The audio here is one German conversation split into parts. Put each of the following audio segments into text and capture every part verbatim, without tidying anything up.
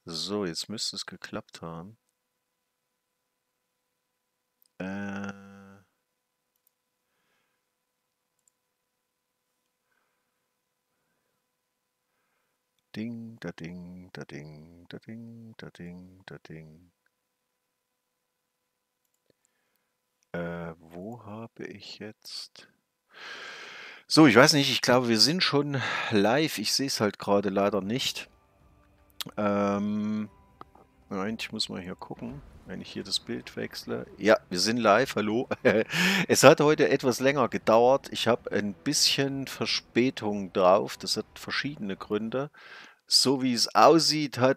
So, jetzt müsste es geklappt haben. Äh, Ding, da Ding, da Ding, da Ding, da Ding, da Ding. Äh, wo habe ich jetzt? So, ich weiß nicht, ich glaube, wir sind schon live. Ich sehe es halt gerade leider nicht. Ähm, Moment, ich muss mal hier gucken, wenn ich hier das Bild wechsle. Ja, wir sind live, hallo. Es hat heute etwas länger gedauert. Ich habe ein bisschen Verspätung drauf. Das hat verschiedene Gründe. So wie es aussieht, hat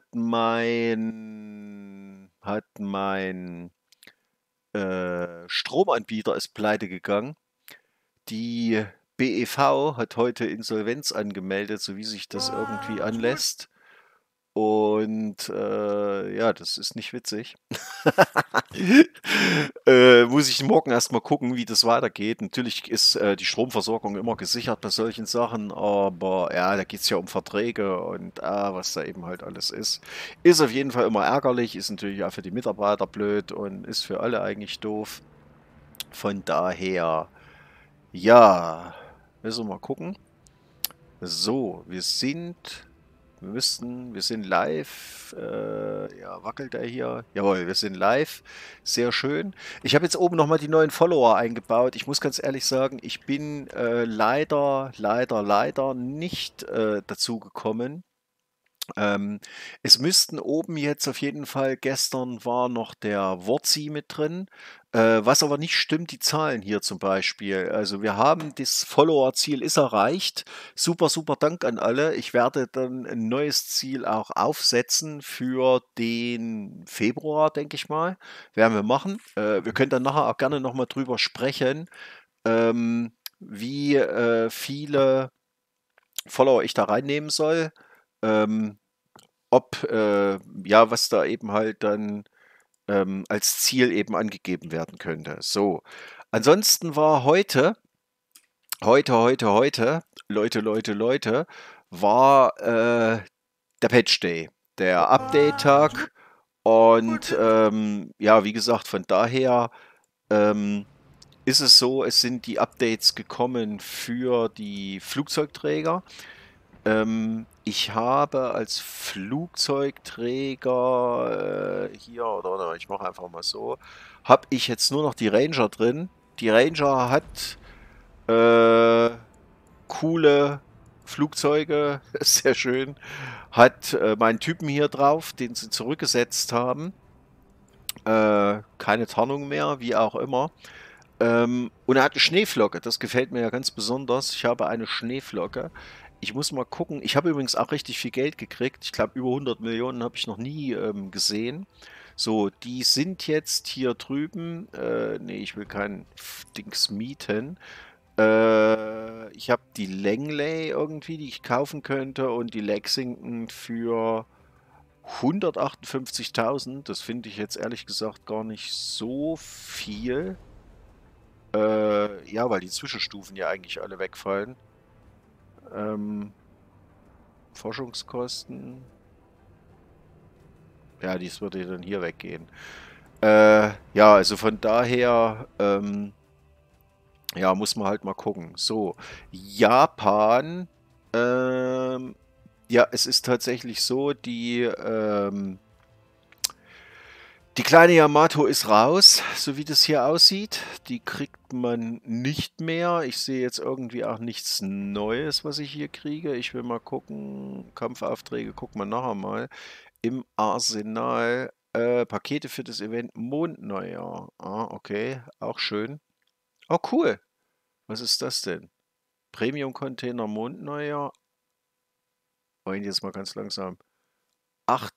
mein, hat mein äh, Stromanbieter ist pleite gegangen. Die B E V hat heute Insolvenz angemeldet, so wie sich das irgendwie anlässt. Und äh, ja, das ist nicht witzig. äh, muss ich morgen erstmal gucken, wie das weitergeht. Natürlich ist äh, die Stromversorgung immer gesichert bei solchen Sachen, aber ja, da geht es ja um Verträge und ah, was da eben halt alles ist. Ist auf jeden Fall immer ärgerlich, ist natürlich auch für die Mitarbeiter blöd und ist für alle eigentlich doof. Von daher, ja, müssen wir mal gucken. So, wir sind, wir müssten, wir sind live. Äh, ja, wackelt er hier? Jawohl, wir sind live. Sehr schön. Ich habe jetzt oben nochmal die neuen Follower eingebaut. Ich muss ganz ehrlich sagen, ich bin äh, leider, leider, leider nicht äh, dazu gekommen. Ähm, es müssten oben jetzt auf jeden Fall, gestern war noch der Wortzi mit drin, äh, was aber nicht stimmt, die Zahlen hier zum Beispiel. Also wir haben das Follower-Ziel ist erreicht. Super, super Dank an alle. Ich werde dann ein neues Ziel auch aufsetzen für den Februar, denke ich mal. Werden wir machen. Äh, wir können dann nachher auch gerne nochmal drüber sprechen, ähm, wie äh, viele Follower ich da reinnehmen soll. Ähm, ob, äh, ja, was da eben halt dann ähm, als Ziel eben angegeben werden könnte. So, ansonsten war heute, heute, heute, heute, Leute, Leute, Leute, war äh, der Patch Day, der Update-Tag. Und ähm, ja, wie gesagt, von daher ähm, ist es so, es sind die Updates gekommen für die Flugzeugträger. Ähm, ich habe als Flugzeugträger äh, hier, oder, oder ich mache einfach mal so, habe ich jetzt nur noch die Ranger drin. Die Ranger hat äh, coole Flugzeuge, sehr schön. Hat äh, meinen Typen hier drauf, den sie zurückgesetzt haben. Äh, keine Tarnung mehr, wie auch immer. Ähm, und er hat eine Schneeflocke, das gefällt mir ja ganz besonders. Ich habe eine Schneeflocke. Ich muss mal gucken. Ich habe übrigens auch richtig viel Geld gekriegt. Ich glaube, über hundert Millionen habe ich noch nie ähm, gesehen. So, die sind jetzt hier drüben. Äh, nee, ich will kein Dings mieten. Äh, ich habe die Langley irgendwie, die ich kaufen könnte, und die Lexington für hundertachtundfünfzigtausend. Das finde ich jetzt ehrlich gesagt gar nicht so viel. Äh, ja, weil die Zwischenstufen ja eigentlich alle wegfallen. Ähm, Forschungskosten. Ja, dies würde dann hier weggehen. Äh, ja, also von daher, ähm, ja, muss man halt mal gucken. So, Japan. Ähm, ja, es ist tatsächlich so, die, ähm, Die kleine Yamato ist raus, so wie das hier aussieht. Die kriegt man nicht mehr. Ich sehe jetzt irgendwie auch nichts Neues, was ich hier kriege. Ich will mal gucken. Kampfaufträge, gucken wir nachher mal. Im Arsenal. Äh, Pakete für das Event Mondneujahr. Ah, okay. Auch schön. Oh, cool. Was ist das denn? Premium-Container Mondneujahr. Und jetzt mal ganz langsam. acht,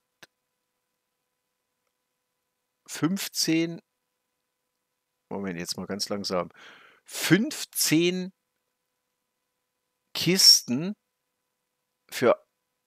fünfzehn. Moment, jetzt mal ganz langsam. fünfzehn Kisten für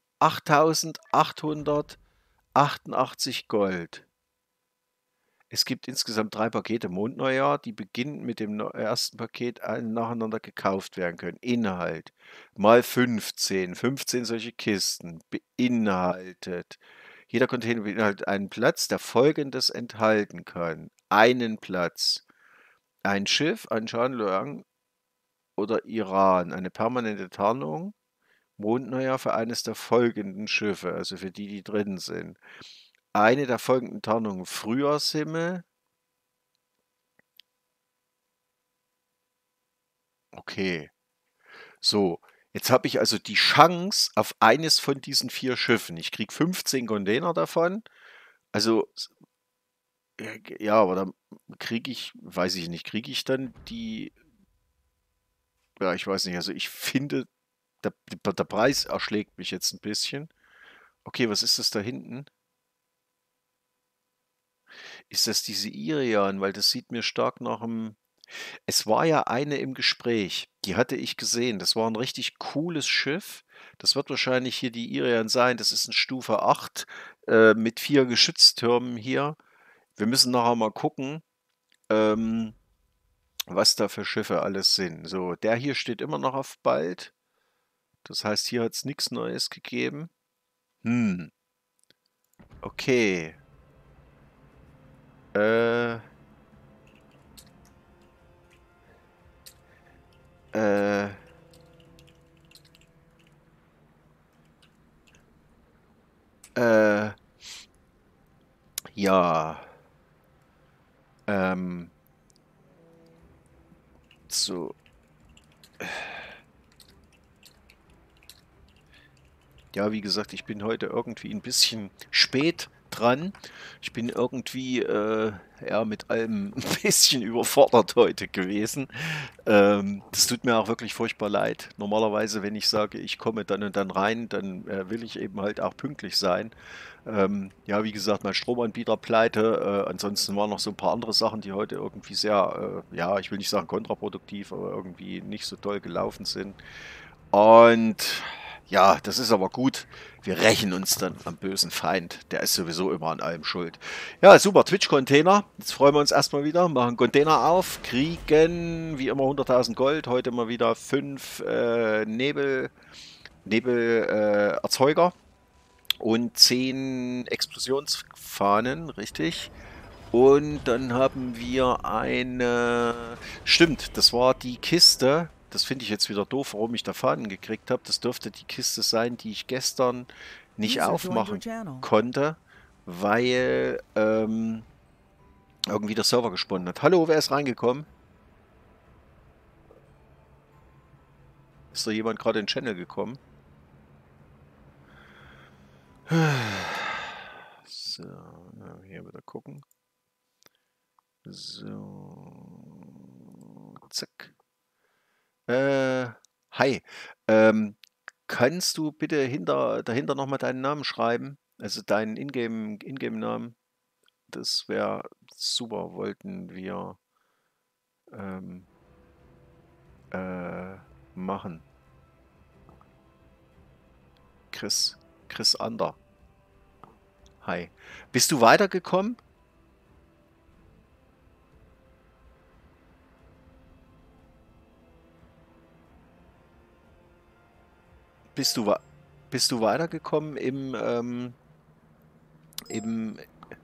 achttausendachthundertachtundachtzig Gold. Es gibt insgesamt drei Pakete Mondneujahr, die beginnend mit dem neu- ersten Paket alle nacheinander gekauft werden können. Inhalt mal fünfzehn. fünfzehn solche Kisten beinhaltet Jeder Container beinhaltet einen Platz, der Folgendes enthalten kann. Einen Platz. Ein Schiff, ein Shanluang oder Iran. Eine permanente Tarnung. Mondneujahr für eines der folgenden Schiffe, also für die, die drin sind. Eine der folgenden Tarnungen. Frühjahrshimmel. Okay. So, jetzt habe ich also die Chance auf eines von diesen vier Schiffen. Ich kriege fünfzehn Container davon. Also, äh, ja, aber dann kriege ich, weiß ich nicht, kriege ich dann die, ja, ich weiß nicht, also ich finde, der, der Preis erschlägt mich jetzt ein bisschen. Okay, was ist das da hinten? Ist das diese Irian? Weil das sieht mir stark nach einem. Es war ja eine im Gespräch, die hatte ich gesehen. Das war ein richtig cooles Schiff. Das wird wahrscheinlich hier die Irian sein. Das ist ein Stufe acht äh, mit vier Geschütztürmen hier. Wir müssen nachher mal gucken, ähm, was da für Schiffe alles sind. So, der hier steht immer noch auf bald. Das heißt, hier hat es nichts Neues gegeben. Hm, okay. Äh, äh, äh, ja. Ähm, so. Ja, wie gesagt, ich bin heute irgendwie ein bisschen spät dran. Ich bin irgendwie äh, ja, mit allem ein bisschen überfordert heute gewesen. Ähm, das tut mir auch wirklich furchtbar leid. Normalerweise, wenn ich sage, ich komme dann und dann rein, dann äh, will ich eben halt auch pünktlich sein. Ähm, ja, wie gesagt, mein Stromanbieter pleite. Äh, ansonsten waren noch so ein paar andere Sachen, die heute irgendwie sehr, äh, ja, ich will nicht sagen kontraproduktiv, aber irgendwie nicht so toll gelaufen sind. Und ja, das ist aber gut. Wir rächen uns dann am bösen Feind. Der ist sowieso immer an allem schuld. Ja, super. Twitch-Container. Jetzt freuen wir uns erstmal wieder. Machen Container auf. Kriegen wie immer hunderttausend Gold. Heute mal wieder fünf äh, Nebel, Nebel äh, Erzeuger und zehn Explosionsfahnen. Richtig. Und dann haben wir eine. Stimmt, das war die Kiste. Das finde ich jetzt wieder doof, warum ich da Fahnen gekriegt habe. Das dürfte die Kiste sein, die ich gestern nicht aufmachen konnte, weil ähm, irgendwie der Server gesponnen hat. Hallo, wer ist reingekommen? Ist da jemand gerade in den Channel gekommen? So, hier wieder gucken. So, zack. Äh, hi. Ähm, kannst du bitte hinter, dahinter nochmal deinen Namen schreiben? Also deinen Ingame, Ingame-Namen. Das wäre super, wollten wir ähm, äh, machen. Chris, Chris Ander. Hi. Bist du weitergekommen? Bist du, wa- bist du weitergekommen im, ähm, im,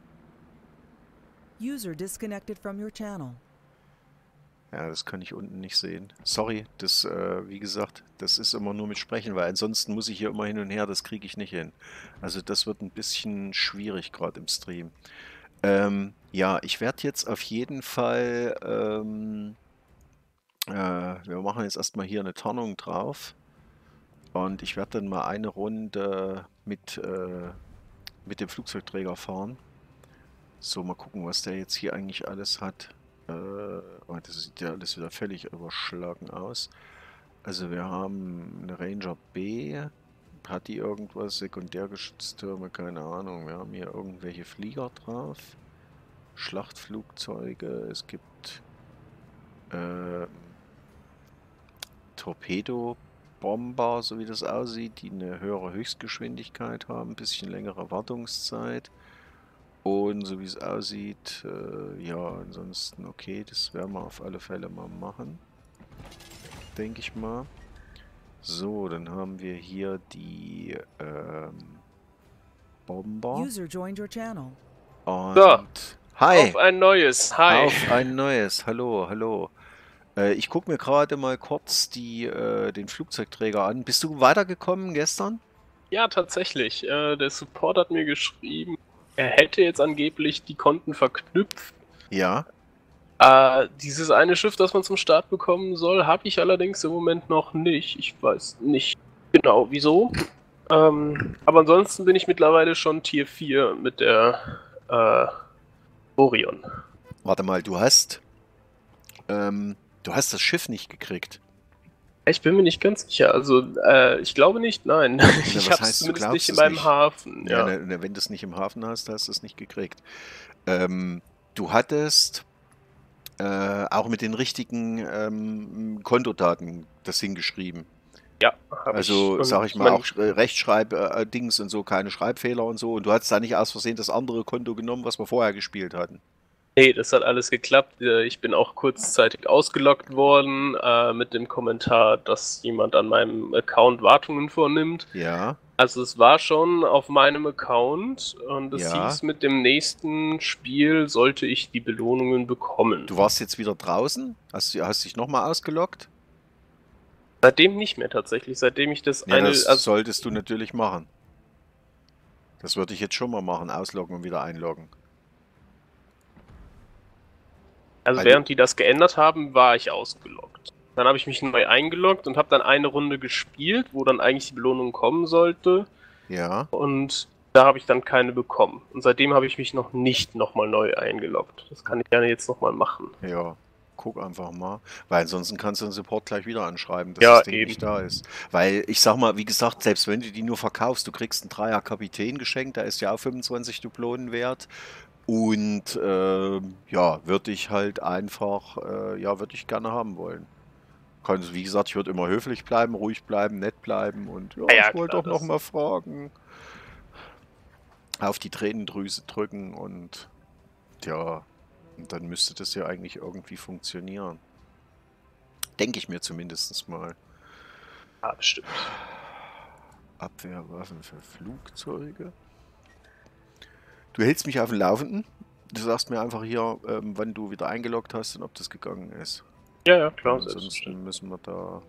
User disconnected from your channel. ja, das kann ich unten nicht sehen. Sorry, das, äh, wie gesagt, das ist immer nur mit Sprechen, weil ansonsten muss ich hier immer hin und her, das kriege ich nicht hin. Also das wird ein bisschen schwierig gerade im Stream. Ähm, ja, ich werde jetzt auf jeden Fall, ähm, äh, wir machen jetzt erstmal hier eine Tarnung drauf und ich werde dann mal eine Runde mit, äh, mit dem Flugzeugträger fahren. So, mal gucken, was der jetzt hier eigentlich alles hat. Äh, oh, das sieht ja alles wieder völlig überschlagen aus. Also wir haben eine Ranger B. Hat die irgendwas? Sekundärgeschütztürme? Keine Ahnung. Wir haben hier irgendwelche Flieger drauf. Schlachtflugzeuge. Es gibt äh, Torpedobomber, so wie das aussieht, die eine höhere Höchstgeschwindigkeit haben. Ein bisschen längere Wartungszeit. Und so wie es aussieht, äh, ja, ansonsten okay, das werden wir auf alle Fälle mal machen. Denke ich mal. So, dann haben wir hier die, ähm, Bomber. User joined your channel. Und So, hi, auf ein neues. Hi. auf ein neues. Hallo, hallo. Äh, ich gucke mir gerade mal kurz die, äh, den Flugzeugträger an. Bist du weitergekommen gestern? Ja, tatsächlich. Äh, der Support hat mir geschrieben, er hätte jetzt angeblich die Konten verknüpft. Ja. Äh, dieses eine Schiff, das man zum Start bekommen soll, habe ich allerdings im Moment noch nicht. Ich weiß nicht genau wieso. Ähm, aber ansonsten bin ich mittlerweile schon Tier vier mit der äh, Orion. Warte mal, du hast, ähm, du hast das Schiff nicht gekriegt. Ich bin mir nicht ganz sicher. Also, äh, ich glaube nicht, nein. Ich was habe es heißt, du zumindest glaubst nicht in es meinem nicht? Hafen. Ja, Ja. ne, ne, wenn du es nicht im Hafen hast, hast du es nicht gekriegt. Ähm, du hattest äh, auch mit den richtigen ähm, Kontodaten das hingeschrieben. Ja, habe ich. Also, sag ich Und mal, mein- auch Sch- Rechtschreib-Dings und so, keine Schreibfehler und so. Und du hattest da nicht aus Versehen das andere Konto genommen, was wir vorher gespielt hatten. Nee, das hat alles geklappt. Äh, Ich bin auch kurzzeitig ausgeloggt worden äh, mit dem Kommentar, dass jemand an meinem Account Wartungen vornimmt. Ja, Also es war schon auf meinem Account und es Ja. hieß, mit dem nächsten Spiel sollte ich die Belohnungen bekommen. du warst jetzt wieder draußen? Hast, du- hast dich nochmal ausgeloggt? Seitdem nicht mehr tatsächlich, seitdem ich das Ja, eine... das Also, solltest du natürlich machen. Das würde ich jetzt schon mal machen, ausloggen und wieder einloggen. also weil du- während die das geändert haben, war ich ausgeloggt. Dann habe ich mich neu eingeloggt und habe dann eine Runde gespielt, wo dann eigentlich die Belohnung kommen sollte. Ja, Und da habe ich dann keine bekommen. Und seitdem habe ich mich noch nicht nochmal neu eingeloggt. Das kann ich gerne jetzt nochmal machen. ja. Guck einfach mal. Weil ansonsten kannst du den Support gleich wieder anschreiben, dass Ja, das Ding eben. nicht da ist. Weil ich sag mal, wie gesagt, selbst wenn du die nur verkaufst, du kriegst einen Dreier Kapitän geschenkt, da ist ja auch fünfundzwanzig Dublonen wert. Und ähm, ja, würde ich halt einfach, äh, ja, würde ich gerne haben wollen. Kannst, wie gesagt, ich würde immer höflich bleiben, ruhig bleiben, nett bleiben und ja, Ah ja, ich wollte klar, doch noch das- mal fragen. Auf die Tränendrüse drücken und ja, und dann müsste das ja eigentlich irgendwie funktionieren. Denke ich mir zumindest mal. Ja, bestimmt. Abwehrwaffen für Flugzeuge. Du hältst mich auf dem Laufenden. Du sagst mir einfach hier, ähm, wann du wieder eingeloggt hast und ob das gegangen ist. Ja, ja, klar. Ansonsten selbstverständlich. müssen wir da...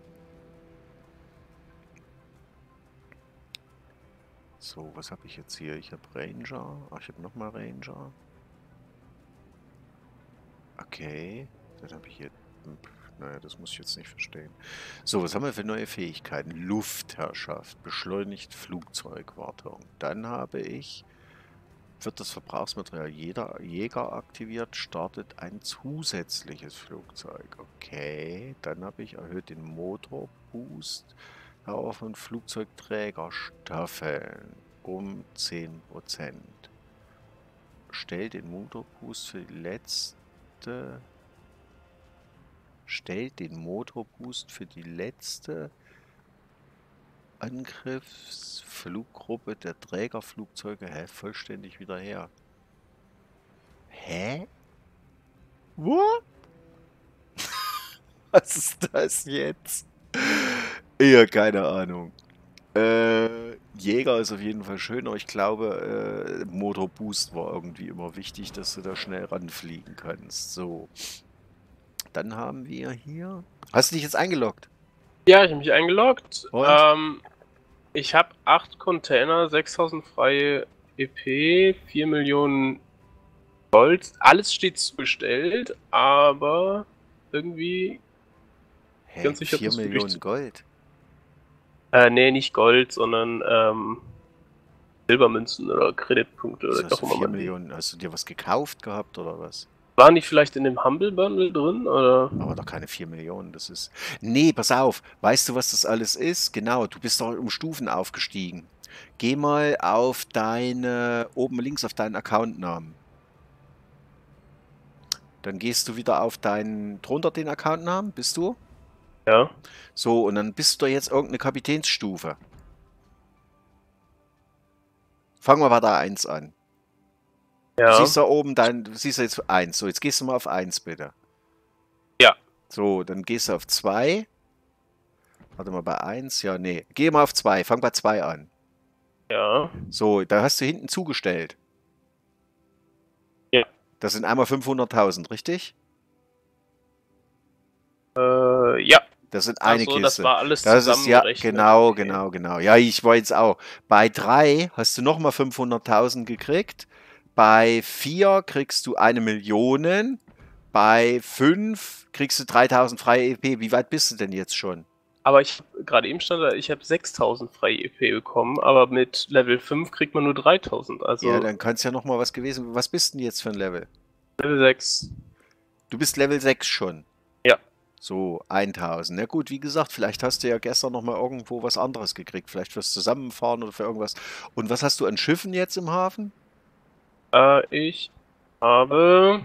So, was habe ich jetzt hier? Ich habe Ranger. Ach, ich habe nochmal Ranger. Okay. Dann habe ich hier... hm, Naja, das muss ich jetzt nicht verstehen. So, was haben wir für neue Fähigkeiten? Luftherrschaft, beschleunigt Flugzeugwartung. Dann habe ich... Wird das Verbrauchsmaterial jeder Jäger aktiviert, startet ein zusätzliches Flugzeug. Okay, dann habe ich erhöht den Motorboost Dauer von Flugzeugträgerstaffeln um zehn Prozent. Stellt den Motorboost für die letzte... Stellt den Motorboost für die letzte Angriffsfluggruppe der Trägerflugzeuge hä, vollständig wieder her. Hä? What? Was ist das jetzt? Ja, keine Ahnung. Äh, Jäger ist auf jeden Fall schön, aber ich glaube, äh, Motorboost war irgendwie immer wichtig, dass du da schnell ranfliegen kannst. So. Dann haben wir hier... Hast du dich jetzt eingeloggt? Ja, ich habe mich eingeloggt. Und? Ähm, ich habe acht Container, sechstausend freie E P, vier Millionen Gold. Alles steht zugestellt, aber irgendwie... Hä, ganz sicher, vier dass du Millionen richtig- Gold? Äh, nee, nicht Gold, sondern ähm, Silbermünzen oder Kreditpunkte Was oder hast doch du, immer vier man die. Millionen? Hast du dir was gekauft gehabt oder was? Waren die vielleicht in dem Humble Bundle drin? Oder? Aber doch keine vier Millionen, das ist... Nee, pass auf, weißt du, was das alles ist? Genau, du bist doch um Stufen aufgestiegen. Geh mal auf deine, oben links auf deinen Accountnamen. Dann gehst du wieder auf deinen, drunter den Accountnamen, bist du? Ja. So, und dann bist du jetzt irgendeine Kapitänsstufe. Fangen wir bei der eins an. Du Ja. siehst da oben dein, du siehst da jetzt eins. So, jetzt gehst du mal auf eins, bitte. Ja. So, dann gehst du auf zwei. Warte mal, bei eins, ja, nee. Geh mal auf zwei, fang bei zwei an. Ja. So, da hast du hinten zugestellt. Ja. Das sind einmal fünfhunderttausend, richtig? Äh, ja. Das sind Ach eine so, das Kiste. war alles Das ist ja, zusammengerechnet. genau, Okay. genau, genau. Ja, ich war jetzt auch. Bei drei hast du nochmal fünfhunderttausend gekriegt. Bei vier kriegst du eine Million. Bei fünf kriegst du dreitausend freie E P. Wie weit bist du denn jetzt schon? Aber ich gerade eben stand da, ich habe sechstausend freie E P bekommen, aber mit Level fünf kriegt man nur dreitausend. Ja, Also dann kann es ja nochmal was gewesen. Was bist denn jetzt für ein Level? Level sechs. Du bist Level sechs schon. Ja. So, tausend. Na gut, wie gesagt, vielleicht hast du ja gestern noch mal irgendwo was anderes gekriegt. Vielleicht fürs Zusammenfahren oder für irgendwas. Und was hast du an Schiffen jetzt im Hafen? Äh, ich habe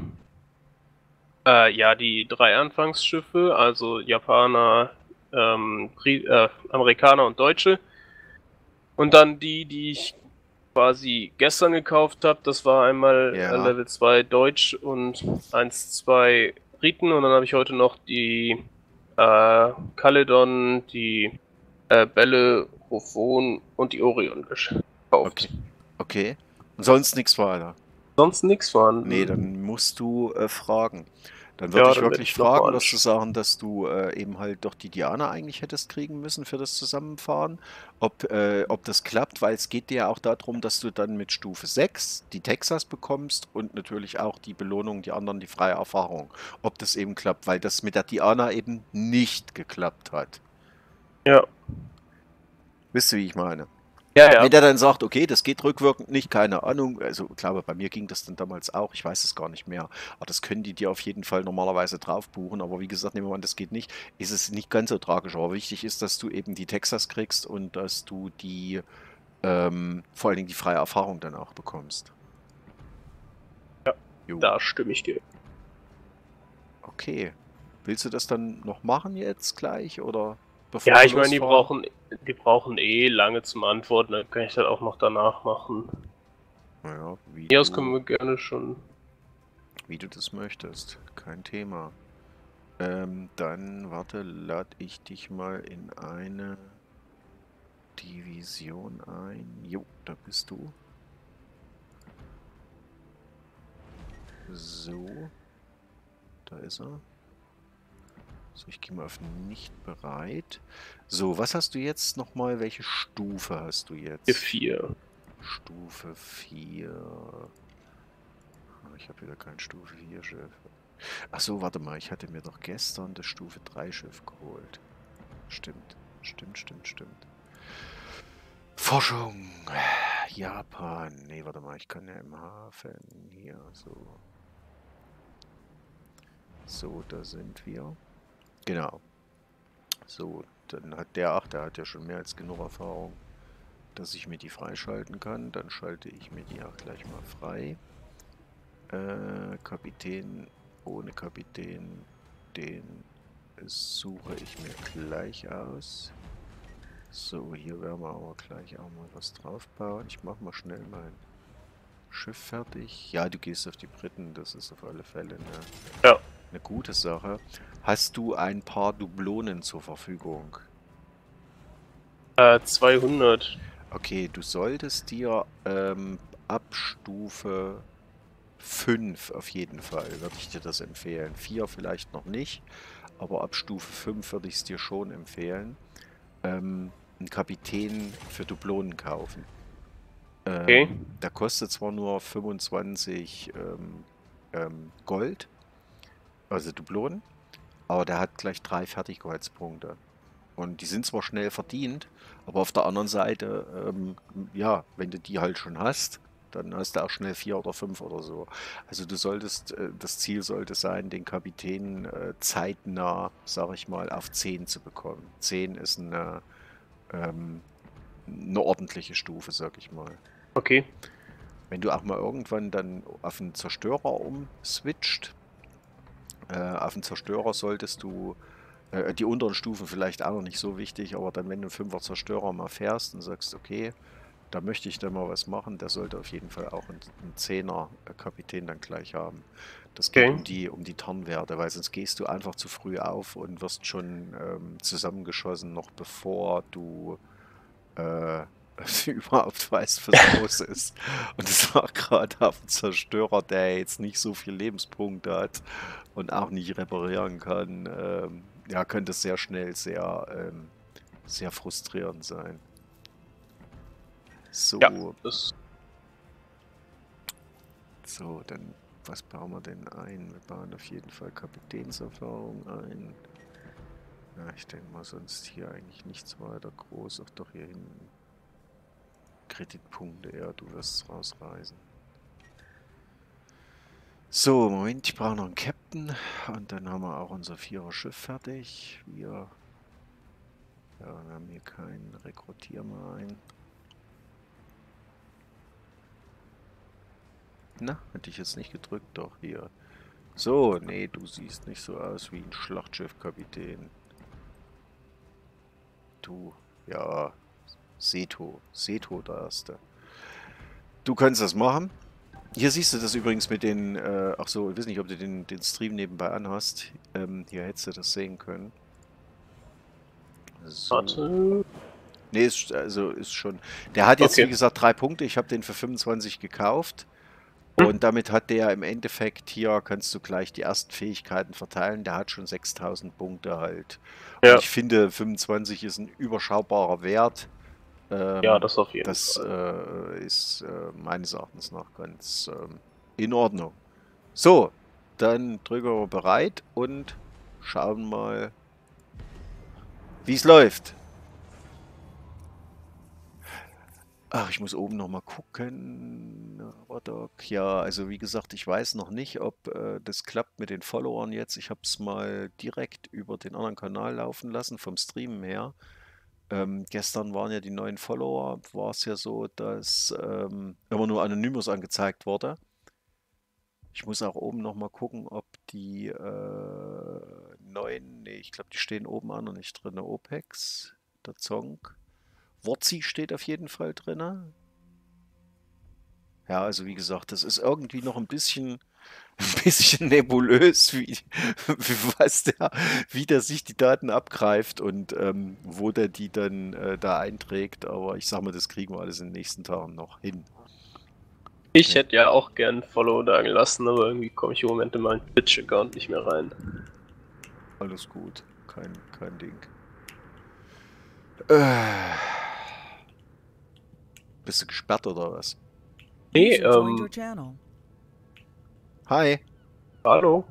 äh, ja die drei Anfangsschiffe, also Japaner, ähm, Bri äh, Amerikaner und Deutsche. Und dann die, die ich quasi gestern gekauft habe, das war einmal Ja. äh, Level zwei Deutsch und eins, zwei Briten. Und dann habe ich heute noch die äh, Caledon, die äh, Bälle, Rofon und die Orion gekauft. Okay. Okay. Und sonst nichts weiter. Sonst nichts vorhanden. Nee, dann musst du äh, fragen. Dann würde Ja, ich dann werd wirklich ich noch mal fragen, dass du anschauen. sagen, dass du äh, eben halt doch die Diana eigentlich hättest kriegen müssen für das Zusammenfahren. Ob, äh, ob das klappt, weil es geht dir ja auch darum, dass du dann mit Stufe sechs die Texas bekommst und natürlich auch die Belohnung, die anderen, die freie Erfahrung. Ob das eben klappt, weil das mit der Diana eben nicht geklappt hat. Ja. Wisst ihr, wie ich meine? Ja, ja. Wenn der dann sagt, okay, das geht rückwirkend nicht, keine Ahnung, also ich glaube, bei mir ging das dann damals auch, ich weiß es gar nicht mehr, aber das können die dir auf jeden Fall normalerweise drauf buchen, aber wie gesagt, nehmen wir an, das geht nicht, ist es nicht ganz so tragisch, aber wichtig ist, dass du eben die Texas kriegst und dass du die, ähm, vor allen Dingen die freie Erfahrung dann auch bekommst. Ja, Jo. da stimme ich dir. Okay. Willst du das dann noch machen jetzt gleich, oder bevor Ja, wir ich meine, die losfahren? brauchen, die brauchen eh lange zum Antworten, dann kann ich das auch noch danach machen. Naja, wie Hier aus können du, wir gerne schon. wie du das möchtest, kein Thema. Ähm, dann, warte, lade ich dich mal in eine Division ein. Jo, da bist du. So, da ist er. So, ich gehe mal auf nicht bereit. So, was hast du jetzt nochmal? Welche Stufe hast du jetzt? vier. Stufe vier. Ich habe wieder kein Stufe vier Schiff. Achso, warte mal, ich hatte mir doch gestern das Stufe drei Schiff geholt. Stimmt, stimmt, stimmt, stimmt. Forschung. Japan. Nee, warte mal, ich kann ja im Hafen hier so. So, da sind wir. Genau. So, dann hat der, ach, der hat ja schon mehr als genug Erfahrung, dass ich mir die freischalten kann. Dann schalte ich mir die auch gleich mal frei. Äh, Kapitän, ohne Kapitän, den suche ich mir gleich aus. So, hier werden wir aber gleich auch mal was draufbauen. Ich mache mal schnell mein Schiff fertig. Ja, du gehst auf die Briten, das ist auf alle Fälle eine, Ja. eine gute Sache. Hast du ein paar Dublonen zur Verfügung? Äh, zweihundert. Okay, du solltest dir ähm, ab Stufe fünf auf jeden Fall, würde ich dir das empfehlen. vier vielleicht noch nicht, aber ab Stufe fünf würde ich es dir schon empfehlen. Ähm, einen Kapitän für Dublonen kaufen. Ähm, Okay. Der kostet zwar nur fünfundzwanzig ähm, ähm, Gold, also Dublonen, aber der hat gleich drei Fertigkeitspunkte. Und die sind zwar schnell verdient, aber auf der anderen Seite, ähm, ja, wenn du die halt schon hast, dann hast du auch schnell vier oder fünf oder so. Also du solltest, äh, das Ziel sollte sein, den Kapitän äh, zeitnah, sag ich mal, auf zehn zu bekommen. zehn ist eine, ähm, eine ordentliche Stufe, sag ich mal. Okay. Wenn du auch mal irgendwann dann auf einen Zerstörer umswitcht, äh, auf einen Zerstörer solltest du, äh, die unteren Stufen vielleicht auch noch nicht so wichtig, aber dann, wenn du einen Fünfer Zerstörer mal fährst und sagst, okay, da möchte ich dann mal was machen, der sollte auf jeden Fall auch einen, einen Zehner Kapitän dann gleich haben. Das geht Okay. um die, um die Tarnwerte, weil sonst gehst du einfach zu früh auf und wirst schon ähm, zusammengeschossen, noch bevor du äh, dass du überhaupt weißt, was los ist. Und das war gerade auf dem Zerstörer, der jetzt nicht so viele Lebenspunkte hat und auch nicht reparieren kann. Ähm, ja, könnte sehr schnell sehr, ähm, sehr frustrierend sein. So. Ja, das So, dann, was bauen wir denn ein? Wir bauen auf jeden Fall Kapitänserfahrung ein. Ja, ich denke mal, sonst hier eigentlich nichts weiter groß. Ach doch, hier hinten. Kreditpunkte, ja, du wirst es rausreißen. So, Moment, ich brauche noch einen Captain. Und dann haben wir auch unser Vierer-Schiff fertig. Wir, ja, wir haben hier keinen. Rekrutieren wir ein. Na, hätte ich jetzt nicht gedrückt, doch hier. So, nee, du siehst nicht so aus wie ein Schlachtschiffkapitän. Du, ja, Seto, Seto der Erste. Du kannst das machen. Hier siehst du das übrigens mit den, äh, ach so, ich weiß nicht, ob du den, den Stream nebenbei anhast. Ähm, hier hättest du das sehen können. So. Warte. Nee, ist, also ist schon. Der hat jetzt, Okay. wie gesagt, drei Punkte. Ich habe den für fünfundzwanzig gekauft. Und damit hat der im Endeffekt hier, kannst du gleich die ersten Fähigkeiten verteilen. Der hat schon sechstausend Punkte halt. Und Ja. ich finde, fünfundzwanzig ist ein überschaubarer Wert. Ähm, Ja, das auf jeden das Fall. äh, ist äh, meines Erachtens nach ganz ähm, in Ordnung. So, dann drücken wir bereit und schauen mal, wie es läuft. Ach, ich muss oben noch mal gucken. Rodok. Ja, also wie gesagt, ich weiß noch nicht, ob äh, das klappt mit den Followern jetzt. Ich habe es mal direkt über den anderen Kanal laufen lassen, vom Streamen her. Ähm, gestern waren ja die neuen Follower. War es ja so, dass ähm, immer nur Anonymous angezeigt wurde. Ich muss auch oben noch mal gucken, ob die äh, neuen, nee, ich glaube, die stehen oben an und nicht drin. OPEX, der Zong. Wurzi steht auf jeden Fall drin. Ja, also wie gesagt, das ist irgendwie noch ein bisschen, ein bisschen nebulös, wie, wie, was der, wie der sich die Daten abgreift und ähm, wo der die dann äh, da einträgt. Aber ich sag mal, das kriegen wir alles in den nächsten Tagen noch hin. Ich hätte ja auch gern Follow da gelassen, aber irgendwie komme ich im Moment in meinen Twitch-Account nicht mehr rein. Alles gut, kein, kein Ding. Äh, bist du gesperrt oder was? Nee, User joined your ähm, channel. Hi, hallo?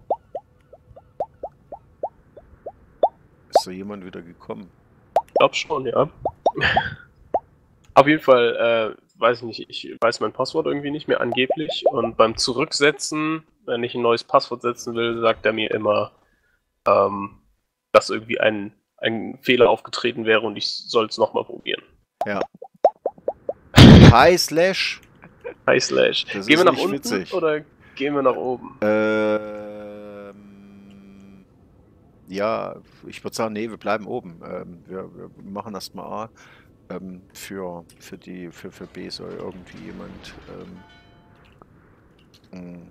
ist da jemand wieder gekommen? Ich glaub schon, ja. Auf jeden Fall, äh, weiß ich nicht, ich weiß mein Passwort irgendwie nicht mehr angeblich und beim Zurücksetzen, wenn ich ein neues Passwort setzen will, sagt er mir immer, ähm, dass irgendwie ein, ein Fehler aufgetreten wäre und ich soll es nochmal probieren. Ja. Hi, Slash. Hi Slash. Das Gehen ist wir nach nicht unten witzig. oder gehen wir nach oben? Ähm, ja, ich würde sagen, nee, wir bleiben oben. Ähm, wir, wir machen erstmal A. Ähm, für, für, die, für, für B soll irgendwie jemand. Ähm,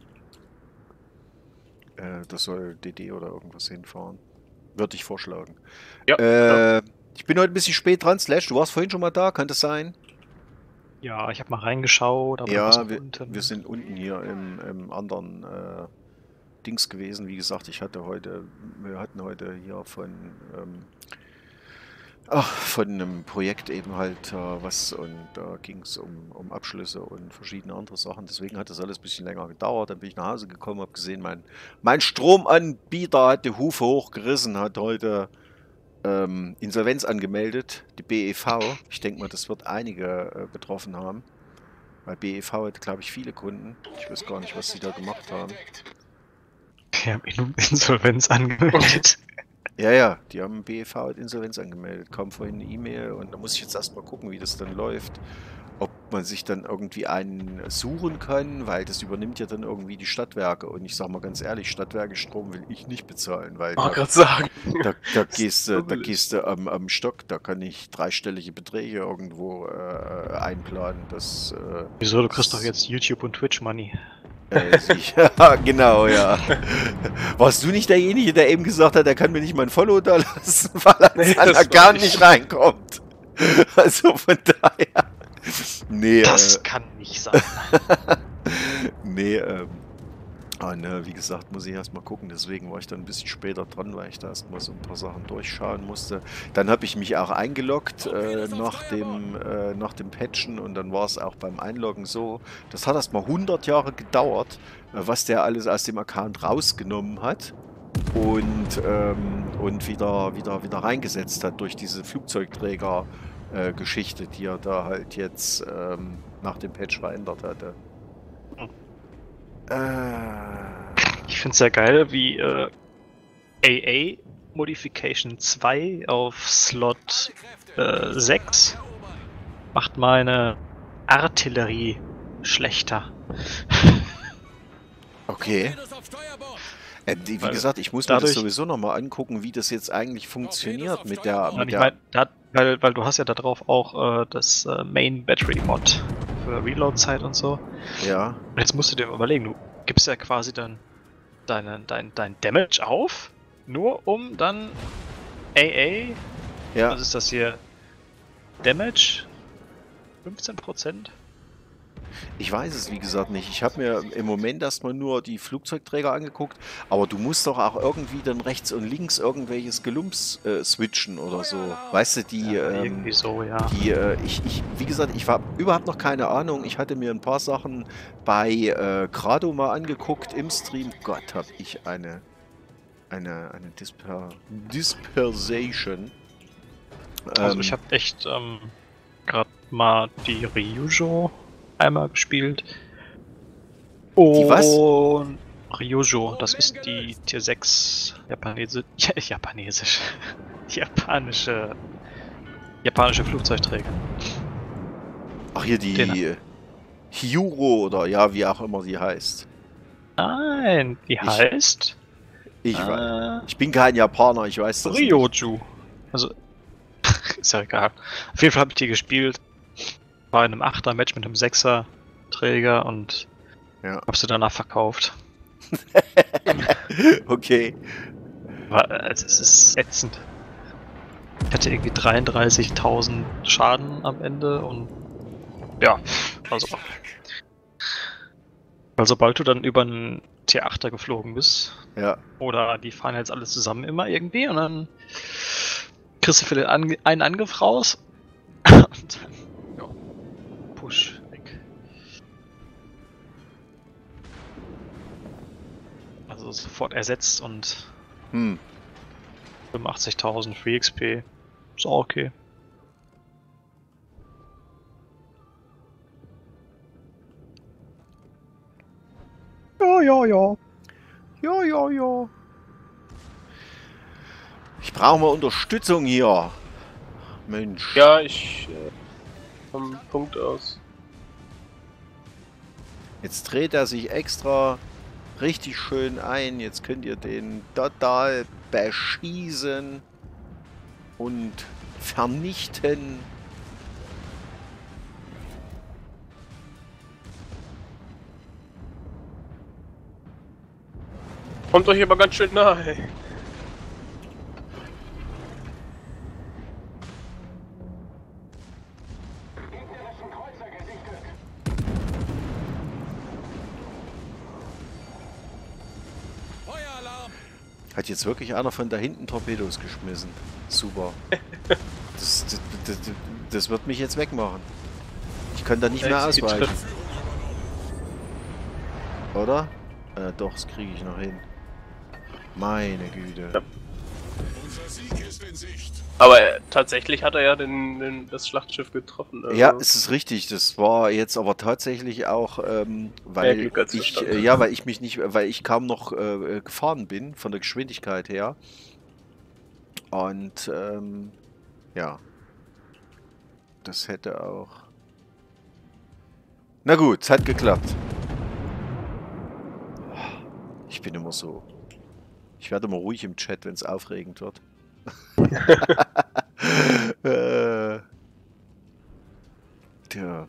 mh, äh, das soll D D oder irgendwas hinfahren. Würde ich vorschlagen. Ja, Äh, ich bin heute ein bisschen spät dran, Slash. Du warst vorhin schon mal da, kann das sein? Ja, ich habe mal reingeschaut, aber Ja, was auch wir, unten. wir sind unten hier im, im anderen äh, Dings gewesen. Wie gesagt, ich hatte heute, wir hatten heute hier von, ähm, ach, von einem Projekt eben halt äh, was und da ging es um, um Abschlüsse und verschiedene andere Sachen. Deswegen hat das alles ein bisschen länger gedauert. Dann bin ich nach Hause gekommen, habe gesehen, mein, mein Stromanbieter hat die Hufe hochgerissen, hat heute ähm, Insolvenz angemeldet, die B E V. Ich denke mal, das wird einige äh, betroffen haben. Weil B E V hat, glaube ich, viele Kunden. Ich weiß gar nicht, was sie da gemacht haben. Wir haben In- Insolvenz angemeldet. Ja, ja, die haben B E V hat Insolvenz angemeldet. Kam vorhin eine E-Mail und da muss ich jetzt erstmal gucken, wie das dann läuft. Ob man sich dann irgendwie einen suchen kann, weil das übernimmt ja dann irgendwie die Stadtwerke. Und ich sag mal ganz ehrlich, Stadtwerke Strom will ich nicht bezahlen, weil oh, da, gerade sagen. da, da gehst du, so da billig. gehst du am, am Stock, da kann ich dreistellige Beträge irgendwo äh, einplanen. Das, äh, Wieso, du kriegst doch jetzt YouTube und Twitch Money. Äh, ja, genau, ja. Warst du nicht derjenige, der eben gesagt hat, er kann mir nicht mal ein Follow da lassen, weil er Nee, nee, das war gar ich. nicht reinkommt? Also von daher. Nee, Das äh, kann nicht sein. nee, ähm, ah, ne, wie gesagt, muss ich erst mal gucken, deswegen war ich dann ein bisschen später dran, weil ich da erst mal so ein paar Sachen durchschauen musste. Dann habe ich mich auch eingeloggt äh, nach dem, äh, nach dem Patchen und dann war es auch beim Einloggen so, das hat erst mal hundert Jahre gedauert, äh, was der alles aus dem Account rausgenommen hat und, ähm, und wieder, wieder, wieder reingesetzt hat durch diese Flugzeugträger äh, Geschichte, die er da halt jetzt ähm, nach dem Patch verändert hatte. Äh, Ich finde es ja geil, wie äh, A A Modification zwei auf Slot äh, sechs macht meine Artillerie schlechter. okay. Äh, die, wie Weil gesagt, ich muss mir das dadurch- sowieso nochmal angucken, wie das jetzt eigentlich funktioniert mit der... Und Mit ich der meine, da, weil, weil du hast ja da drauf auch äh, das äh, Main Battery Mod für Reload-Zeit und so. ja, Und jetzt musst du dir überlegen, du gibst ja quasi dann deinen dein, dein Damage auf, nur um dann A A, ja. was ist das hier? Damage? fünfzehn Prozent? Ich weiß es, wie gesagt, nicht. Ich habe mir im Moment erstmal nur die Flugzeugträger angeguckt, aber du musst doch auch irgendwie dann rechts und links irgendwelches Gelumps äh, switchen oder so. Weißt du, die... Ja, ähm, irgendwie so, ja. Die, äh, ich, ich, wie gesagt, ich habe überhaupt noch keine Ahnung. Ich hatte mir ein paar Sachen bei äh, Grado mal angeguckt im Stream. Gott, habe ich eine, eine, eine Disper Dispersation. Also Ähm, ich habe echt ähm, gerade mal die Ryujo einmal gespielt. Die was? Und Ryujo, das ist die Tier sechs Japanese, ja, japanesisch. japanische japanische Flugzeugträger. ach, hier die Den- Hyuro oder ja, wie auch immer die heißt. Nein, die Ich- heißt Ich, weiß, äh, ich bin kein Japaner, ich weiß das nicht. Ryoju. Also ist ja egal. Auf jeden Fall habe ich die gespielt. War in einem Achter-Match mit einem Sechser-Träger und Ja. hab sie danach verkauft. Okay. War, also es ist ätzend. Ich hatte irgendwie dreiunddreißigtausend Schaden am Ende und ja, also. Weil sobald du dann über einen Tier achter geflogen bist, Ja. oder die fahren jetzt alles zusammen immer irgendwie und dann kriegst du für den Ange einen Angriff raus und dann ja, Push weg. Also sofort ersetzt und Hm. fünfundachtzigtausend Free X P. Ist auch okay. Ja, ja, ja. Ja, ja, ja. Ich brauche mal Unterstützung hier. Mensch. Ja, ich. Äh, vom Punkt aus. Jetzt dreht er sich extra richtig schön ein. Jetzt könnt ihr den total beschießen und vernichten. Kommt euch aber ganz schön nahe. Hat jetzt wirklich einer von da hinten Torpedos geschmissen. Super. Das, das, das, das wird mich jetzt wegmachen. Ich kann da nicht mehr Exit. ausweichen. Oder? Äh, doch, das kriege ich noch hin. Meine Güte. Ja. Aber äh, tatsächlich hat er ja den, den, das Schlachtschiff getroffen. Also. Ja, es ist richtig. Das war jetzt aber tatsächlich auch, ähm, weil Glück als ich, Verstand. äh, ja, weil ich mich nicht, weil ich kaum noch äh, gefahren bin von der Geschwindigkeit her. Und ähm, ja, das hätte auch. Na gut, es hat geklappt. Ich bin immer so. Ich werde immer ruhig im Chat, wenn es aufregend wird. äh, tja.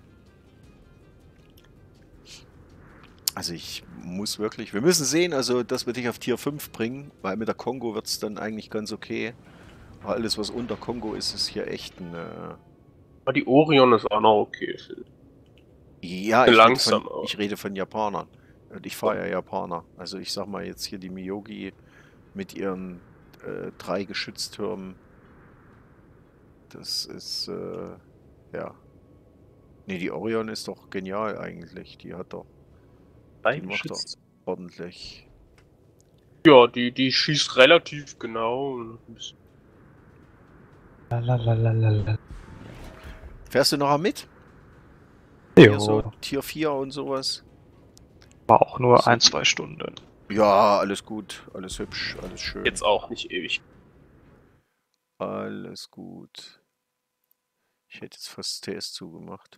Also ich muss wirklich. Wir müssen sehen, also dass wir dich auf Tier fünf bringen, weil mit der Kongo wird es dann eigentlich ganz okay. Aber alles, was unter Kongo ist, ist hier echt ein. Äh, Aber die Orion ist auch noch okay. Ja, ich rede, Langsam von, auch. ich rede von Japanern. Und ich fahre ja Japaner. Also ich sag mal jetzt hier die Miyogi mit ihren äh, drei Geschütztürmen. Das ist, äh, ja. Nee, die Orion ist doch genial eigentlich. Die hat doch, die macht doch Geschützt. ordentlich. Ja, die, die schießt relativ genau. und ein bisschen- Lalalala. Fährst du noch mit? Hier so Jo, Tier vier und sowas? war auch nur So ein, die- zwei Stunden. Ja, alles gut, alles hübsch, alles schön. Jetzt auch nicht ewig. Alles gut. Ich hätte jetzt fast T S zugemacht.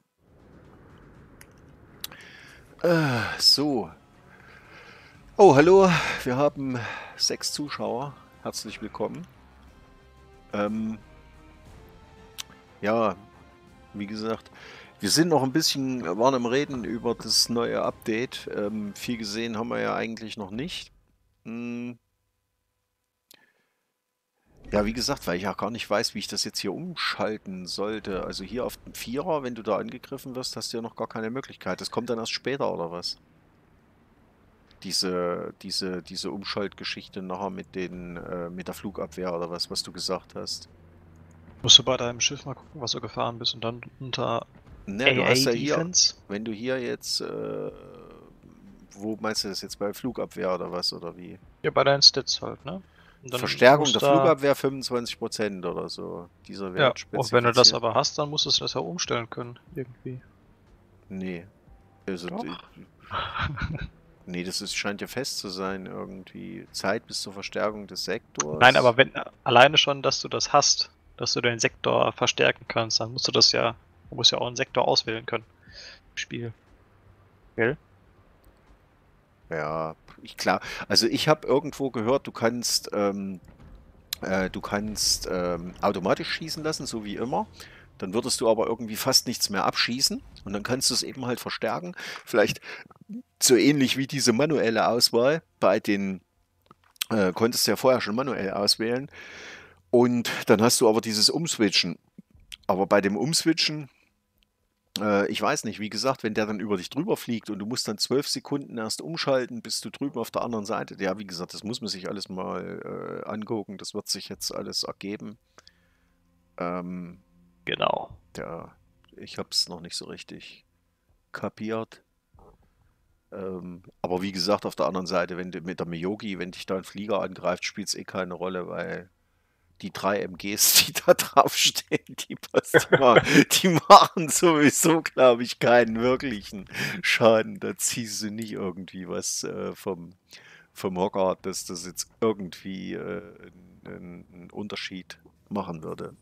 Äh, so. Oh, hallo. Wir haben sechs Zuschauer. Herzlich willkommen. Ähm, ja, wie gesagt, wir sind noch ein bisschen, waren am Reden über das neue Update. Ähm, viel gesehen haben wir ja eigentlich noch nicht. Hm. Ja, wie gesagt, weil ich ja gar nicht weiß, wie ich das jetzt hier umschalten sollte. Also hier auf dem Vierer, wenn du da angegriffen wirst, hast du ja noch gar keine Möglichkeit. Das kommt dann erst später, oder was? Diese, diese, diese Umschaltgeschichte nachher mit den, äh, mit der Flugabwehr oder was, was du gesagt hast. Musst du bei deinem Schiff mal gucken, was du gefahren bist und dann unter Ne, du hast ja A A hier, Defense. wenn du hier jetzt, äh, wo meinst du das jetzt, bei Flugabwehr oder was, oder wie? Ja, bei deinen Stats halt, ne? Und dann Verstärkung musst der da- Flugabwehr fünfundzwanzig Prozent oder so. Dieser Ja, Wert und wenn du das spezifiziert. aber hast, dann musst du das ja umstellen können, irgendwie. Nee. Also, Doch. die- nee, das ist, scheint ja fest zu sein, irgendwie. Zeit bis zur Verstärkung des Sektors. Nein, aber wenn alleine schon, dass du das hast, dass du den Sektor verstärken kannst, dann musst du das ja, du musst ja auch einen Sektor auswählen können im Spiel. Gell? Ja, ich klar. Also ich habe irgendwo gehört, du kannst, ähm, äh, du kannst ähm, automatisch schießen lassen, so wie immer. Dann würdest du aber irgendwie fast nichts mehr abschießen und dann kannst du es eben halt verstärken. Vielleicht so ähnlich wie diese manuelle Auswahl. Bei den äh, konntest du ja vorher schon manuell auswählen. Und dann hast du aber dieses Umswitchen. Aber bei dem Umswitchen, äh, ich weiß nicht, wie gesagt, wenn der dann über dich drüber fliegt und du musst dann zwölf Sekunden erst umschalten, bis du drüben auf der anderen Seite. Ja, wie gesagt, das muss man sich alles mal äh, angucken. Das wird sich jetzt alles ergeben. Ähm, Genau. ja, ich habe es noch nicht so richtig kapiert. Ähm, aber wie gesagt, auf der anderen Seite, wenn du mit der Miyogi, wenn dich da ein Flieger angreift, spielt es eh keine Rolle, weil die drei M Gs, die da draufstehen, die, passt mal, die machen sowieso, glaube ich, keinen wirklichen Schaden. Da ziehst du nicht irgendwie was äh, vom, vom Hocker, dass das jetzt irgendwie äh, einen, einen Unterschied machen würde.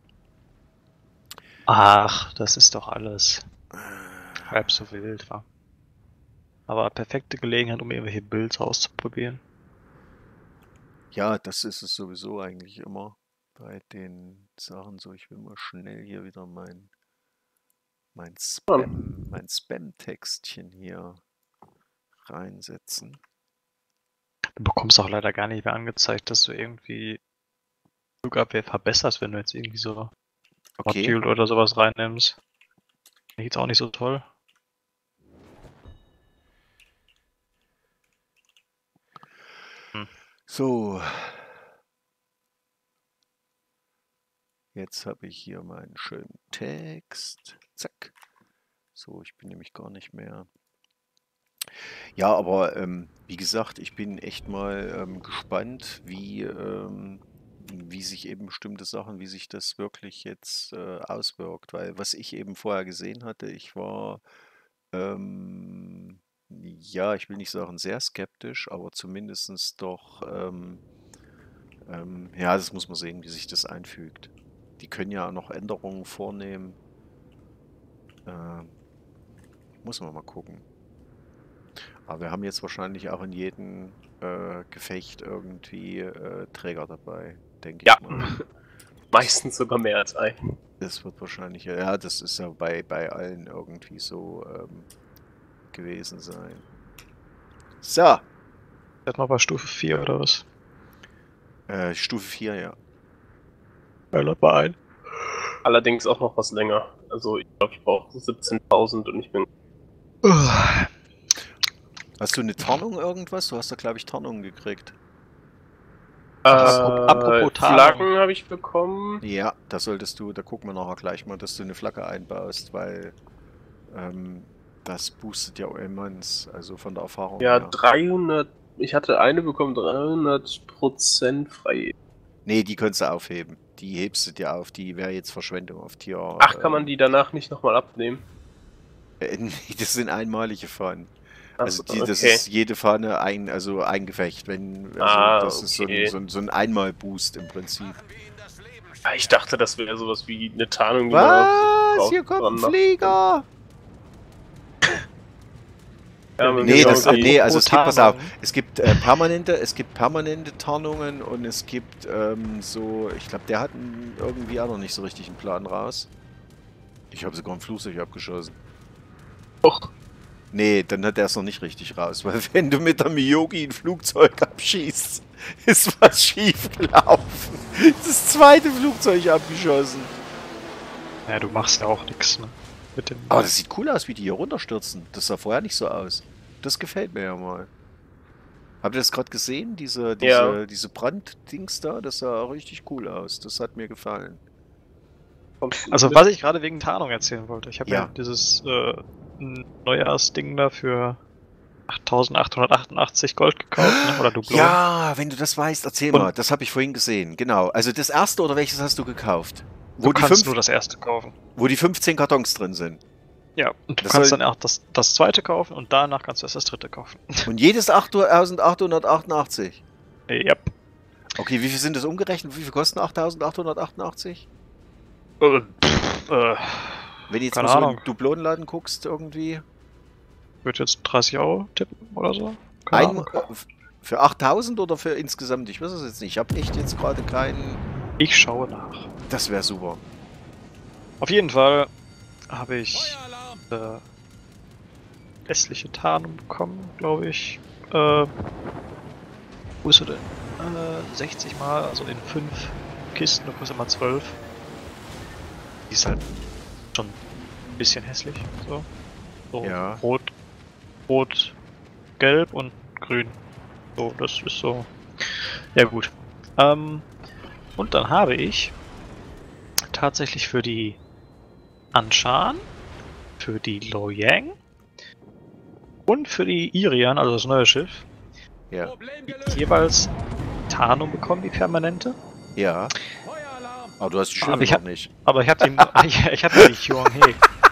Ach, das ist doch alles halb so wild, wa? Aber perfekte Gelegenheit, um irgendwelche Builds auszuprobieren. Ja, das ist es sowieso eigentlich immer bei den Sachen so. Ich will mal schnell hier wieder mein, mein Spam, mein Spam-Textchen hier reinsetzen. Du bekommst auch leider gar nicht mehr angezeigt, dass du irgendwie Flugabwehr verbesserst, wenn du jetzt irgendwie so Okay. Module oder sowas reinnimmst. Finde ich jetzt auch nicht so toll. Hm. So. Jetzt habe ich hier meinen schönen Text. Zack. So, ich bin nämlich gar nicht mehr. Ja, aber ähm, wie gesagt, ich bin echt mal ähm, gespannt, wie, ähm, wie sich eben bestimmte Sachen, wie sich das wirklich jetzt äh, auswirkt. Weil was ich eben vorher gesehen hatte, ich war, ähm, ja, ich will nicht sagen sehr skeptisch, aber zumindestens doch, ähm, ähm, ja, das muss man sehen, wie sich das einfügt. Die können ja noch Änderungen vornehmen. Äh, muss man mal gucken. Aber wir haben jetzt wahrscheinlich auch in jedem äh, Gefecht irgendwie äh, Träger dabei, denke Ja. ich mal. Meistens sogar mehr als ein. Das wird wahrscheinlich, ja, das ist ja bei, bei allen irgendwie so ähm, gewesen sein. So, Erstmal bei Stufe vier oder was? äh, Stufe vier, ja. Ja, lad mal ein. Allerdings auch noch was länger. Also ich glaube, ich brauche siebzehntausend und ich bin Hast du eine Tarnung irgendwas? Du hast da, glaube ich, Tarnungen gekriegt. Äh, apropos Tarnung. Flaggen habe ich bekommen. Ja, da solltest du, da gucken wir nachher gleich mal, dass du eine Flagge einbaust, weil ähm, das boostet ja immens, also von der Erfahrung Ja, her. dreihundert. Ich hatte eine bekommen, dreihundert Prozent frei. Nee, die kannst du aufheben. Die hebst du dir auf, die wäre jetzt Verschwendung auf Tier. Ach, kann man die danach nicht nochmal abnehmen? Äh, nee, das sind einmalige Fahnen. Also Ach, die, das okay. ist jede Fahne ein, also ein Gefecht, wenn, also Ah, das ist so okay. ein, so ein, so ein Einmal-Boost im Prinzip. Ah, ich dachte, das wäre sowas wie eine Tarnung. die man auf- Was? Hier auf- kommt ein dran macht. Flieger! Ja, man Nee, kann das, auch äh, die- nee, also es gibt, pass auf, Tarnung. es gibt äh, permanente, es gibt permanente Tarnungen und es gibt ähm, so, ich glaube, der hat n- irgendwie auch noch nicht so richtig einen Plan raus. Ich habe sogar ein Flugzeug abgeschossen. Och, Nee, dann hat er es noch nicht richtig raus, weil wenn du mit der Miyogi ein Flugzeug abschießt, ist was schief gelaufen. Das zweite Flugzeug abgeschossen. Ja, du machst ja auch nichts, ne? Mit dem. Aber das sieht cool aus, wie die hier runterstürzen. Das sah vorher nicht so aus. Das gefällt mir ja mal. Habt ihr das gerade gesehen? Diese, diese, Ja. diese Branddings da, das sah richtig cool aus. Das hat mir gefallen. kommst du Also mit? was ich gerade wegen Tarnung erzählen wollte. Ich habe Ja. ja. dieses äh, Neujahrsding da für achttausendachthundertachtundachtzig Gold gekauft, ne? Oder Dublonen. Ja, wenn du das weißt, erzähl Und- mal. Das habe ich vorhin gesehen. Genau. Also das erste oder welches hast du gekauft? Du Wo die, kannst fünf, nur das erste kaufen. wo die fünfzehn Kartons drin sind. Ja, und du Das kannst soll- dann auch das, das zweite kaufen und danach kannst du erst das dritte kaufen. Und jedes achttausendachthundertachtundachtzig. Ja. Okay, wie viel sind das umgerechnet? Wie viel kosten achttausendachthundertachtundachtzig? Äh, pff, äh, Wenn du jetzt Keine mal so Ahnung. im Dublonenladen guckst, irgendwie. würde jetzt dreißig Euro tippen oder so. Keine Ein, Ahnung. für achttausend oder für insgesamt? Ich weiß es jetzt nicht. Ich habe echt jetzt gerade keinen. Ich schaue nach. Das wäre super. Auf jeden Fall habe ich äh, westliche Tarnung bekommen, glaube ich. Äh, wo ist er denn? Äh, sechzig Mal, also in fünf Kisten, du kostet immer zwölf. Die ist halt schon ein bisschen hässlich. So, so Ja. rot, rot, gelb und grün. So, das ist so. Ja gut. Ähm, und dann habe ich tatsächlich für die Anshan, für die Loyang und für die Irian, also das neue Schiff, Ja. jeweils Tarnung bekommen, die permanente. Ja. Aber du hast die Schiffe Aber ich noch hab- nicht. Aber ich habe die, ich, ich hab ja die Hyung-Hee.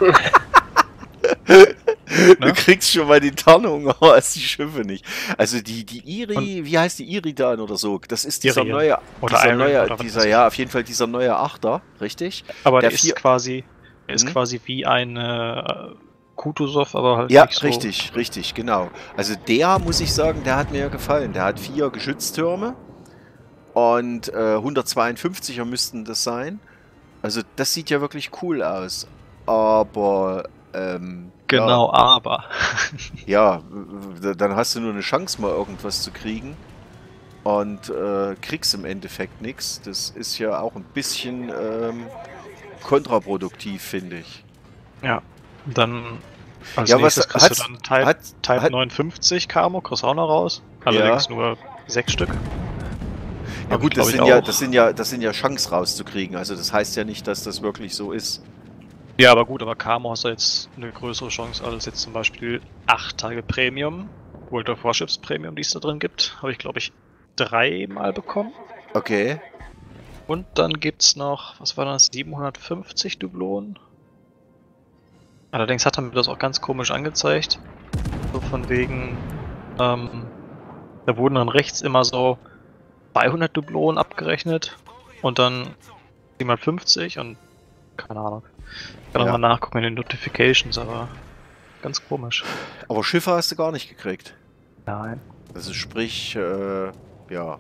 Du kriegst schon mal die Tarnung, aber hast die Schiffe nicht. Also die, die Iri, wie heißt die Iridan oder so? Das ist dieser Irian. neue, Oder dieser Iron neue, oder was dieser, weiß ich. ja, auf jeden Fall dieser neue Achter, richtig? Aber Der der, vier- ist quasi, der ist Mhm. quasi wie ein äh, Kutuzov, aber halt Ja, nicht so. richtig, richtig, genau. Also der, muss ich sagen, der hat mir ja gefallen. Der hat vier Geschütztürme und äh, hundertzweiundfünfziger müssten das sein. Also das sieht ja wirklich cool aus. Aber, ähm, Genau, aber. ja, ja, dann hast du nur eine Chance, mal irgendwas zu kriegen. Und äh, kriegst im Endeffekt nichts. Das ist ja auch ein bisschen ähm, kontraproduktiv, finde ich. Ja. Dann als Ja, was nächstes kriegst hat's- du dann Type, hat- Type hat- neunundfünfzig Camo, kriegst du auch noch raus. Allerdings nur sechs Stück. Ja Hab gut, ich, das glaub ich, sind ja, auch. das sind ja, das sind ja Chancen rauszukriegen. Also das heißt ja nicht, dass das wirklich so ist. Ja, aber gut, aber Camo hast du jetzt eine größere Chance als jetzt zum Beispiel acht Tage Premium. World of Warships Premium, die es da drin gibt. Habe ich, glaube ich, dreimal bekommen. Okay. Und dann gibt's noch, was war das, siebenhundertfünfzig Dublonen. Allerdings hat er mir das auch ganz komisch angezeigt. So von wegen, ähm, da wurden dann rechts immer so zweihundert Dublonen abgerechnet und dann siebenhundertfünfzig und keine Ahnung. Ich kann Ja. auch mal nachgucken in den Notifications, aber ganz komisch. Aber Schiffe hast du gar nicht gekriegt. Nein. Das ist sprich, äh, ja.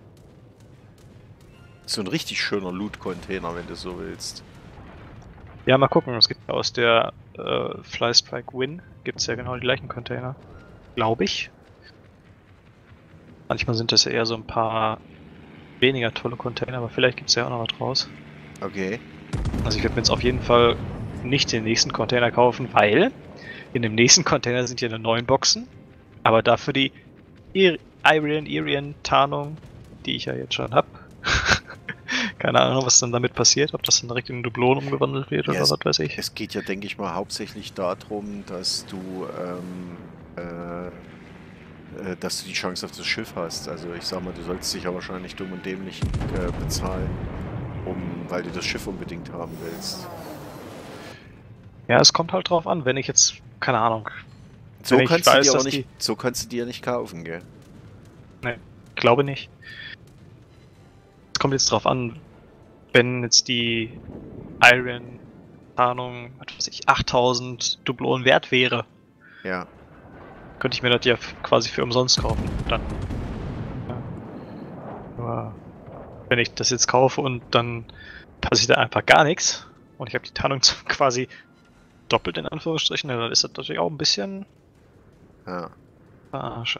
So ein richtig schöner Loot-Container, wenn du so willst. Ja, mal gucken. Es gibt aus der äh, Flystrike Win gibt es ja genau die gleichen Container. Glaube ich. Manchmal sind das ja eher so ein paar weniger tolle Container, aber vielleicht gibt es ja auch noch was draus. Okay. Also ich werde mir jetzt auf jeden Fall nicht den nächsten Container kaufen, weil In dem nächsten Container sind ja nur neun Boxen, aber dafür die Ir Irian Irian Tarnung, die ich ja jetzt schon habe. Keine Ahnung, was dann damit passiert, ob das dann direkt in Dublonen umgewandelt wird Ja, oder es, was weiß ich. es geht ja, denke ich mal, hauptsächlich darum, dass du, ähm, äh, äh, dass du die Chance auf das Schiff hast. Also ich sag mal, du sollst dich ja wahrscheinlich dumm und dämlich äh, bezahlen, um, weil du das Schiff unbedingt haben willst. Ja, es kommt halt drauf an, wenn ich jetzt, keine Ahnung. So wenn kannst ich du weiß, dir aber dass nicht, die, so kannst du dir nicht kaufen, gell? ne, glaube nicht. Es kommt jetzt drauf an, wenn jetzt die Iron Tarnung, was weiß ich, achttausend Dublonen wert wäre, Ja. könnte ich mir das ja f- quasi für umsonst kaufen. Dann. Ja. Aber wenn ich das jetzt kaufe und dann passiert da einfach gar nichts und ich habe die Tarnung z- quasi doppelt in Anführungsstrichen, dann ist das natürlich auch ein bisschen Ja. verarsche.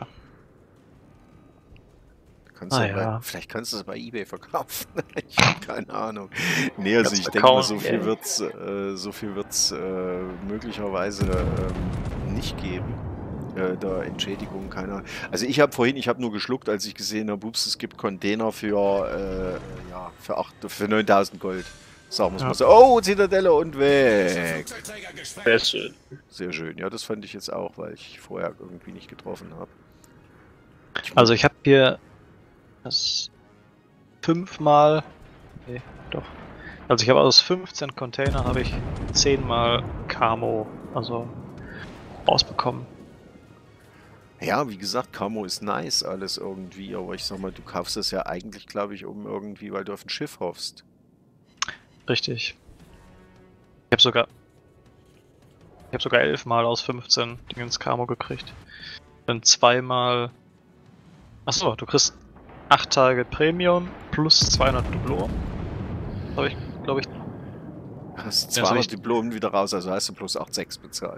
Kannst Ah, du bei, ja. Vielleicht kannst du es bei eBay verkaufen. Ich habe keine Ahnung. Nee, also Kannst ich denke mal, so verkaufen, viel ey. wird's, äh, so viel wird's äh, möglicherweise ähm, nicht geben. Äh, da Entschädigung, keine Ahnung. Also ich habe vorhin, ich habe nur geschluckt, als ich gesehen habe, ups, es gibt Container für, äh, ja, für, acht, für neuntausend Gold. Sagen wir es Ja. mal so. Oh, Zitadelle und weg. Sehr schön. Sehr schön. Ja, das fand ich jetzt auch, weil ich vorher irgendwie nicht getroffen habe. Also ich habe hier das fünfmal, nee, doch. Also ich habe aus fünfzehn Container habe ich zehnmal Camo, also rausbekommen. Ja, wie gesagt, Camo ist nice alles irgendwie, aber ich sag mal, du kaufst das ja eigentlich, glaube ich, um irgendwie, weil du auf ein Schiff hoffst. Richtig. Ich habe sogar ich habe sogar elfmal aus fünfzehn Dingens Camo gekriegt. Dann zweimal. Achso, du kriegst acht Tage Premium plus zweihundert Dublonen. Habe ich, glaube ich. Hast Ja, zweihundert so ich- Diplomen wieder raus, also hast du plus acht Komma sechs bezahlt.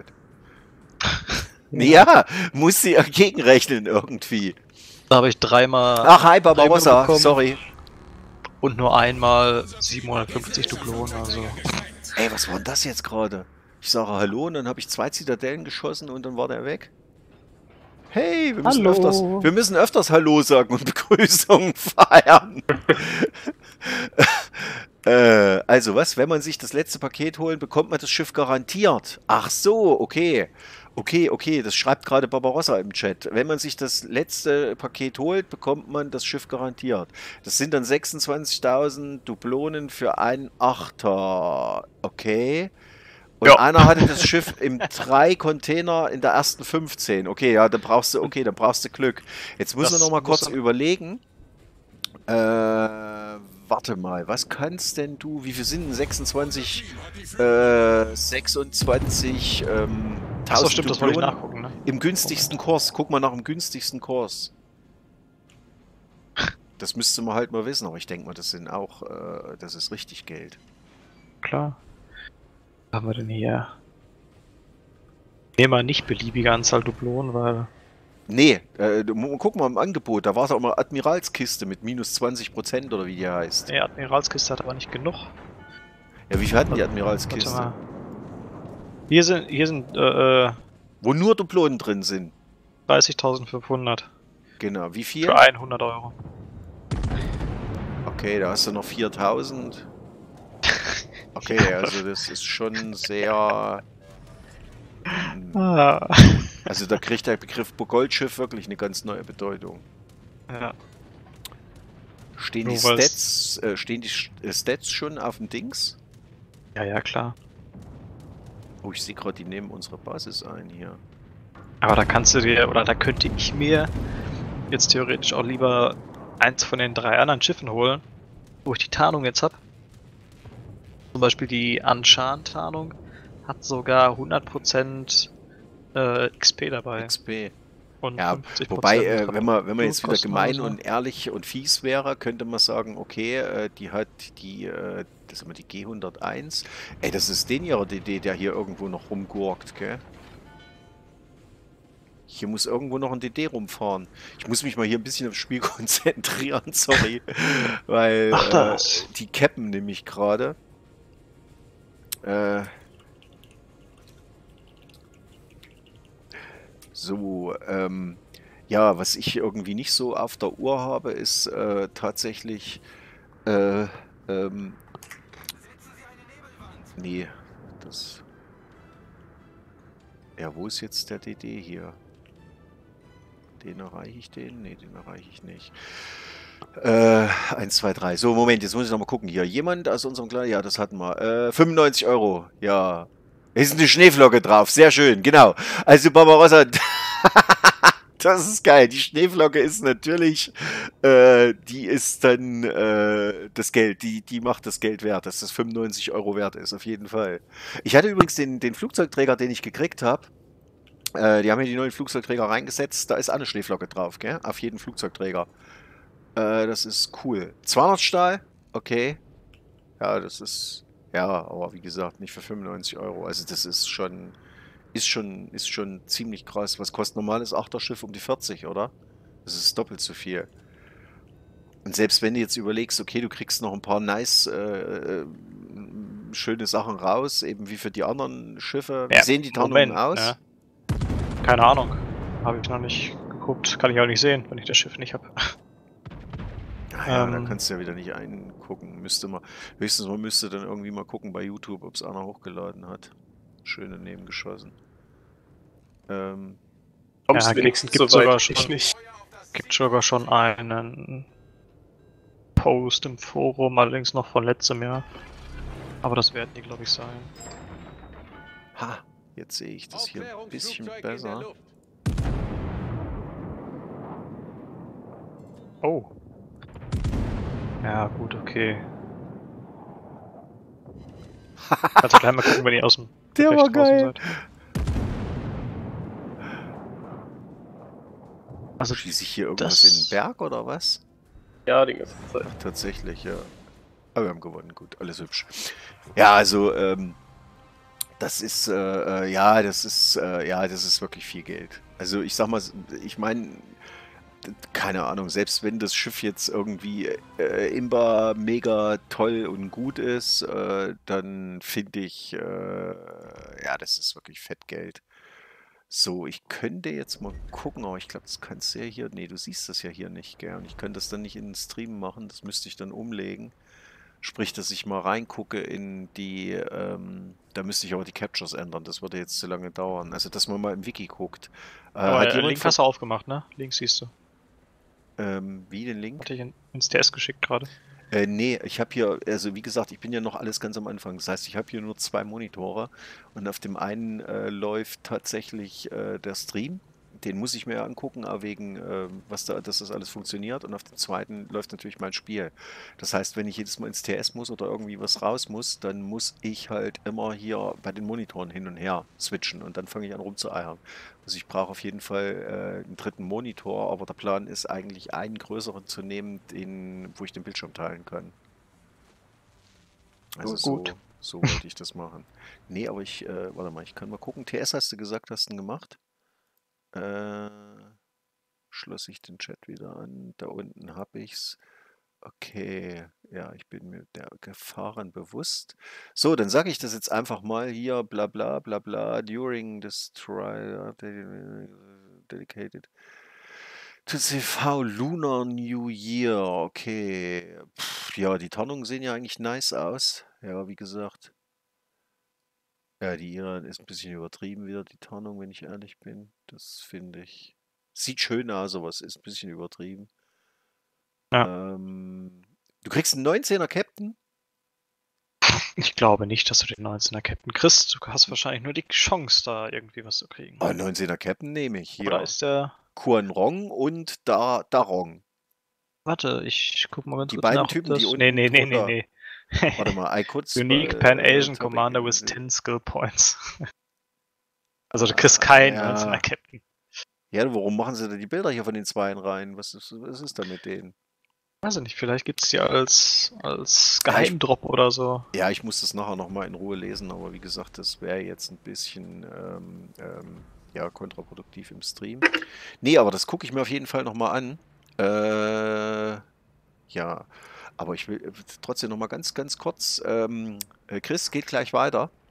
Ja, muss sie ja gegenrechnen irgendwie. Da habe ich dreimal Ach, hi Barbarossa, Premium bekommen. sorry. und nur einmal siebenhundertfünfzig Dublonen, also. Ey, was war denn das jetzt gerade? Ich sage Hallo und dann habe ich zwei Zitadellen geschossen und dann war der weg. Hey, wir müssen, Hallo. öfters, wir müssen öfters Hallo sagen und Begrüßungen feiern. äh, also was, wenn man sich das letzte Paket holt, bekommt man das Schiff garantiert. Ach so, okay. Okay, okay, das schreibt gerade Barbarossa im Chat. Wenn man sich das letzte Paket holt, bekommt man das Schiff garantiert. Das sind dann sechsundzwanzigtausend Dublonen für einen Achter. Okay. Und Ja. einer hatte das Schiff im drei Container in der ersten fünfzehn. Okay, ja, dann brauchst du, okay, dann brauchst du Glück. Jetzt müssen wir Das noch mal muss kurz dann- überlegen. Äh, warte mal, was kannst denn du, wie viel sind denn sechsundzwanzig, äh, sechsundzwanzig, ähm, Achso, tausend stimmt, das wollte ich Dublonen nachgucken, ne? im günstigsten Kurs? Guck mal nach dem günstigsten Kurs. Das müsste man halt mal wissen, aber ich denke mal, das sind auch, äh, das ist richtig Geld. Klar. Was haben wir denn hier? Nehmen wir nicht beliebige Anzahl Dublonen, weil. Nee, äh, du- mu- guck mal im Angebot, da war doch mal Admiralskiste mit minus zwanzig Prozent oder wie die heißt. Die Admiralskiste hat aber nicht genug. Ja, wie viel hatten die Warte Admiralskiste? mal. Hier sind, hier sind äh, Wo nur Dublonen drin sind. dreißigtausendfünfhundert Genau, wie viel? für hundert Euro. Okay, da hast du noch viertausend. Okay, also das ist schon sehr... hm, Ah. Also da kriegt der Begriff Goldschiff wirklich eine ganz neue Bedeutung. Ja. Stehen Nur die weil's- Stats, äh, stehen die Sch- äh, Stats schon auf dem Dings? ja, ja, klar. Oh, ich sehe gerade, die nehmen unsere Basis ein hier. Aber da kannst du dir, oder da könnte ich mir jetzt theoretisch auch lieber eins von den drei anderen Schiffen holen, wo ich die Tarnung jetzt habe. Zum Beispiel die Anshan-Tarnung hat sogar hundert Prozent äh, X P dabei. X P. Und Ja, fünfzig Prozent wobei, äh, wenn man, wenn man jetzt wieder Blutkosten gemein oder so. und ehrlich und fies wäre, könnte man sagen, okay, äh, die hat die, äh, das ist immer die G hunderteins. Ey, das ist den ihrer D D, der hier irgendwo noch rumgurkt, gell? Hier muss irgendwo noch ein D D rumfahren. Ich muss mich mal hier ein bisschen aufs Spiel konzentrieren, sorry. Weil Ach, äh, das. die cappen nämlich gerade. Äh, So, ähm, ja, was ich irgendwie nicht so auf der Uhr habe, ist äh, tatsächlich, äh, ähm, nee, das, ja, wo ist jetzt der D D hier? Den erreiche ich den? Nee, den erreiche ich nicht. Äh, eins, zwei, drei. So, Moment, jetzt muss ich nochmal gucken hier. Jemand aus unserem Clan, ja, das hatten wir. Äh, fünfundneunzig Euro, ja. Ist eine Schneeflocke drauf, sehr schön, genau. Also Barbarossa, das ist geil. Die Schneeflocke ist natürlich, äh, die ist dann äh, das Geld, die, die macht das Geld wert, dass das fünfundneunzig Euro wert ist, auf jeden Fall. Ich hatte übrigens den, den Flugzeugträger, den ich gekriegt habe. Äh, die haben hier die neuen Flugzeugträger reingesetzt, da ist auch eine Schneeflocke drauf, gell? Auf jeden Flugzeugträger. Äh, das ist cool. zweihundert Stahl, okay. Ja, das ist, ja, aber wie gesagt, nicht für fünfundneunzig Euro. Also das ist schon, ist schon, ist schon ziemlich krass. Was kostet normales Achterschiff um die vierzig, oder? Das ist doppelt so viel. Und selbst wenn du jetzt überlegst, okay, du kriegst noch ein paar nice, äh, äh, schöne Sachen raus, eben wie für die anderen Schiffe. Wie Ja, sehen die Tarnungen Moment, aus? ne? Keine Ahnung. Habe ich noch nicht geguckt. Kann ich auch nicht sehen, wenn ich das Schiff nicht habe. Ah ja, da Ähm. kannst du ja wieder nicht eingucken. Müsste man, höchstens man müsste dann irgendwie mal gucken bei YouTube, ob es einer hochgeladen hat. Schön daneben geschossen. Ähm, Kommst Ja, wenigstens gibt, gibt so weit, sogar ich schon, nicht. gibt sogar schon einen Post im Forum, allerdings noch von letztem Jahr. Aber das werden die, glaube ich, sein. ha, jetzt sehe ich das hier ein bisschen besser. Oh. Ja, gut, okay. Also gleich mal gucken, wenn ihr aus dem Der Gefecht war geil. draußen seid. Also Schieße ich hier irgendwas in den das... Berg oder was? Ja, die ganze Zeit. Ach, tatsächlich, ja. Aber wir haben gewonnen, gut, alles hübsch. Ja, also, ähm, das ist, äh, äh, ja, das ist, äh, ja, das ist wirklich viel Geld. Also ich sag mal, ich meine, keine Ahnung, selbst wenn das Schiff jetzt irgendwie äh, imba mega toll und gut ist, äh, dann finde ich, äh, ja, das ist wirklich Fettgeld. So, ich könnte jetzt mal gucken, aber ich glaube, das kannst du ja hier, nee, du siehst das ja hier nicht, gell? Und ich könnte das dann nicht in den Stream machen, das müsste ich dann umlegen. Sprich, dass ich mal reingucke in die, ähm, da müsste ich aber die Captures ändern, das würde jetzt zu lange dauern. Also, dass man mal im Wiki guckt. Äh, Aber hat äh, jemand Link von, hast du aufgemacht, ne? Link siehst du. ähm, wie den Link? Hatte ich in, ins T S geschickt gerade. Äh, nee, ich habe hier, also wie gesagt, ich bin ja noch alles ganz am Anfang. Das heißt, ich habe hier nur zwei Monitore und auf dem einen äh, läuft tatsächlich äh, der Stream. Den muss ich mir angucken, aber wegen, äh, was da, dass das alles funktioniert. Und auf dem zweiten läuft natürlich mein Spiel. Das heißt, wenn ich jedes Mal ins T S muss oder irgendwie was raus muss, dann muss ich halt immer hier bei den Monitoren hin und her switchen und dann fange ich an rumzueiern. Also ich brauche auf jeden Fall äh, einen dritten Monitor, aber der Plan ist eigentlich einen größeren zu nehmen, den, wo ich den Bildschirm teilen kann. Also Gut. so, so wollte ich das machen. Nee, aber ich, äh, warte mal, ich kann mal gucken. T S hast du gesagt, hast du ihn gemacht? Äh, schloss ich den Chat wieder an. Da unten habe ich's. Okay, ja, ich bin mir der Gefahren bewusst. So, dann sage ich das jetzt einfach mal hier, bla bla bla bla, during this trial, dedicated to the V Lunar New Year. Okay, Pff, ja, die Tarnungen sehen ja eigentlich nice aus. Ja, wie gesagt. Ja, die Iran ist ein bisschen übertrieben wieder, die Tarnung, wenn ich ehrlich bin. Das finde ich. Sieht schön aus, aber es ist ein bisschen übertrieben. Ja. Ähm, du kriegst einen neunzehner Captain? Ich glaube nicht, dass du den neunzehner Captain kriegst. Du hast wahrscheinlich nur die Chance, da irgendwie was zu kriegen. Ah, neunzehner Captain nehme ich Oder hier. ist der... Quan Rong und Da Darong. Warte, ich guck mal ganz Die kurz beiden nach, ob Typen, das... die unten Nee, nee, nee, nee, drunter- nee. Warte mal, I could Unique äh, Pan-Asian Topic- Commander with ten Skill Points. Also du kriegst Ah, keinen ja. neunzehner Captain. Ja, warum machen sie denn die Bilder hier von den Zweien rein? Was ist, was ist da mit denen? Weiß ich nicht, vielleicht gibt es die als, als Ja, ich- Geheimdrop oder so. Ja, ich muss das nachher nochmal in Ruhe lesen, aber wie gesagt, das wäre jetzt ein bisschen ähm, ähm, ja, kontraproduktiv im Stream. Nee, aber das gucke ich mir auf jeden Fall nochmal an. Äh, ja, aber ich will äh, trotzdem nochmal ganz, ganz kurz. Ähm, äh, Chris geht gleich weiter.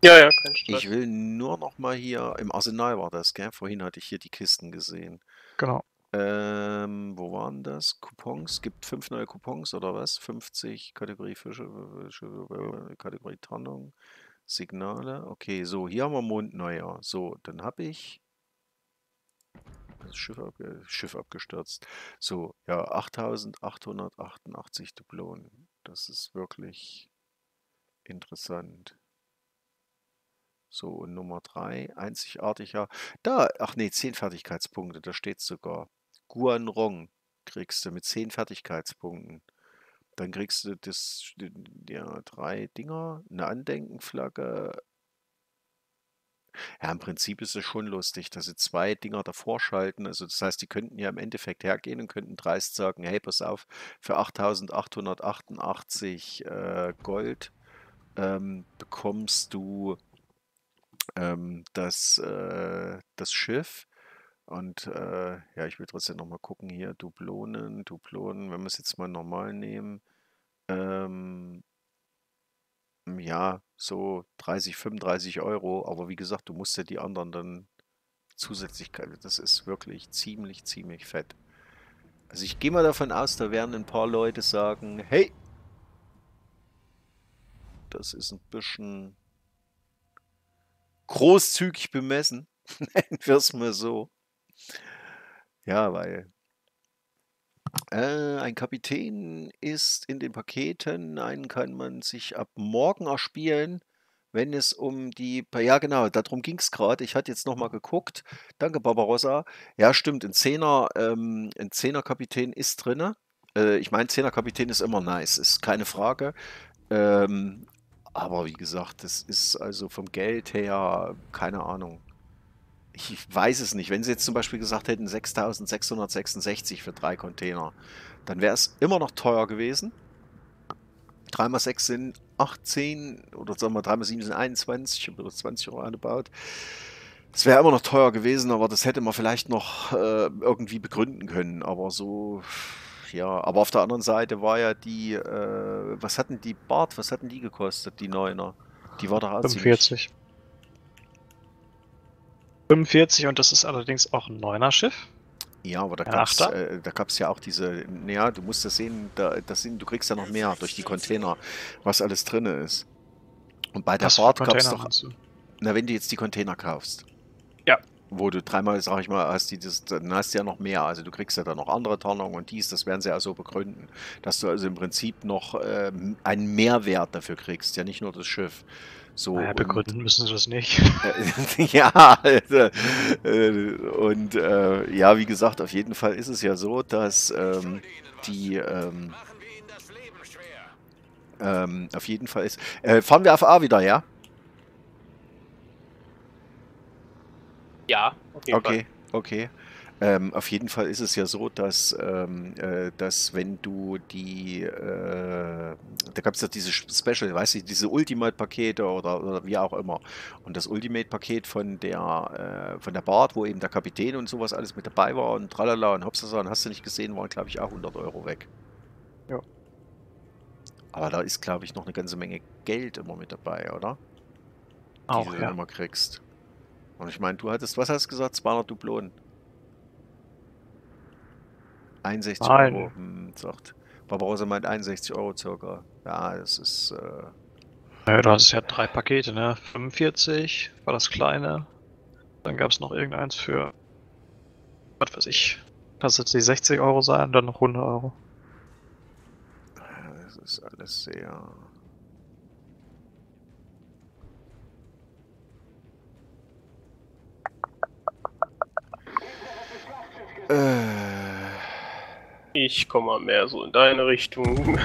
Ja, ja, kein Stress. Ich will nur noch mal hier, im Arsenal war das, gell? Vorhin hatte ich hier die Kisten gesehen. Genau. Ähm, wo waren das? Coupons? Gibt fünf neue Coupons oder was? fünfzig Kategorie Fische, Fische, Kategorie Tarnung, Signale. Okay, so, hier haben wir Mondneujahr. So, dann habe ich das Schiff, abge Schiff abgestürzt. So, ja, achttausendachthundertachtundachtzig Dublonen. Das ist wirklich interessant. So, und Nummer drei, einzigartiger. Da, ach nee, zehn Fertigkeitspunkte, da steht sogar. Guanrong kriegst du mit zehn Fertigkeitspunkten. Dann kriegst du das, ja, drei Dinger, eine Andenkenflagge. Ja, im Prinzip ist es schon lustig, dass sie zwei Dinger davor schalten. Also das heißt, die könnten ja im Endeffekt hergehen und könnten dreist sagen, hey, pass auf, für achttausendachthundertachtundachtzig äh, Gold ähm, bekommst du ähm, das, äh, das Schiff. Und äh, ja, ich will trotzdem noch mal gucken hier, Dublonen, Dublonen, wenn wir es jetzt mal normal nehmen, ähm, ja, so dreißig, fünfunddreißig Euro, aber wie gesagt, du musst ja die anderen dann zusätzlich, das ist wirklich ziemlich, ziemlich fett. Also ich gehe mal davon aus, da werden ein paar Leute sagen, hey, das ist ein bisschen großzügig bemessen, nennen wir es mal so. Ja, weil äh, ein Kapitän ist in den Paketen, einen kann man sich ab morgen erspielen, wenn es um die, ja genau, darum ging es gerade. Ich hatte jetzt nochmal geguckt. Danke, Barbarossa. Ja, stimmt, ein Zehner, ähm, ein Zehner-Kapitän ist drinne. Äh, ich meine, Zehner-Kapitän ist immer nice, ist keine Frage. Ähm, aber wie gesagt, das ist also vom Geld her, keine Ahnung. Ich weiß es nicht. Wenn sie jetzt zum Beispiel gesagt hätten sechstausendsechshundertsechsundsechzig für drei Container, dann wäre es immer noch teuer gewesen. drei mal sechs sind achtzehn oder sagen wir drei mal sieben sind einundzwanzig oder zwanzig Euro angebaut. Es wäre immer noch teuer gewesen, aber das hätte man vielleicht noch äh, irgendwie begründen können. Aber so, ja. Aber auf der anderen Seite war ja die, äh, was hatten die Bart, was hatten die gekostet, die Neuner? Die war doch auch ziemlich. fünfundvierzig. fünfundvierzig und das ist allerdings auch ein Neuner-Schiff. Ja, aber da Ein gab's, Achter? äh, da gab's ja auch diese, ja, du musst das sehen, da, das sind, du kriegst ja noch mehr durch die Container, was alles drin ist. Und bei der Was für Fahrt gab's Container doch, meinst du? na, wenn du jetzt die Container kaufst. Ja. Wo du dreimal, sag ich mal, hast, die, das, dann hast du ja noch mehr. Also du kriegst ja dann noch andere Tarnungen und dies, das werden sie ja so begründen. Dass du also im Prinzip noch ähm, einen Mehrwert dafür kriegst, ja nicht nur das Schiff. So, Naja, und, begründen müssen sie das nicht. äh, ja, äh, äh, und äh, ja, wie gesagt, auf jeden Fall ist es ja so, dass ähm, die ähm, ähm, auf jeden Fall ist. Äh, fahren wir auf A wieder, ja? Ja, auf jeden Okay, okay. Ähm, auf jeden Fall ist es ja so, dass, ähm, äh, dass wenn du die, äh, da gab es ja diese Special, weißt du, diese Ultimate-Pakete oder, oder wie auch immer. Und das Ultimate-Paket von der, äh, von der Bart, wo eben der Kapitän und sowas alles mit dabei war und tralala und hopsasa und hast du nicht gesehen, waren glaube ich auch hundert Euro weg. Ja. Aber da ist glaube ich noch eine ganze Menge Geld immer mit dabei, oder? Die Auch, du dann ja. immer kriegst. Und ich meine, du hattest, was hast du gesagt? zweihundert Dublonen. einundsechzig Nein. Euro, hm, sagt. Barbarossa meint einundsechzig Euro circa. Ja, das ist. Äh, Ja, du hast ja drei Pakete, ne? fünfundvierzig war das kleine. Dann gab es noch irgendeins für, was weiß ich, lass es die sechzig Euro sein, dann noch hundert Euro. das ist alles sehr. Äh. Ich komme mal mehr so in deine Richtung.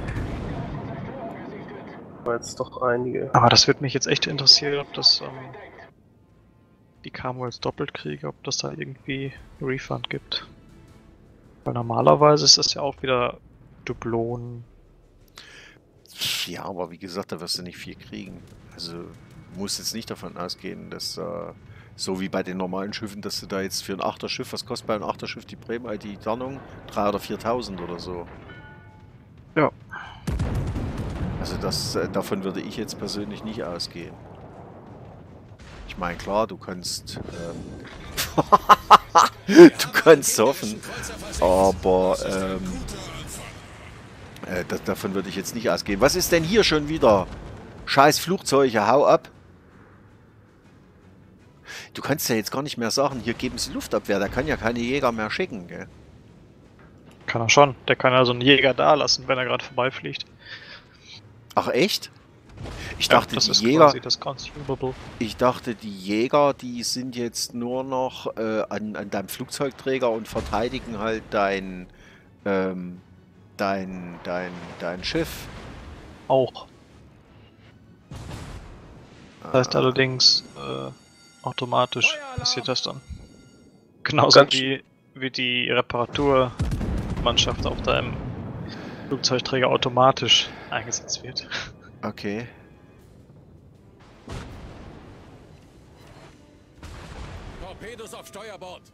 War jetzt doch einige. Aber das würde mich jetzt echt interessieren, ob das, ähm, die Camuels doppelt kriege, ob das da irgendwie Refund gibt. Weil normalerweise ist das ja auch wieder Dublonen. Ja, aber wie gesagt, da wirst du nicht viel kriegen. Also, du musst jetzt nicht davon ausgehen, dass. Äh, So wie bei den normalen Schiffen, dass du da jetzt für ein Achterschiff, was kostet bei einem Achterschiff die Prämie, die Tarnung? dreitausend oder viertausend oder so. Ja. Also das, äh, davon würde ich jetzt persönlich nicht ausgehen. Ich meine, klar, du kannst... Ähm, du kannst hoffen, aber... Ähm, äh, das, davon würde ich jetzt nicht ausgehen. Was ist denn hier schon wieder? Scheiß Flugzeuge, hau ab! Du kannst ja jetzt gar nicht mehr sagen, hier geben sie Luftabwehr. Der kann ja keine Jäger mehr schicken, gell? Kann er schon. Der kann ja so einen Jäger da lassen, wenn er gerade vorbeifliegt. Ach echt? Ich Ja, dachte, das die ist Jäger, quasi das Consumable. ich dachte, die Jäger, die sind jetzt nur noch äh, an, an deinem Flugzeugträger und verteidigen halt dein, ähm, dein, dein, dein Schiff. Auch. Das heißt Ah, allerdings, äh, automatisch passiert das dann. Genauso Ganz wie, wie die Reparaturmannschaft auf deinem Flugzeugträger automatisch eingesetzt wird. okay. Torpedos auf Steuerbord!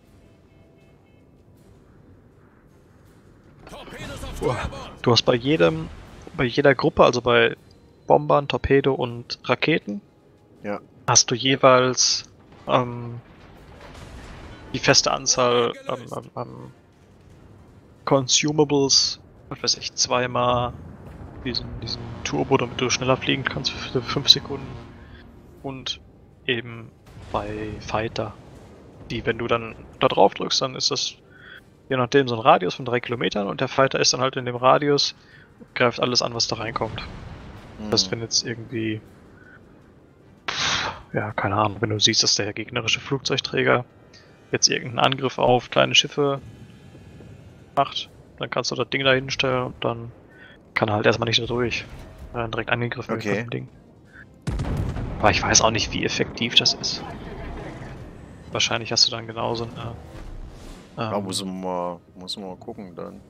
Torpedos auf Steuerbord! Du hast bei jedem, bei jeder Gruppe, also bei Bombern, Torpedo und Raketen, Ja. hast du jeweils ähm, die feste Anzahl ähm, ähm, ähm, Consumables, was weiß ich, zweimal diesen, diesen Turbo, damit du schneller fliegen kannst für fünf Sekunden. Und eben bei Fighter, die, wenn du dann da drauf drückst, dann ist das je nachdem so ein Radius von drei Kilometern und der Fighter ist dann halt in dem Radius, greift alles an, was da reinkommt. Hm. Das, wenn jetzt irgendwie, pff, ja, keine Ahnung, wenn du siehst, dass der gegnerische Flugzeugträger jetzt irgendeinen Angriff auf kleine Schiffe macht, dann kannst du das Ding da hinstellen und dann kann er halt erstmal nicht da durch. Dann direkt angegriffen wird Okay. von dem Ding. Aber ich weiß auch nicht, wie effektiv das ist. Wahrscheinlich hast du dann genauso eine. Da Ähm, muss man mal, muss man mal gucken dann.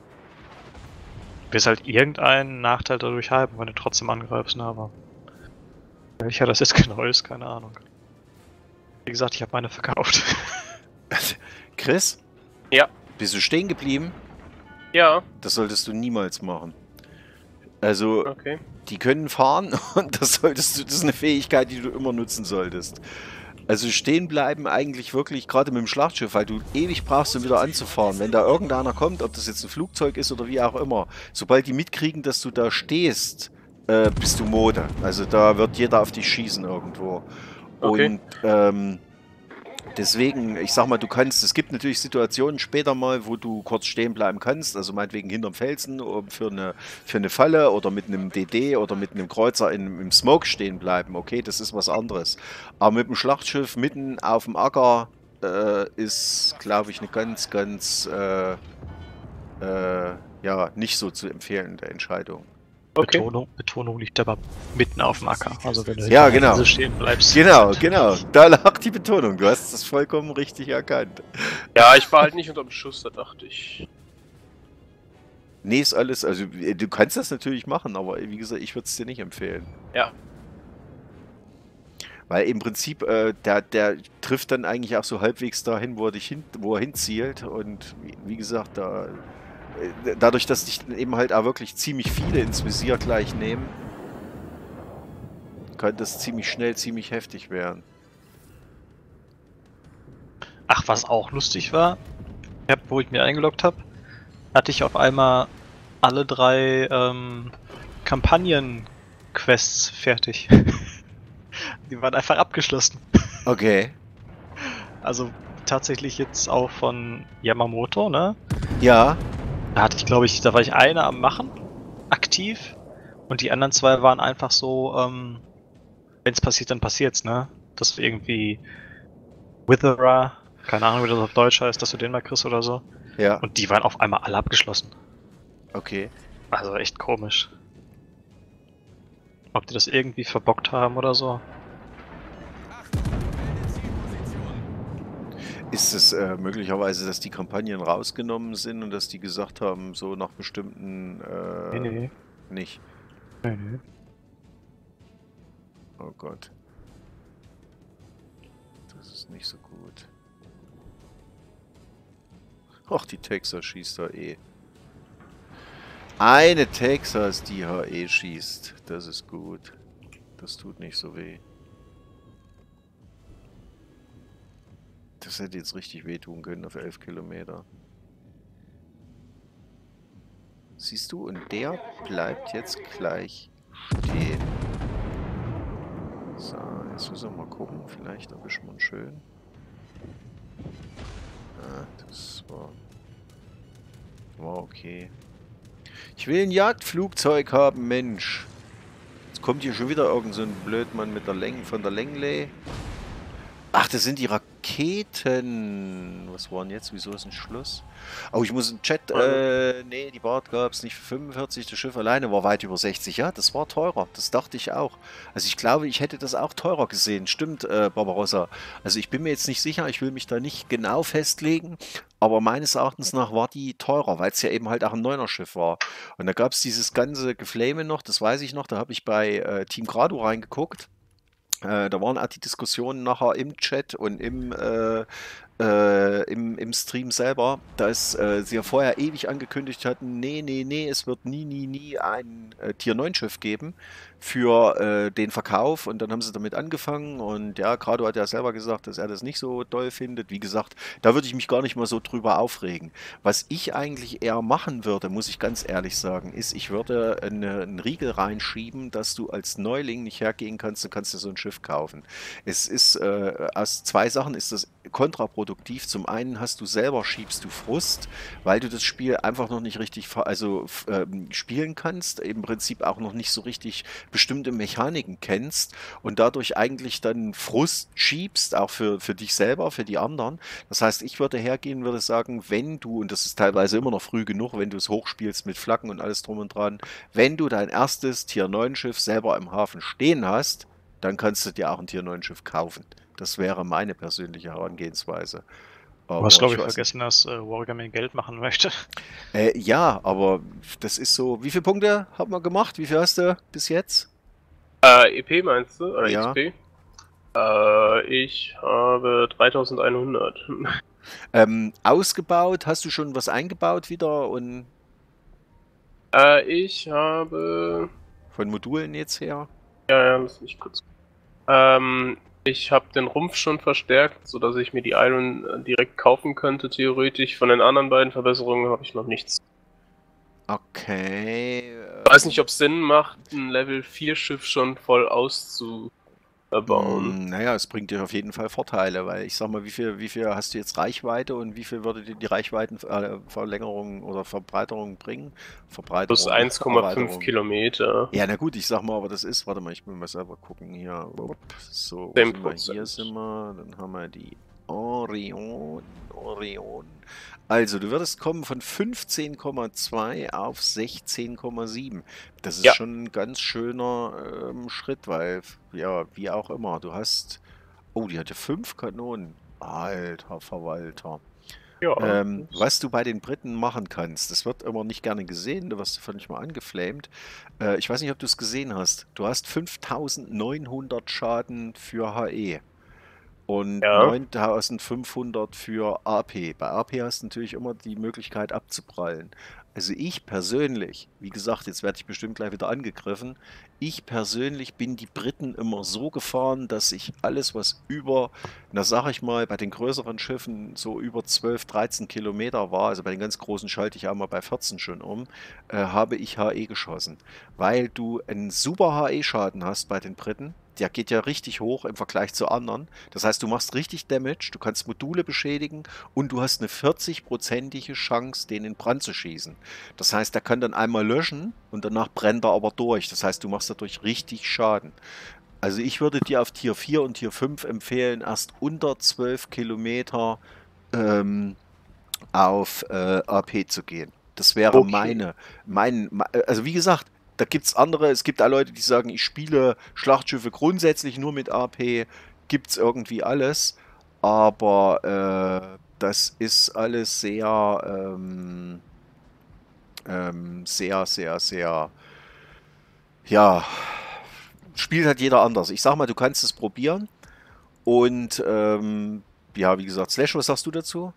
Du wirst halt irgendeinen Nachteil dadurch haben, wenn du trotzdem angreifst, ne, aber welcher das jetzt genau ist, keine Ahnung. Wie gesagt, ich habe meine verkauft. Chris? Ja. Bist du stehen geblieben? Ja, Das solltest du niemals machen. Also, okay. die können fahren und das solltest du, das ist eine Fähigkeit, die du immer nutzen solltest. Also stehen bleiben eigentlich wirklich, gerade mit dem Schlachtschiff, weil du ewig brauchst, um wieder anzufahren. Wenn da irgendeiner kommt, ob das jetzt ein Flugzeug ist oder wie auch immer, sobald die mitkriegen, dass du da stehst, äh, bist du Mode. Also da wird jeder auf dich schießen irgendwo. Okay. Und ähm, deswegen, ich sag mal, du kannst, es gibt natürlich Situationen später mal, wo du kurz stehen bleiben kannst, also meinetwegen hinterm Felsen um für eine, für eine Falle oder mit einem D D oder mit einem Kreuzer in, im Smoke stehen bleiben, okay, das ist was anderes. Aber mit dem Schlachtschiff mitten auf dem Acker äh, ist, glaube ich, eine ganz, ganz, äh, äh, ja, nicht so zu empfehlende Entscheidung. Okay. Betonung, Betonung liegt aber mitten auf dem Acker. Also wenn du Ja, hinter der genau. Insel stehen bleibst. Genau, genau, da lag die Betonung, du hast das vollkommen richtig erkannt. Ja, ich war halt nicht unterm Schuss, da dachte ich. Nee, ist alles, also äh, du kannst das natürlich machen, aber wie gesagt, ich würde es dir nicht empfehlen. Ja. Weil im Prinzip, äh, der, der trifft dann eigentlich auch so halbwegs dahin, wo er dich hin, wo er hinzielt. Und wie, wie gesagt, da, äh, dadurch, dass dich eben halt auch wirklich ziemlich viele ins Visier gleich nehmen, kann das ziemlich schnell, ziemlich heftig werden. Ach, was auch lustig war, ich hab, wo ich mir eingeloggt habe, hatte ich auf einmal alle drei ähm, Kampagnen-Quests fertig. Die waren einfach abgeschlossen. Okay. Also tatsächlich jetzt auch von Yamamoto, ne? Ja. Da hatte ich, glaube ich, da war ich eine am Machen, aktiv. Und die anderen zwei waren einfach so, ähm, wenn es passiert, dann passiert's, ne? Dass irgendwie Witherer, keine Ahnung, wie das auf Deutsch heißt, dass du den mal kriegst oder so. Ja. Und die waren auf einmal alle abgeschlossen. Okay. Also echt komisch. Ob die das irgendwie verbockt haben oder so. Ist es äh, möglicherweise, dass die Kampagnen rausgenommen sind und dass die gesagt haben, so nach bestimmten... Äh, Nee, nee. Nicht. Nee, nee. Oh Gott. Das ist nicht so gut. Ach, die Texas schießt da eh. Eine Texas, die H E schießt. Das ist gut. Das tut nicht so weh. Das hätte jetzt richtig wehtun können auf elf Kilometer. Siehst du? Und der bleibt jetzt gleich stehen. So, jetzt müssen wir mal gucken. Vielleicht erwischen wir ihn schön. Ah, das war... War okay. Ich will ein Jagdflugzeug haben, Mensch. Jetzt kommt hier schon wieder irgend so ein Blödmann mit der Länge von der Längle. Ach, das sind die Raketen. Was waren jetzt? Wieso ist ein Schluss? Oh, ich muss im Chat... Äh, nee, die Bart gab es nicht für fünfundvierzig. Das Schiff alleine war weit über sechzig. Ja, das war teurer. Das dachte ich auch. Also ich glaube, ich hätte das auch teurer gesehen. Stimmt, äh, Barbarossa. Also ich bin mir jetzt nicht sicher. Ich will mich da nicht genau festlegen. Aber meines Erachtens nach war die teurer, weil es ja eben halt auch ein Neuner-Schiff war. Und da gab es dieses ganze Geflame noch. Das weiß ich noch. Da habe ich bei äh, Team Grado reingeguckt. Äh, da waren auch die Diskussionen nachher im Chat und im, äh, äh, im, im Stream selber, dass äh, sie ja vorher ewig angekündigt hatten, nee, nee, nee, es wird nie, nie, nie ein äh, Tier neun Schiff geben für äh, den Verkauf, und dann haben sie damit angefangen, und ja, Grado hat ja selber gesagt, dass er das nicht so doll findet. Wie gesagt, da würde ich mich gar nicht mal so drüber aufregen. Was ich eigentlich eher machen würde, muss ich ganz ehrlich sagen, ist, ich würde eine, einen Riegel reinschieben, dass du als Neuling nicht hergehen kannst, du kannst dir so ein Schiff kaufen. Es ist, äh, aus zwei Sachen ist das kontraproduktiv. Zum einen hast du selber, schiebst du Frust, weil du das Spiel einfach noch nicht richtig also, äh, spielen kannst, im Prinzip auch noch nicht so richtig bestimmte Mechaniken kennst und dadurch eigentlich dann Frust schiebst, auch für, für dich selber, für die anderen. Das heißt, ich würde hergehen, würde sagen, wenn du, und das ist teilweise immer noch früh genug, wenn du es hochspielst mit Flaggen und alles drum und dran, wenn du dein erstes Tier neun Schiff selber im Hafen stehen hast, dann kannst du dir auch ein Tier neun Schiff kaufen. Das wäre meine persönliche Herangehensweise. Du hast, glaube ich, vergessen, dass äh, Wargaming Geld machen möchte. Äh, ja, aber das ist so... Wie viele Punkte haben wir gemacht? Wie viel hast du bis jetzt? Äh, E P meinst du? Oder Ja. X P? Äh, ich habe dreitausendeinhundert. Ähm, ausgebaut? Hast du schon was eingebaut wieder? Und äh, ich habe... von Modulen jetzt her? Ja, ja, lass mich kurz... Ähm... Ich habe den Rumpf schon verstärkt, sodass ich mir die Iron direkt kaufen könnte, theoretisch. Von den anderen beiden Verbesserungen habe ich noch nichts. Okay. Ich weiß nicht, ob es Sinn macht, ein Level vier Schiff schon voll auszubauen. Mm, naja, es bringt dir auf jeden Fall Vorteile, weil ich sag mal, wie viel, wie viel hast du jetzt Reichweite und wie viel würde dir die Reichweitenverlängerung oder Verbreiterung bringen? Verbreiterung. Plus eins Komma fünf Kilometer. Ja, na gut, ich sag mal, aber das ist, warte mal, ich will mal selber gucken hier. So, zehn sind wir? Prozent. Hier sind wir, dann haben wir die Orion, Orion. Also, du würdest kommen von fünfzehn Komma zwei auf sechzehn Komma sieben. Das ist Ja. schon ein ganz schöner ähm, Schritt, weil, ja, wie auch immer, du hast... Oh, die hatte fünf Kanonen. Alter Verwalter. Ja. Ähm, was du bei den Briten machen kannst, das wird immer nicht gerne gesehen, du wirst völlig mal angeflamed. Äh, ich weiß nicht, ob du es gesehen hast. Du hast fünftausendneunhundert Schaden für H E. Und Ja. neuntausendfünfhundert für A P. Bei A P hast du natürlich immer die Möglichkeit abzuprallen. Also ich persönlich, wie gesagt, jetzt werde ich bestimmt gleich wieder angegriffen, ich persönlich bin die Briten immer so gefahren, dass ich alles, was über, na sag ich mal, bei den größeren Schiffen so über zwölf, dreizehn Kilometer war, also bei den ganz großen schalte ich auch mal bei vierzehn schon um, äh, habe ich H E geschossen. Weil du einen super H E-Schaden hast bei den Briten. Der geht ja richtig hoch im Vergleich zu anderen. Das heißt, du machst richtig Damage, du kannst Module beschädigen und du hast eine vierzig-prozentige Chance, den in Brand zu schießen. Das heißt, der kann dann einmal löschen und danach brennt er aber durch. Das heißt, du machst dadurch richtig Schaden. Also ich würde dir auf Tier vier und Tier fünf empfehlen, erst unter zwölf Kilometer ähm, auf äh, A P zu gehen. Das wäre Okay. meine, mein, also wie gesagt, da gibt es andere, es gibt auch Leute, die sagen, ich spiele Schlachtschiffe grundsätzlich nur mit A P, gibt es irgendwie alles, aber äh, das ist alles sehr, ähm, ähm, sehr, sehr, sehr, ja, spielt halt jeder anders. Ich sag mal, du kannst es probieren und ähm, ja, wie gesagt, Slash, was sagst du dazu?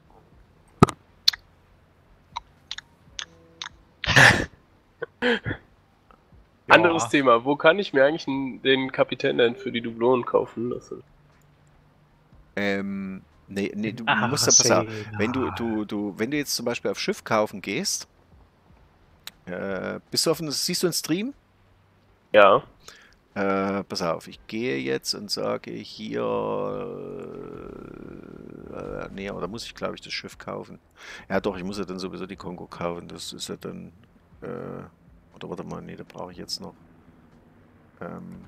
Anderes Ja. Thema. Wo kann ich mir eigentlich n- den Kapitän denn für die Dublonen kaufen lassen? Ähm, Nee, nee, In du musst ja pass auf. Arsenal. Wenn du, du, du, wenn du jetzt zum Beispiel auf Schiff kaufen gehst, äh, bist du auf einem, siehst du einen Stream? Ja. Äh, pass auf, ich gehe jetzt und sage hier, äh, nee, oder muss ich, glaube ich, das Schiff kaufen? Ja, doch, ich muss ja dann sowieso die Kongo kaufen. Das ist ja dann, äh, oder warte mal, nee, da brauche ich jetzt noch. Ähm,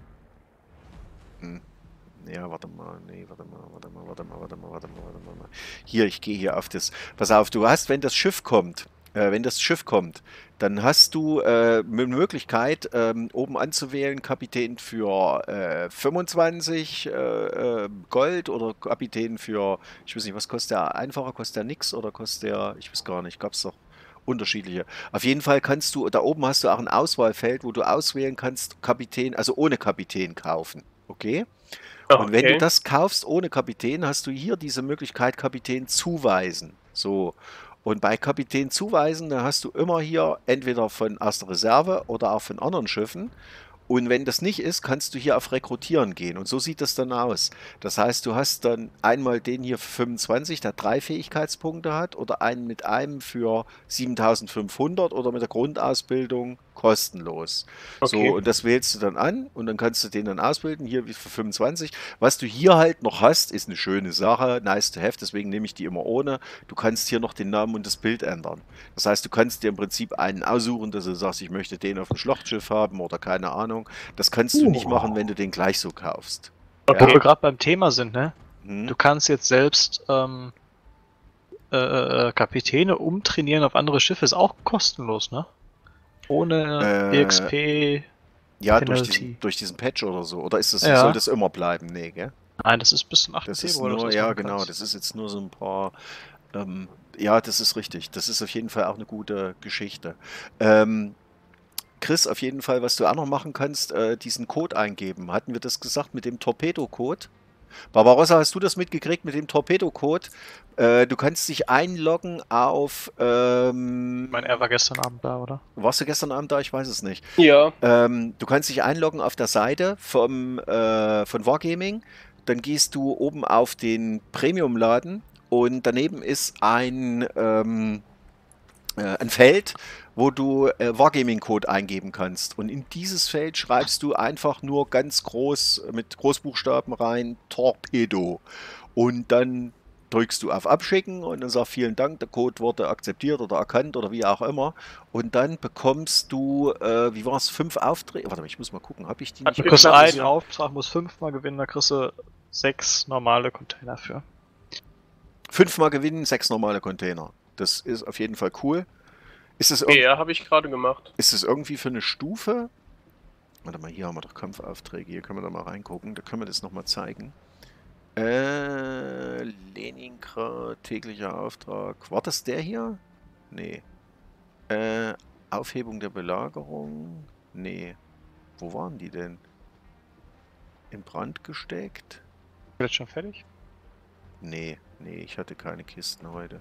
hm. Ja, warte mal, nee, warte mal, warte mal, warte mal, warte mal, warte mal, warte mal. Hier, ich gehe hier auf das. Pass auf, du hast, wenn das Schiff kommt, äh, wenn das Schiff kommt, dann hast du äh, eine Möglichkeit, ähm, oben anzuwählen, Kapitän für äh, fünfundzwanzig äh, äh, Gold oder Kapitän für, ich weiß nicht, was kostet der? Einfacher kostet der nix oder kostet der, ich weiß gar nicht, gab es doch unterschiedliche. Auf jeden Fall kannst du, da oben hast du auch ein Auswahlfeld, wo du auswählen kannst, Kapitän, also ohne Kapitän kaufen. Okay? Und wenn du Okay. das kaufst ohne Kapitän, hast du hier diese Möglichkeit, Kapitän zuweisen. So. Und bei Kapitän zuweisen, da hast du immer hier entweder von aus der Reserve oder auch von anderen Schiffen. Und wenn das nicht ist, kannst du hier auf Rekrutieren gehen. Und so sieht das dann aus. Das heißt, du hast dann einmal den hier für fünfundzwanzig, der drei Fähigkeitspunkte hat, oder einen mit einem für siebentausendfünfhundert oder mit der Grundausbildung kostenlos. So, Okay. und das wählst du dann an und dann kannst du den dann ausbilden, hier wie für fünfundzwanzig. Was du hier halt noch hast, ist eine schöne Sache, nice to have, deswegen nehme ich die immer ohne. Du kannst hier noch den Namen und das Bild ändern. Das heißt, du kannst dir im Prinzip einen aussuchen, dass du sagst, ich möchte den auf dem Schlachtschiff haben oder keine Ahnung. Das kannst du nicht machen, wenn du den gleich so kaufst. Wo Okay. wir gerade beim Thema sind, ne? Hm? Du kannst jetzt selbst ähm, äh, äh, Kapitäne umtrainieren auf andere Schiffe, ist auch kostenlos, ne? Ohne Äh, E X P. Ja, durch Penalty. diesen, durch diesen Patch oder so. Oder ist das, Ja. soll das immer bleiben? Nee, gell? Nein, das ist bis zum achten Das ist Februar. dass du nur, das ja machen genau, kannst. das ist jetzt nur so ein paar, ähm, ja, das ist richtig. Das ist auf jeden Fall auch eine gute Geschichte. Ähm, Chris, auf jeden Fall, was du auch noch machen kannst, äh, diesen Code eingeben. Hatten wir das gesagt mit dem Torpedo-Code? Barbarossa, hast du das mitgekriegt mit dem Torpedo-Code? Äh, du kannst dich einloggen auf, ähm, Ich meine, er war gestern Abend da, oder? warst du gestern Abend da? Ich weiß es nicht. Ja. Ähm, du kannst dich einloggen auf der Seite vom, äh, von Wargaming. Dann gehst du oben auf den Premium-Laden und daneben ist ein, ähm, äh, ein Feld, wo du äh, Wargaming-Code eingeben kannst. Und in dieses Feld schreibst du einfach nur ganz groß mit Großbuchstaben rein Torpedo. Und dann drückst du auf Abschicken und dann sagt vielen Dank, der Code wurde akzeptiert oder erkannt oder wie auch immer. Und dann bekommst du, äh, wie war es, fünf Aufträge? Warte mal, ich muss mal gucken, habe ich die nicht? Du kriegst Genau, einen ja. Auftrag, musst fünfmal gewinnen, da kriegst du sechs normale Container für. Fünfmal gewinnen, sechs normale Container. Das ist auf jeden Fall cool. Ist es Okay, irg- ja, habe ich gerade gemacht. ist es irgendwie für eine Stufe? Warte mal, hier haben wir doch Kampfaufträge. Hier können wir da mal reingucken. Da können wir das nochmal zeigen. Äh, Leningrad, täglicher Auftrag. War das der hier? Nee. Äh, Aufhebung der Belagerung? Nee. Wo waren die denn? In Brand gesteckt? Jetzt schon fertig? Nee, nee, ich hatte keine Kisten heute.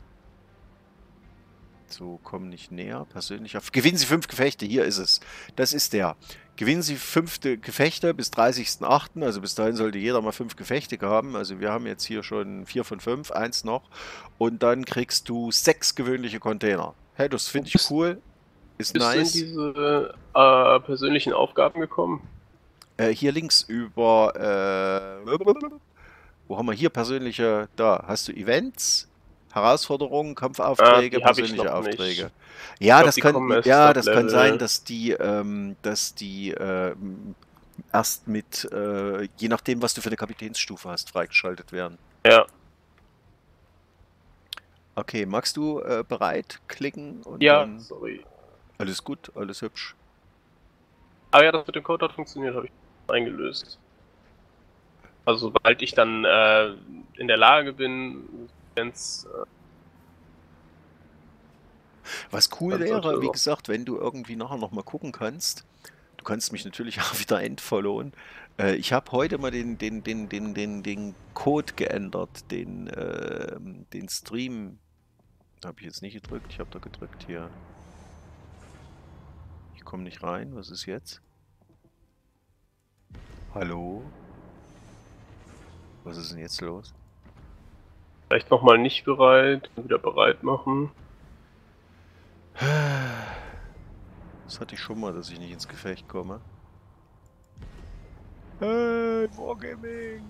So, komm nicht näher. Persönlich auf. Gewinnen Sie fünf Gefechte. Hier ist es. Das ist der. Gewinnen Sie fünf Gefechte bis dreißigsten achten Also bis dahin sollte jeder mal fünf Gefechte haben. Also wir haben jetzt hier schon vier von fünf, eins noch. Und dann kriegst du sechs gewöhnliche Container. Hey, das finde ich Bist- cool. Ist Bist nice. du in diese äh, persönlichen Aufgaben gekommen? Äh, hier links über. Äh, wo haben wir hier persönliche? Da hast du Events. Herausforderungen, Kampfaufträge, Ah, die hab ich persönliche noch nicht. Aufträge. Ja, glaub, das die kann, kommen erst ja, ab das kann Level- sein, dass die, ähm, dass die ähm, erst mit, äh, je nachdem, was du für eine Kapitänsstufe hast, freigeschaltet werden. Ja. Okay, magst du äh, bereit klicken? Und Ja, dann sorry. alles gut, alles hübsch. Ah ja, das mit dem Code hat funktioniert, habe ich eingelöst. Also sobald ich dann äh, in der Lage bin, wenn's äh, Was cool Dann sollte wäre, wie auch- gesagt, wenn du irgendwie nachher nochmal gucken kannst. Du kannst mich natürlich auch wieder entfollowen. Äh, ich habe heute mal den, den, den, den, den, den Code geändert, den, äh, den Stream. Habe ich jetzt nicht gedrückt, ich habe da gedrückt hier. Ich komme nicht rein, was ist jetzt? Hallo? Was ist denn jetzt los? Vielleicht nochmal nicht bereit, wieder bereit machen. Das hatte ich schon mal, dass ich nicht ins Gefecht komme. Hey, Wargaming!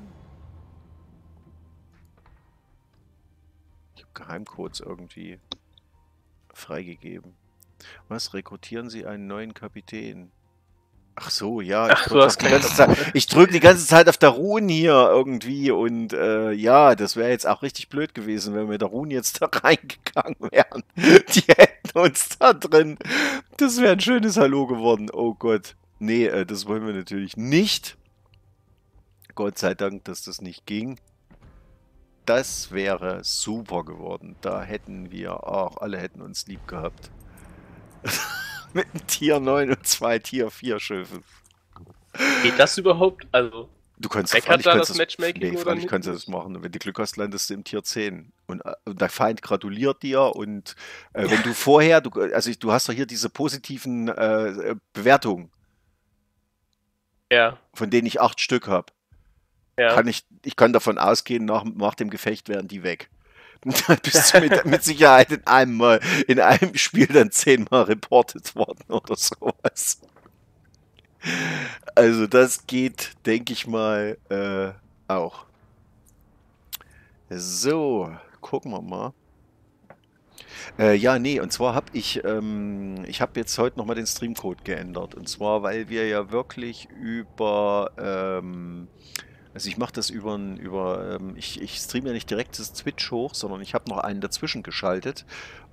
Ich habe Geheimcodes irgendwie freigegeben. Was? Rekrutieren Sie einen neuen Kapitän? Ach so, ja, ich Ach, du drücke hast die, ganze Zeit- ich drück die ganze Zeit auf der Rune hier irgendwie und äh, ja, das wäre jetzt auch richtig blöd gewesen, wenn wir mit der Rune jetzt da reingegangen wären. Die hätten uns da drin. Das wäre ein schönes Hallo geworden. Oh Gott. Nee, äh, das wollen wir natürlich nicht. Gott sei Dank, dass das nicht ging. Das wäre super geworden. Da hätten wir auch, alle hätten uns lieb gehabt. Mit einem Tier neun und zwei Tier vier Schiffen. Geht das überhaupt? Also, Du kannst Beck freilich hat da kannst das das- Matchmaking nee, oder freilich nicht? kannst du das machen. Und wenn du Glück hast, landest du im Tier zehn. Und, äh, und der Feind gratuliert dir. Und äh, wenn du vorher, du, also ich, du hast doch hier diese positiven äh, Bewertungen, ja, von denen ich acht Stück habe. ja. Kann ich, ich kann davon ausgehen, nach, nach dem Gefecht wären die weg. Dann bist du mit, mit Sicherheit in einem Mal, in einem Spiel dann zehnmal reportet worden oder sowas. Also das geht, denke ich mal, äh, auch. So, gucken wir mal. Äh, ja, nee, und zwar habe ich, ähm, ich habe jetzt heute nochmal den Streamcode geändert. Und zwar, weil wir ja wirklich über, ähm, also ich mache das über, ein- über ähm, ich, ich streame ja nicht direkt das Twitch hoch, sondern ich habe noch einen dazwischen geschaltet.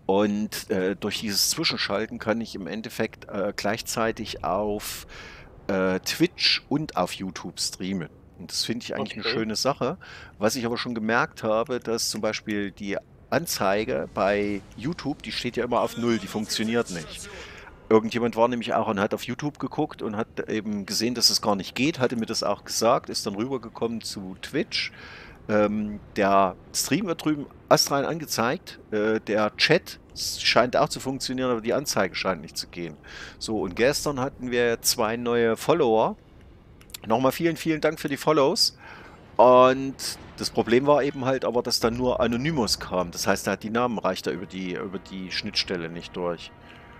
Und äh, durch dieses Zwischenschalten kann ich im Endeffekt äh, gleichzeitig auf äh, Twitch und auf YouTube streamen. Und das finde ich eigentlich eine Okay. schöne Sache. Was ich aber schon gemerkt habe, dass zum Beispiel die Anzeige bei YouTube, die steht ja immer auf Null, die funktioniert nicht. Irgendjemand war nämlich auch und hat auf YouTube geguckt und hat eben gesehen, dass es gar nicht geht, hatte mir das auch gesagt, ist dann rübergekommen zu Twitch. Ähm, der Stream wird drüben astrein angezeigt, äh, der Chat scheint auch zu funktionieren, aber die Anzeige scheint nicht zu gehen. So, und gestern hatten wir zwei neue Follower. Nochmal vielen, vielen Dank für die Follows. Und das Problem war eben halt aber, dass dann nur Anonymous kam. Das heißt, er hat die Namen reicht da über die, über die Schnittstelle nicht durch.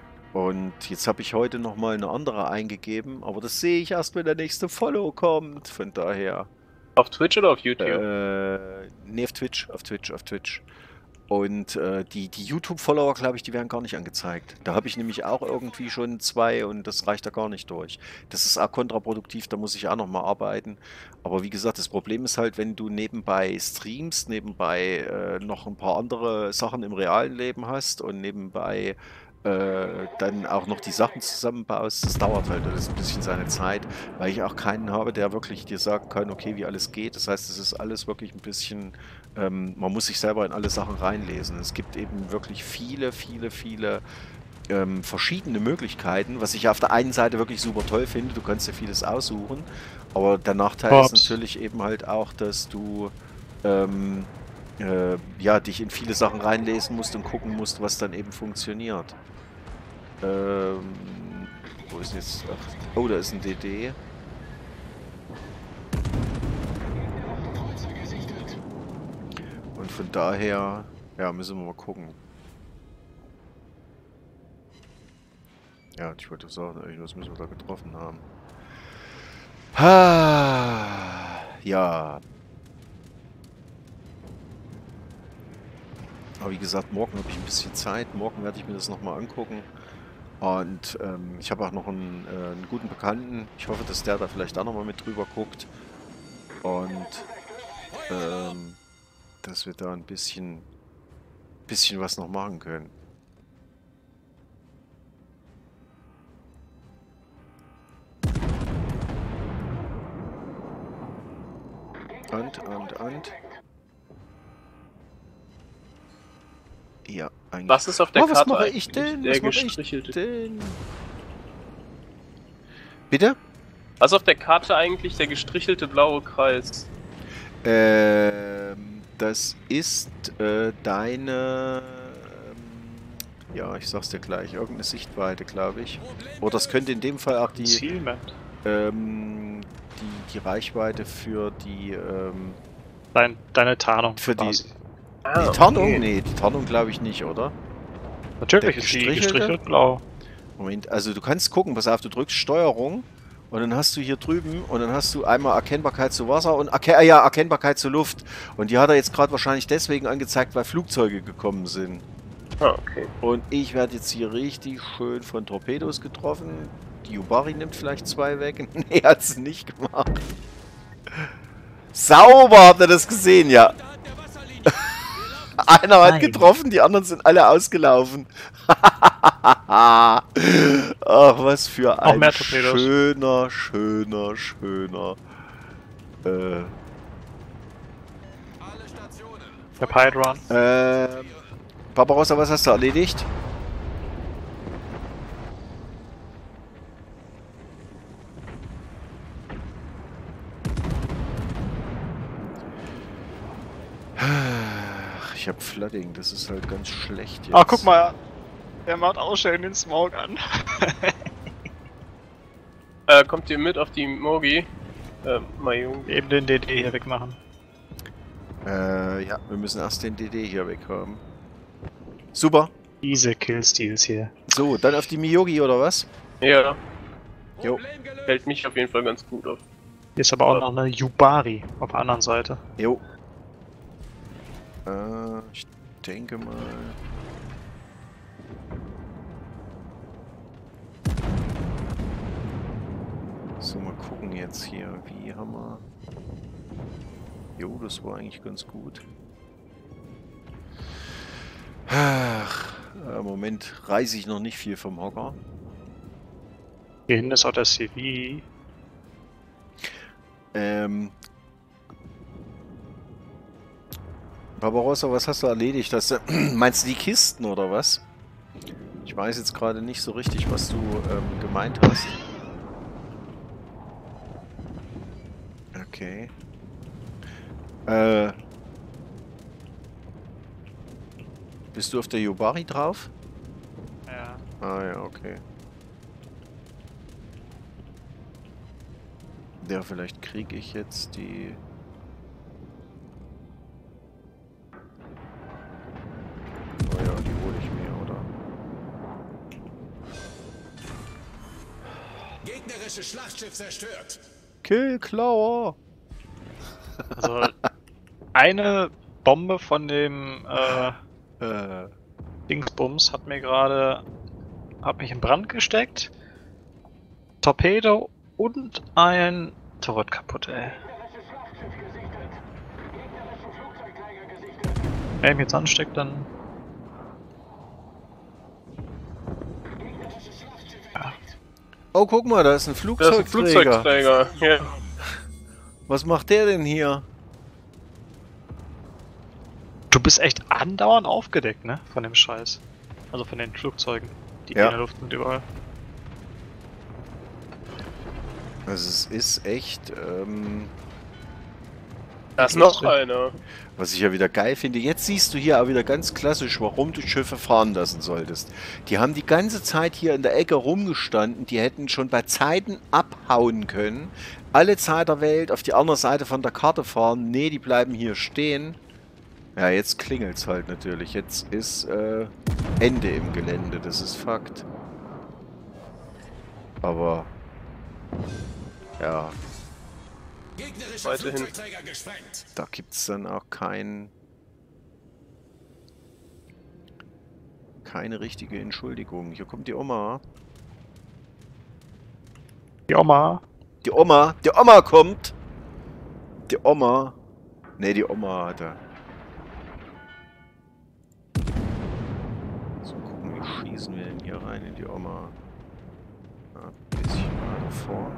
Und jetzt habe ich heute nochmal eine andere eingegeben, aber das sehe ich erst, wenn der nächste Follow kommt. Von daher. Auf Twitch oder auf YouTube? Äh, nee, auf Twitch, auf Twitch, auf Twitch. Und äh, die, die YouTube-Follower, glaube ich, die werden gar nicht angezeigt. Da habe ich nämlich auch irgendwie schon zwei und das reicht da gar nicht durch. Das ist auch kontraproduktiv, da muss ich auch nochmal arbeiten. Aber wie gesagt, das Problem ist halt, wenn du nebenbei streamst, nebenbei äh, noch ein paar andere Sachen im realen Leben hast und nebenbei äh, dann auch noch die Sachen zusammenbaust, das dauert halt alles ein bisschen seine Zeit, weil ich auch keinen habe, der wirklich dir sagen kann, okay, wie alles geht. Das heißt, es ist alles wirklich ein bisschen... Ähm, man muss sich selber in alle Sachen reinlesen. Es gibt eben wirklich viele, viele, viele ähm, verschiedene Möglichkeiten, was ich auf der einen Seite wirklich super toll finde. Du kannst dir vieles aussuchen, aber der Nachteil Ups. ist natürlich eben halt auch, dass du ähm, äh, ja, dich in viele Sachen reinlesen musst und gucken musst, was dann eben funktioniert. Ähm, wo ist jetzt... Ach, oh, da ist ein D D. Und von daher, ja, müssen wir mal gucken. Ja, ich wollte sagen, irgendwas müssen wir da getroffen haben. Ha, ja. Aber wie gesagt, morgen habe ich ein bisschen Zeit. Morgen werde ich mir das nochmal angucken. Und ähm, ich habe auch noch einen, äh, einen guten Bekannten. Ich hoffe, dass der da vielleicht auch nochmal mit drüber guckt. Und ähm, dass wir da ein bisschen, bisschen was noch machen können. Und, und, und. Ja, eigentlich. Was ist auf der Oh, was Karte mache eigentlich? ich denn? Der Was mache ich gestrichelte. denn? Bitte? Was ist auf der Karte eigentlich der gestrichelte blaue Kreis? Ähm, das ist äh, deine... Ähm, ja, ich sag's dir gleich. Irgendeine Sichtweite, glaube ich. Oder das könnte in dem Fall auch die... Zielmap. Ähm, die, die Reichweite für die... Ähm, Dein, deine Tarnung Für die- quasi. Ah, Die Tarnung? okay. Nee, die Tarnung glaube ich nicht, oder? Natürlich Der ist die gestrichelte? gestrichelt blau. Moment, also du kannst gucken, pass auf, du drückst Steuerung und dann hast du hier drüben und dann hast du einmal Erkennbarkeit zu Wasser und Erke äh, ja, Erkennbarkeit zu Luft. Und die hat er jetzt gerade wahrscheinlich deswegen angezeigt, weil Flugzeuge gekommen sind. Ah, okay. Und ich werde jetzt hier richtig schön von Torpedos getroffen. Die Yubari nimmt vielleicht zwei weg. Nee, hat sie nicht gemacht. Sauber, habt ihr das gesehen? Ja. Einer hat Nein. getroffen, die anderen sind alle ausgelaufen. Ach, was für ein mehr Torpedos. schöner, schöner, schöner. Äh, Der Pide Run. äh, Barbarossa, was hast du erledigt? Ach, ich hab Flooding, das ist halt ganz schlecht jetzt. Ah, guck mal. Der macht auch schön den Smoke an. Äh, kommt ihr mit auf die Mogi? Äh, Mayung. Eben den D D hier wegmachen. Äh, ja, wir müssen erst den D D hier weg haben. Super. Diese Killsteals hier. So, dann auf die Miyogi oder was? Ja, Jo, hält mich auf jeden Fall ganz gut auf. Hier ist aber auch noch eine Yubari auf der anderen Seite. jo. Äh, ich denke mal... So, mal gucken jetzt hier. Wie haben wir... Jo, das war eigentlich ganz gut. Ach, äh, Moment, reiße ich noch nicht viel vom Hocker. Hier hinten ist auch der C V. Ähm... Barbarossa, was hast du erledigt? Hast du, meinst du die Kisten oder was? Ich weiß jetzt gerade nicht so richtig, was du ähm, gemeint hast. Okay. Äh... Bist du auf der Yubari drauf? Ja. Ah ja, okay. Ja, vielleicht kriege ich jetzt die... Oh ja, die hole ich mir, oder? Gegnerisches Schlachtschiff zerstört. Killklauer! Also eine Bombe von dem äh, Äh, Dingsbums hat mir gerade, hat mich in Brand gesteckt. Torpedo und ein Turret kaputt, ey. Wenn er mich jetzt ansteckt, dann... Ja. oh, guck mal, da ist ein Das ist ein Flugzeugträger. Flugzeugträger. Ja. Was macht der denn hier? Du bist echt andauernd aufgedeckt, ne? Von dem Scheiß. Also von den Flugzeugen, die Ja. in der Luft sind überall. Also es ist echt, ähm, Da ist noch einer. was ich ja wieder geil finde. Jetzt siehst du hier auch wieder ganz klassisch, warum du Schiffe fahren lassen solltest. Die haben die ganze Zeit hier in der Ecke rumgestanden. Die hätten schon bei Zeiten abhauen können. Alle Zeit der Welt auf die andere Seite von der Karte fahren. Nee, die bleiben hier stehen. Ja, jetzt klingelt's halt natürlich. Jetzt ist äh, Ende im Gelände, das ist Fakt. Aber ja, Gegnerischer Weiterhin. Flugzeugträger gesprengt. da gibt's dann auch kein keine richtige Entschuldigung. Hier kommt die Oma. Die Oma. Die Oma, die Oma kommt. Die Oma. Ne, die Oma hat er. So, gucken, wie schießen wir denn hier rein in die Oma? Ja, ein bisschen weiter vor.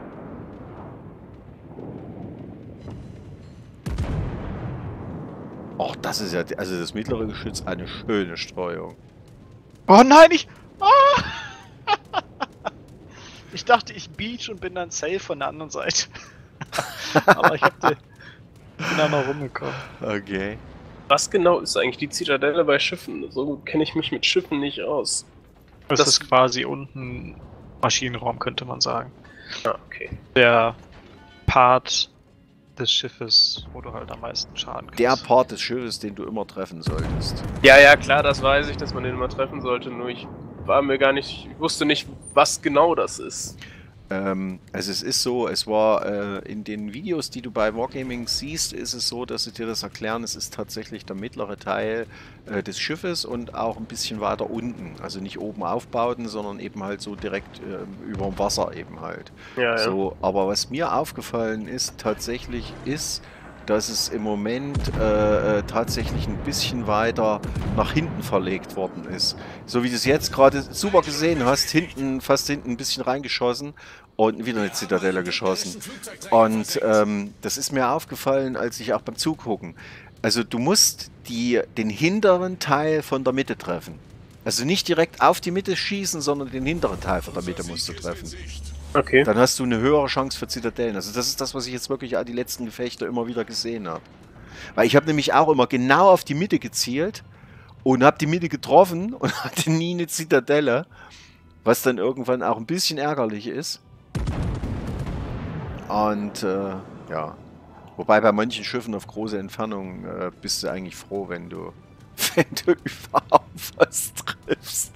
Och, das ist ja, also das mittlere Geschütz, eine schöne Streuung. Oh nein, ich... Ah! Ich dachte, ich beach und bin dann safe von der anderen Seite. Aber ich hab die... bin da noch rumgekommen. Okay. Was genau ist eigentlich die Zitadelle bei Schiffen? So gut kenne ich mich mit Schiffen nicht aus. Das, Das- ist quasi unten Maschinenraum, könnte man sagen. Ah, okay. Der Part des Schiffes, wo du halt am meisten Schaden kriegst. Der Part des Schiffes, den du immer treffen solltest. Ja, ja, klar, das weiß ich, dass man den immer treffen sollte, nur ich war mir gar nicht, ich wusste nicht, was genau das ist. Ähm, also es ist so, es war äh, in den Videos, die du bei Wargaming siehst, ist es so, dass sie dir das erklären, es ist tatsächlich der mittlere Teil äh, des Schiffes und auch ein bisschen weiter unten. Also nicht oben aufbauten, sondern eben halt so direkt äh, über dem Wasser eben halt. Ja, ja. So, aber was mir aufgefallen ist, tatsächlich ist, dass es im Moment äh, äh, tatsächlich ein bisschen weiter nach hinten verlegt worden ist. So wie du es jetzt gerade super gesehen hast, hinten, fast hinten ein bisschen reingeschossen und wieder eine Zitadelle geschossen. Und ähm, das ist mir aufgefallen, als ich auch beim Zugucken. Also du musst die, den hinteren Teil von der Mitte treffen. Also nicht direkt auf die Mitte schießen, sondern den hinteren Teil von der Mitte musst du treffen. Okay. Dann hast du eine höhere Chance für Zitadellen. Also das ist das, was ich jetzt wirklich an die letzten Gefechte immer wieder gesehen habe. Weil ich habe nämlich auch immer genau auf die Mitte gezielt und habe die Mitte getroffen und hatte nie eine Zitadelle, was dann irgendwann auch ein bisschen ärgerlich ist. Und äh, ja, wobei bei manchen Schiffen auf große Entfernung äh, bist du eigentlich froh, wenn du, wenn du überhaupt was triffst.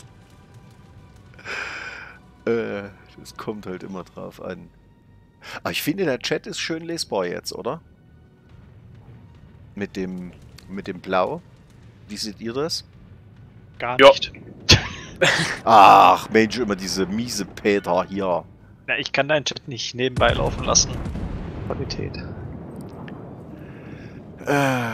Äh... Es kommt halt immer drauf an. Aber ich finde, der Chat ist schön lesbar jetzt, oder? Mit dem, mit dem Blau. Wie seht ihr das? Gar Ja. nicht. Ach, Mensch, immer diese miese Peter hier. Ja, ich kann deinen Chat nicht nebenbei laufen lassen. Qualität. Äh,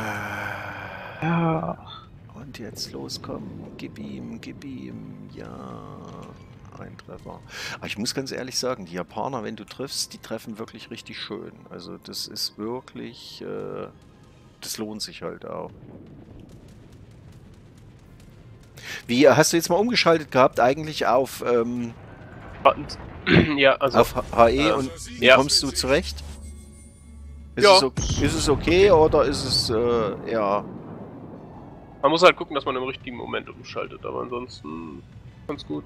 Ja. und jetzt los, komm. Gib ihm, gib ihm. Ja. Ein Treffer. Aber ich muss ganz ehrlich sagen, die Japaner, wenn du triffst, die treffen wirklich richtig schön. Also das ist wirklich, äh, das lohnt sich halt auch. Wie, hast du jetzt mal umgeschaltet gehabt eigentlich auf, ähm, Und, ja, also. auf H E äh, und wie ja. kommst du zurecht? Ist, Ja. es, o- ist es okay oder ist es, äh, ja... Man muss halt gucken, dass man im richtigen Moment umschaltet, aber ansonsten ganz gut.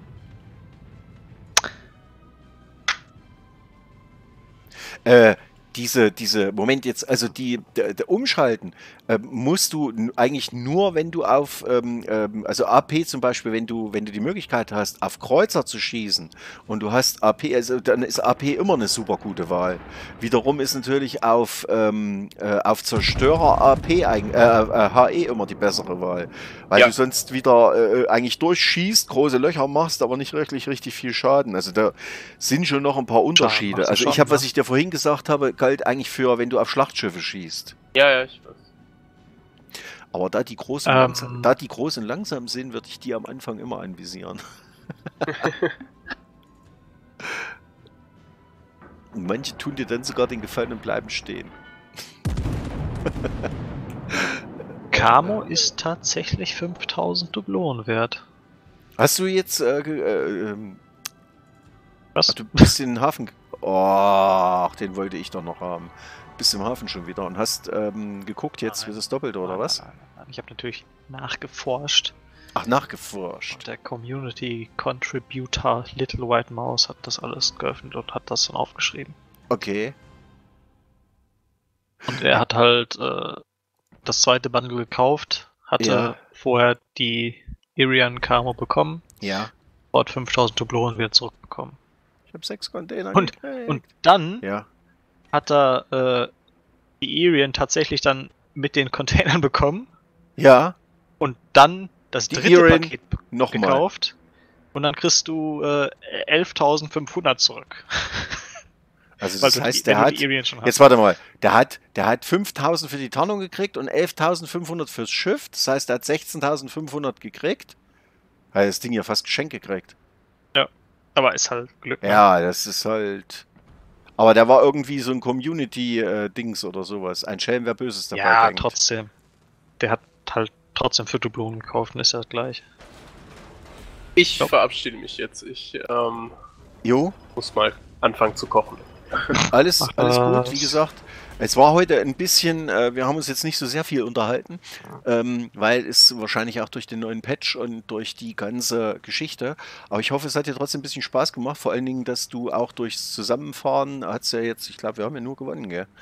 Äh, diese, diese, Moment jetzt, also die, der, der Umschalten äh, musst du n- eigentlich nur, wenn du auf, ähm, ähm, also A P zum Beispiel, wenn du, wenn du die Möglichkeit hast, auf Kreuzer zu schießen und du hast A P, also dann ist A P immer eine super gute Wahl. Wiederum ist natürlich auf, ähm, äh, auf Zerstörer A P, eig- äh, äh, H E immer die bessere Wahl, weil Ja. du sonst wieder äh, eigentlich durchschießt, große Löcher machst, aber nicht wirklich richtig viel Schaden. Also da sind schon noch ein paar Unterschiede. machst du Also ich schon, habe, was ne? ich dir vorhin gesagt habe, galt eigentlich für, wenn du auf Schlachtschiffe schießt. Ja, ja, ich weiß. Aber da die großen, Ähm. langsam, da die großen langsam sind, würde ich die am Anfang immer anvisieren. Und manche tun dir dann sogar den Gefallen und bleiben stehen. Camo ist tatsächlich fünftausend Dublonen wert. Hast du jetzt, äh, ge- äh, ähm, Was? ach, du bist in den Hafen, ge- oh, den wollte ich doch noch haben. Bist im Hafen schon wieder und hast ähm, geguckt jetzt Nein. für das Doppelte, oder Nein, was? nein, nein, nein. Ich habe natürlich nachgeforscht. Ach, nachgeforscht. Und der Community Contributor Little White Mouse hat das alles geöffnet und hat das dann aufgeschrieben. Okay. Und er hat halt äh, das zweite Bundle gekauft, hatte Ja. vorher die Irian Camo bekommen, Ja. dort fünftausend Dublonen wieder zurückbekommen. Ich habe sechs Container Und- gekriegt. Und dann Ja. hat er äh, die Irian tatsächlich dann mit den Containern bekommen Ja. und dann das Die dritte Irian Paket Nochmal. gekauft und dann kriegst du äh, elftausendfünfhundert zurück. Also Weil das du die- heißt, der wenn du hat... die Irian schon hast. Jetzt warte mal. Der hat, der hat fünftausend für die Tarnung gekriegt und elftausendfünfhundert fürs Schiff. Das heißt, er hat sechzehntausendfünfhundert gekriegt. Er hat das Ding ja fast geschenkt gekriegt. Aber ist halt Glück. ne? Ja, das ist halt... Aber der war irgendwie so ein Community-Dings oder sowas. Ein Schelm, wer Böses dabei Ja, denkt. trotzdem. Der hat halt trotzdem für Dublonen gekauft und ist ja gleich. Ich Ja. verabschiede mich jetzt. Ich ähm, Jo, muss mal anfangen zu kochen. alles, Ach, alles gut. was. Wie gesagt, es war heute ein bisschen... Äh, wir haben uns jetzt nicht so sehr viel unterhalten, ähm, weil es wahrscheinlich auch durch den neuen Patch und durch die ganze Geschichte... Aber ich hoffe, es hat dir trotzdem ein bisschen Spaß gemacht. Vor allen Dingen, dass du auch durchs Zusammenfahren... Hat's ja jetzt... Ich glaube, wir haben ja nur gewonnen, gell?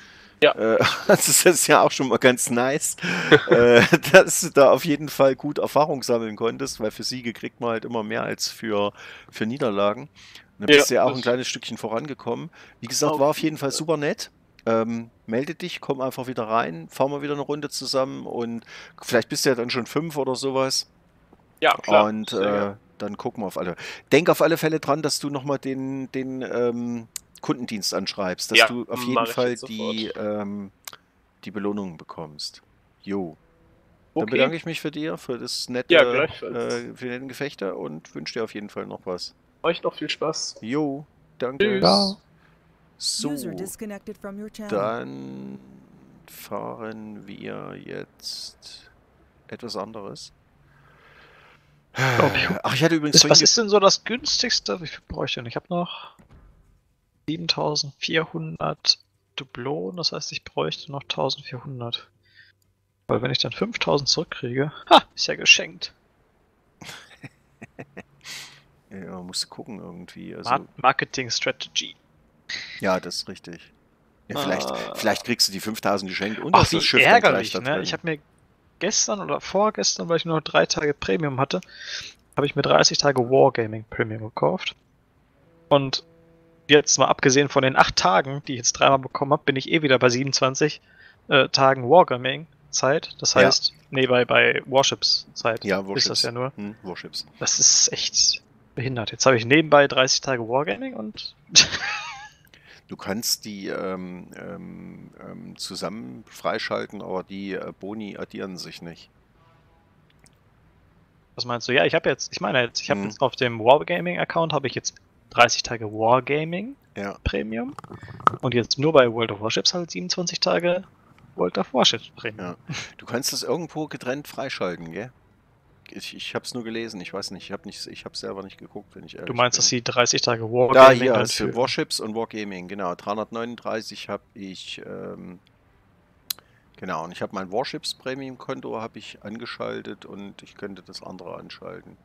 Ja. Äh, das ist ja auch schon mal ganz nice, äh, dass du da auf jeden Fall gut Erfahrung sammeln konntest, weil für Siege kriegt man halt immer mehr als für, für Niederlagen. Und dann Ja, bist du ja auch das- ein kleines Stückchen vorangekommen. Wie gesagt, Auf war auf jeden jeden Fall Fall. super nett. Ähm, melde dich, komm einfach wieder rein, fahren wir wieder eine Runde zusammen und vielleicht bist du ja dann schon fünf oder sowas. Ja, klar. Und sehr äh, gern. dann gucken wir auf alle. Denk auf alle Fälle dran, dass du nochmal den, den ähm, Kundendienst anschreibst, dass Ja, du auf mach jeden ich Fall jetzt die, sofort. ähm, die Belohnung bekommst. Jo. Dann Okay. bedanke ich mich für dir, für das nette, Ja, gleichfalls. äh, für die netten Gefechte und wünsche dir auf jeden Fall noch was. Euch noch viel Spaß. Jo, danke. Tschüss. Ja. So, User disconnected from your channel. dann fahren wir jetzt etwas anderes. Glaub ich. Ach, ich hatte übrigens Ist, vorhin was ge- ist denn so das günstigste? Wie viel brauche ich denn? Ich habe noch siebentausendvierhundert Dublonen, das heißt, ich bräuchte noch eintausendvierhundert. Weil wenn ich dann fünftausend zurückkriege, ha, ist ja geschenkt. Ja, musst du gucken irgendwie. Also, Mar Marketing Strategy. ja, das ist richtig. Ja, vielleicht, Ah. vielleicht kriegst du die fünftausend geschenkt und Ach, hast wie das Schiff dann gleich ärgerlich, da ne? drin. Ich habe mir gestern oder vorgestern, weil ich nur noch drei Tage Premium hatte, habe ich mir dreißig Tage Wargaming Premium gekauft. Und jetzt mal abgesehen von den acht Tagen, die ich jetzt dreimal bekommen habe, bin ich eh wieder bei siebenundzwanzig äh, Tagen Wargaming Zeit. Das Ja. heißt, nee, bei, bei Warships Zeit Ja, ist Warships. das ja nur. Hm, Warships. Das ist echt behindert. Jetzt habe ich nebenbei dreißig Tage Wargaming und Du kannst die ähm, ähm, ähm, zusammen freischalten, aber die äh, Boni addieren sich nicht. was meinst du? Ja, ich habe jetzt, ich meine jetzt, ich habe Mhm. jetzt auf dem Wargaming-Account habe ich jetzt dreißig Tage Wargaming Ja. Premium und jetzt nur bei World of Warships halt siebenundzwanzig Tage World of Warships Premium. Ja. Du kannst das irgendwo getrennt freischalten, gell? Ich, ich habe es nur gelesen, ich weiß nicht, ich habe nicht, ich habe selber nicht geguckt, wenn ich ehrlich Du meinst, bin. dass sie dreißig Tage Da Wargaming hier dann hast du für- Warships und Wargaming, genau. dreihundertneununddreißig habe ich, ähm, genau, und ich habe mein Warships Premium Konto habe ich angeschaltet und ich könnte das andere anschalten.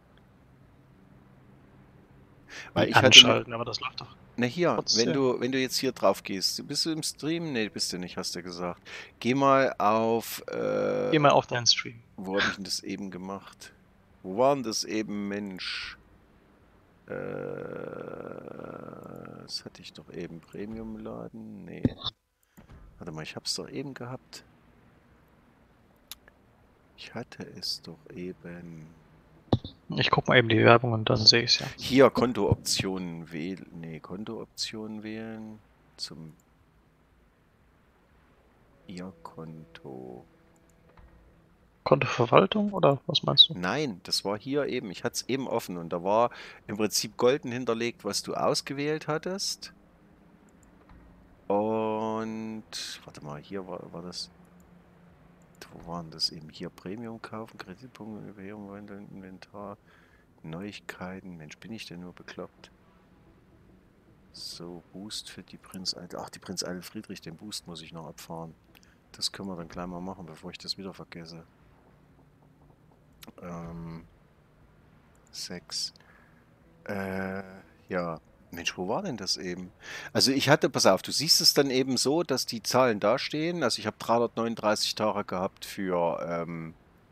Weil ich hatte, anschalten, aber das läuft doch. na hier, trotzdem. wenn du, wenn du jetzt hier drauf gehst, bist du im Stream? Nee, bist du nicht, hast du gesagt. Geh mal auf, äh, Geh mal auf deinen Stream. wo habe ich denn das eben gemacht? Wo war denn das eben, Mensch? Äh, das hatte ich doch eben. Premium-Laden? Nee. Warte mal, ich hab's doch eben gehabt. Ich hatte es doch eben. Ich guck mal eben die Werbung und dann sehe ich es ja. Hier, Kontooptionen wählen. Nee, Kontooptionen wählen. Zum Ihr Konto. Kontoverwaltung oder was meinst du? Nein, das war hier eben. Ich hatte es eben offen und da war im Prinzip golden hinterlegt, was du ausgewählt hattest. Und warte mal, hier war, war das. Wo waren das eben? Hier Premium kaufen, Kreditpunkte, Überhebung, Wandeln, Inventar, Neuigkeiten. Mensch, bin ich denn nur bekloppt? So, Boost für die Prinz Eitel. Ach, die Prinz Eitel Friedrich, den Boost muss ich noch abfahren. Das können wir dann gleich mal machen, bevor ich das wieder vergesse. Ähm, sechs. Äh, ja. Mensch, wo war denn das eben? Also ich hatte, pass auf, du siehst es dann eben so, dass die Zahlen da stehen. Also ich habe dreihundertneununddreißig Tage gehabt für, ähm,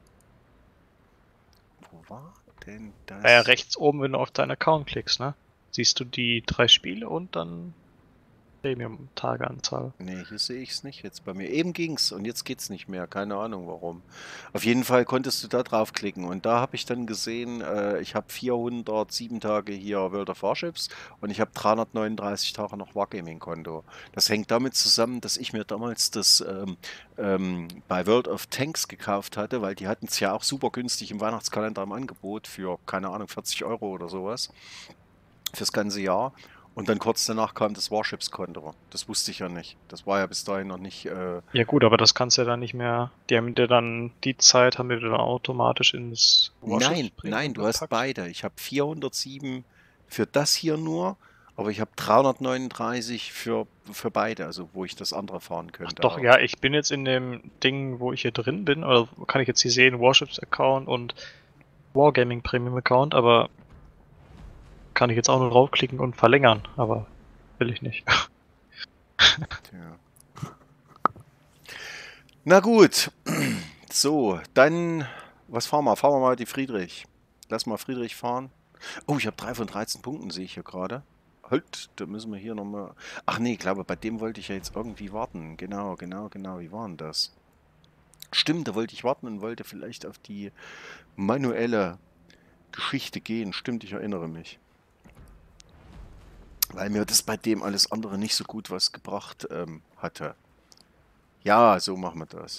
wo war denn das? Ja, rechts oben, wenn du auf deinen Account klickst, ne? Siehst du die drei Spiele und dann Premium-Tageanzahl. Nee, hier sehe ich es nicht jetzt bei mir. Eben ging's und jetzt geht's nicht mehr. Keine Ahnung warum. Auf jeden Fall konntest du da draufklicken und da habe ich dann gesehen, äh, ich habe vierhundertsieben Tage hier World of Warships und ich habe dreihundertneununddreißig Tage noch Wargaming-Konto. Das hängt damit zusammen, dass ich mir damals das ähm, ähm, bei World of Tanks gekauft hatte, weil die hatten es ja auch super günstig im Weihnachtskalender im Angebot für, keine Ahnung, vierzig Euro oder sowas. Fürs ganze Jahr. Und dann kurz danach kam das Warships-Konto. Das wusste ich ja nicht. Das war ja bis dahin noch nicht. Äh, Ja gut, aber das kannst du ja dann nicht mehr. Die haben dir dann die Zeit, haben dir dann automatisch ins nein, Warships-Premium nein, du hast gepackt. beide. Ich habe vierhundertsieben für das hier nur, aber ich habe dreihundertneununddreißig für, für beide, also wo ich das andere fahren könnte. Doch, auch. ja, ich bin jetzt in dem Ding, wo ich hier drin bin, oder kann ich jetzt hier sehen, Warships-Account und Wargaming Premium-Account, aber kann ich jetzt auch nur draufklicken und verlängern, aber will ich nicht. Tja. Na gut. So, dann, was fahren wir? Fahren wir mal die Friedrich. Lass mal Friedrich fahren. Oh, ich habe drei von dreizehn Punkten, sehe ich hier gerade. Halt, da müssen wir hier nochmal... Ach nee, ich glaube, bei dem wollte ich ja jetzt irgendwie warten. Genau, genau, genau. Wie war denn das? Stimmt, da wollte ich warten und wollte vielleicht auf die manuelle Geschichte gehen. Stimmt, ich erinnere mich. Weil mir das bei dem alles andere nicht so gut was gebracht ähm, hatte. Ja, so machen wir das.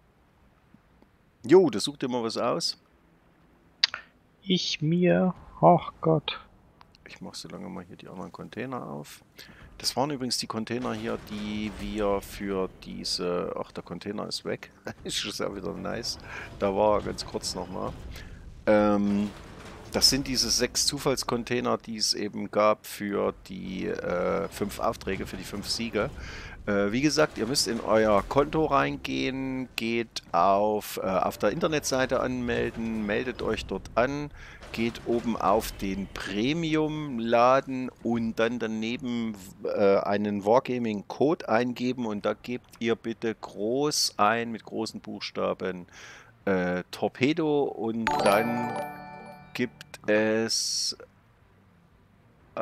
Jo, da sucht ihr mal was aus. Ich mir... Ach Gott. Ich mache so lange mal hier die anderen Container auf. Das waren übrigens die Container hier, die wir für diese... Ach, der Container ist weg. Ist schon wieder nice. Da war er ganz kurz nochmal. Ähm, das sind diese sechs Zufallscontainer, die es eben gab für die äh, fünf Aufträge, für die fünf Siege. Äh, wie gesagt, ihr müsst in euer Konto reingehen, geht auf, äh, auf der Internetseite anmelden, meldet euch dort an, geht oben auf den Premium-Laden und dann daneben äh, einen Wargaming-Code eingeben und da gebt ihr bitte groß ein, mit großen Buchstaben, äh, Torpedo und dann gibt es... Äh,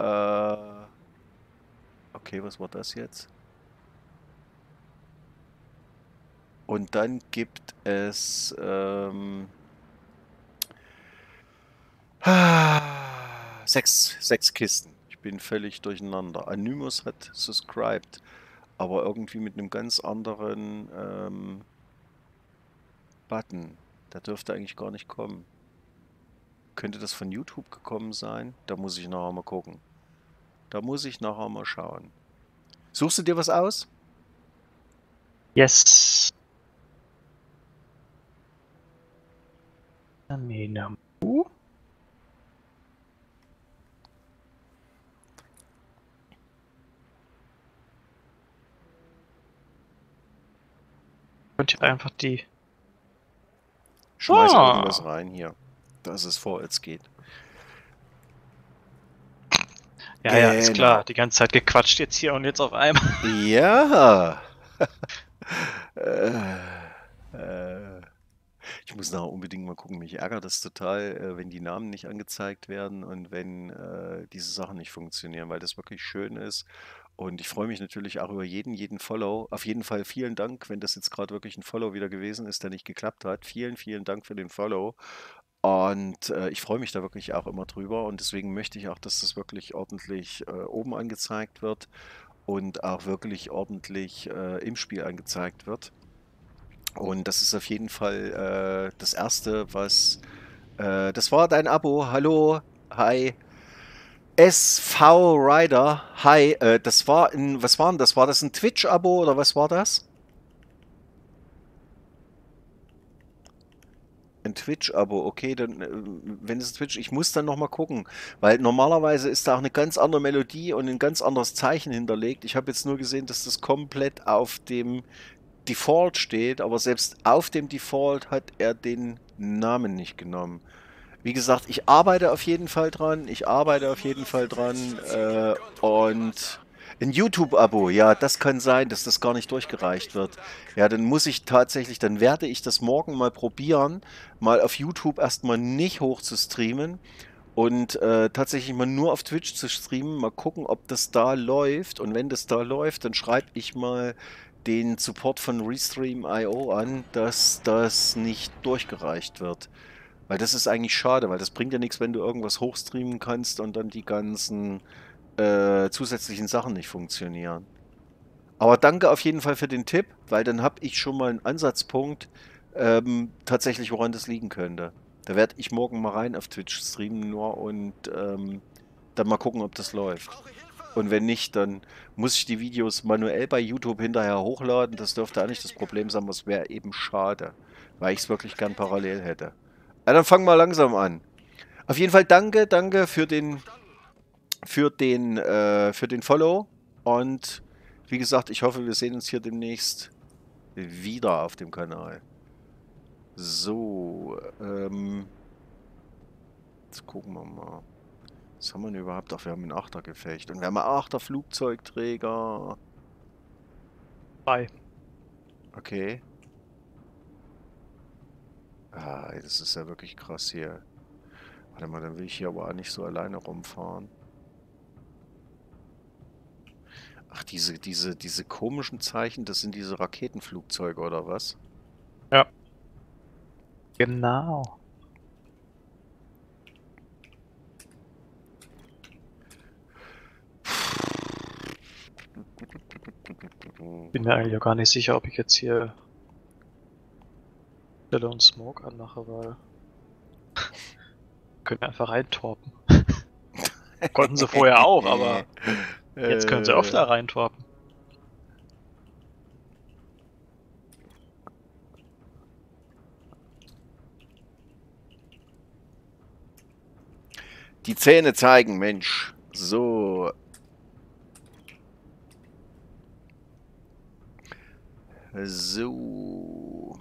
okay, was war das jetzt? Und dann gibt es ähm, sechs, sechs Kisten. Ich bin völlig durcheinander. Anonymous hat subscribed, aber irgendwie mit einem ganz anderen ähm, Button. Der dürfte eigentlich gar nicht kommen. Könnte das von YouTube gekommen sein? Da muss ich nachher mal gucken. Da muss ich nachher mal schauen. Suchst du dir was aus? Yes. Amenamu. Könnt ihr einfach die... Schmeiß Ah. irgendwas rein hier, dass es vorwärts geht. Ja, ja, ist Genau. klar. Die ganze Zeit gequatscht jetzt hier und jetzt auf einmal. Ja. äh, äh. Ich muss nachher unbedingt mal gucken. Mich ärgert das total, äh, wenn die Namen nicht angezeigt werden und wenn äh, diese Sachen nicht funktionieren, weil das wirklich schön ist. Und ich freue mich natürlich auch über jeden, jeden Follow. Auf jeden Fall vielen Dank, wenn das jetzt gerade wirklich ein Follow wieder gewesen ist, der nicht geklappt hat. Vielen, vielen Dank für den Follow. Und äh, ich freue mich da wirklich auch immer drüber. Und deswegen möchte ich auch, dass das wirklich ordentlich äh, oben angezeigt wird und auch wirklich ordentlich äh, im Spiel angezeigt wird. Und das ist auf jeden Fall äh, das Erste, was... Äh, das war dein Abo. Hallo. Hi. S V Rider. Hi. Äh, das war ein... Was war denn das? War das ein Twitch-Abo oder was war das? Ein Twitch-Abo. Okay, dann... Äh, wenn es Twitch... Ich muss dann nochmal gucken. Weil normalerweise ist da auch eine ganz andere Melodie und ein ganz anderes Zeichen hinterlegt. Ich habe jetzt nur gesehen, dass das komplett auf dem... Default steht, aber selbst auf dem Default hat er den Namen nicht genommen. Wie gesagt, ich arbeite auf jeden Fall dran, ich arbeite auf jeden Fall dran äh, und ein YouTube-Abo, ja, das kann sein, dass das gar nicht durchgereicht wird. Ja, dann muss ich tatsächlich, dann werde ich das morgen mal probieren, mal auf YouTube erstmal nicht hoch zu streamen und äh, tatsächlich mal nur auf Twitch zu streamen, mal gucken, ob das da läuft und wenn das da läuft, dann schreibe ich mal den Support von Restream Punkt i o an, dass das nicht durchgereicht wird. Weil das ist eigentlich schade, weil das bringt ja nichts, wenn du irgendwas hochstreamen kannst und dann die ganzen äh, zusätzlichen Sachen nicht funktionieren. Aber danke auf jeden Fall für den Tipp, weil dann habe ich schon mal einen Ansatzpunkt, ähm, tatsächlich woran das liegen könnte. Da werde ich morgen mal rein auf Twitch streamen nur und ähm, dann mal gucken, ob das läuft. Und wenn nicht, dann muss ich die Videos manuell bei YouTube hinterher hochladen. Das dürfte auch nicht das Problem sein, was wäre eben schade, weil ich es wirklich gern parallel hätte. Ja, dann fangen wir langsam an. Auf jeden Fall danke, danke für den für den äh, für den Follow und wie gesagt, ich hoffe, wir sehen uns hier demnächst wieder auf dem Kanal. So, ähm, jetzt gucken wir mal. Was haben wir denn überhaupt? Ach, wir haben ein Achtergefecht. Und wir haben einen Achterflugzeugträger. Zwei. Okay. Ah, das ist ja wirklich krass hier. Warte mal, dann will ich hier aber auch nicht so alleine rumfahren. Ach, diese, diese, diese komischen Zeichen, das sind diese Raketenflugzeuge, oder was? Ja. Genau. Bin mir eigentlich auch gar nicht sicher, ob ich jetzt hier Stelle und Smoke anmache, weil können wir einfach reintorpen. Konnten sie vorher auch, aber jetzt können sie öfter reintorpen. Die Zähne zeigen, Mensch. So. So.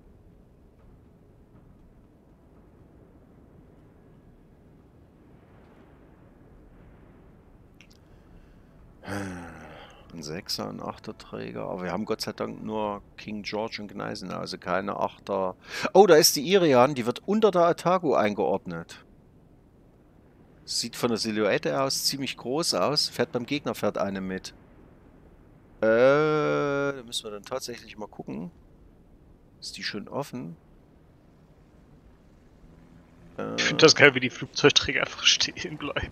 Ein Sechser, ein Achter Träger. Aber wir haben Gott sei Dank nur King George und Gneisenau, also keine Achter. Oh, da ist die Irian, die wird unter der Atago eingeordnet. Sieht von der Silhouette aus ziemlich groß aus. Fährt beim Gegner, fährt eine mit. Äh, da müssen wir dann tatsächlich mal gucken. Ist die schön offen? Äh, Ich finde das geil, wie die Flugzeugträger einfach stehen bleiben.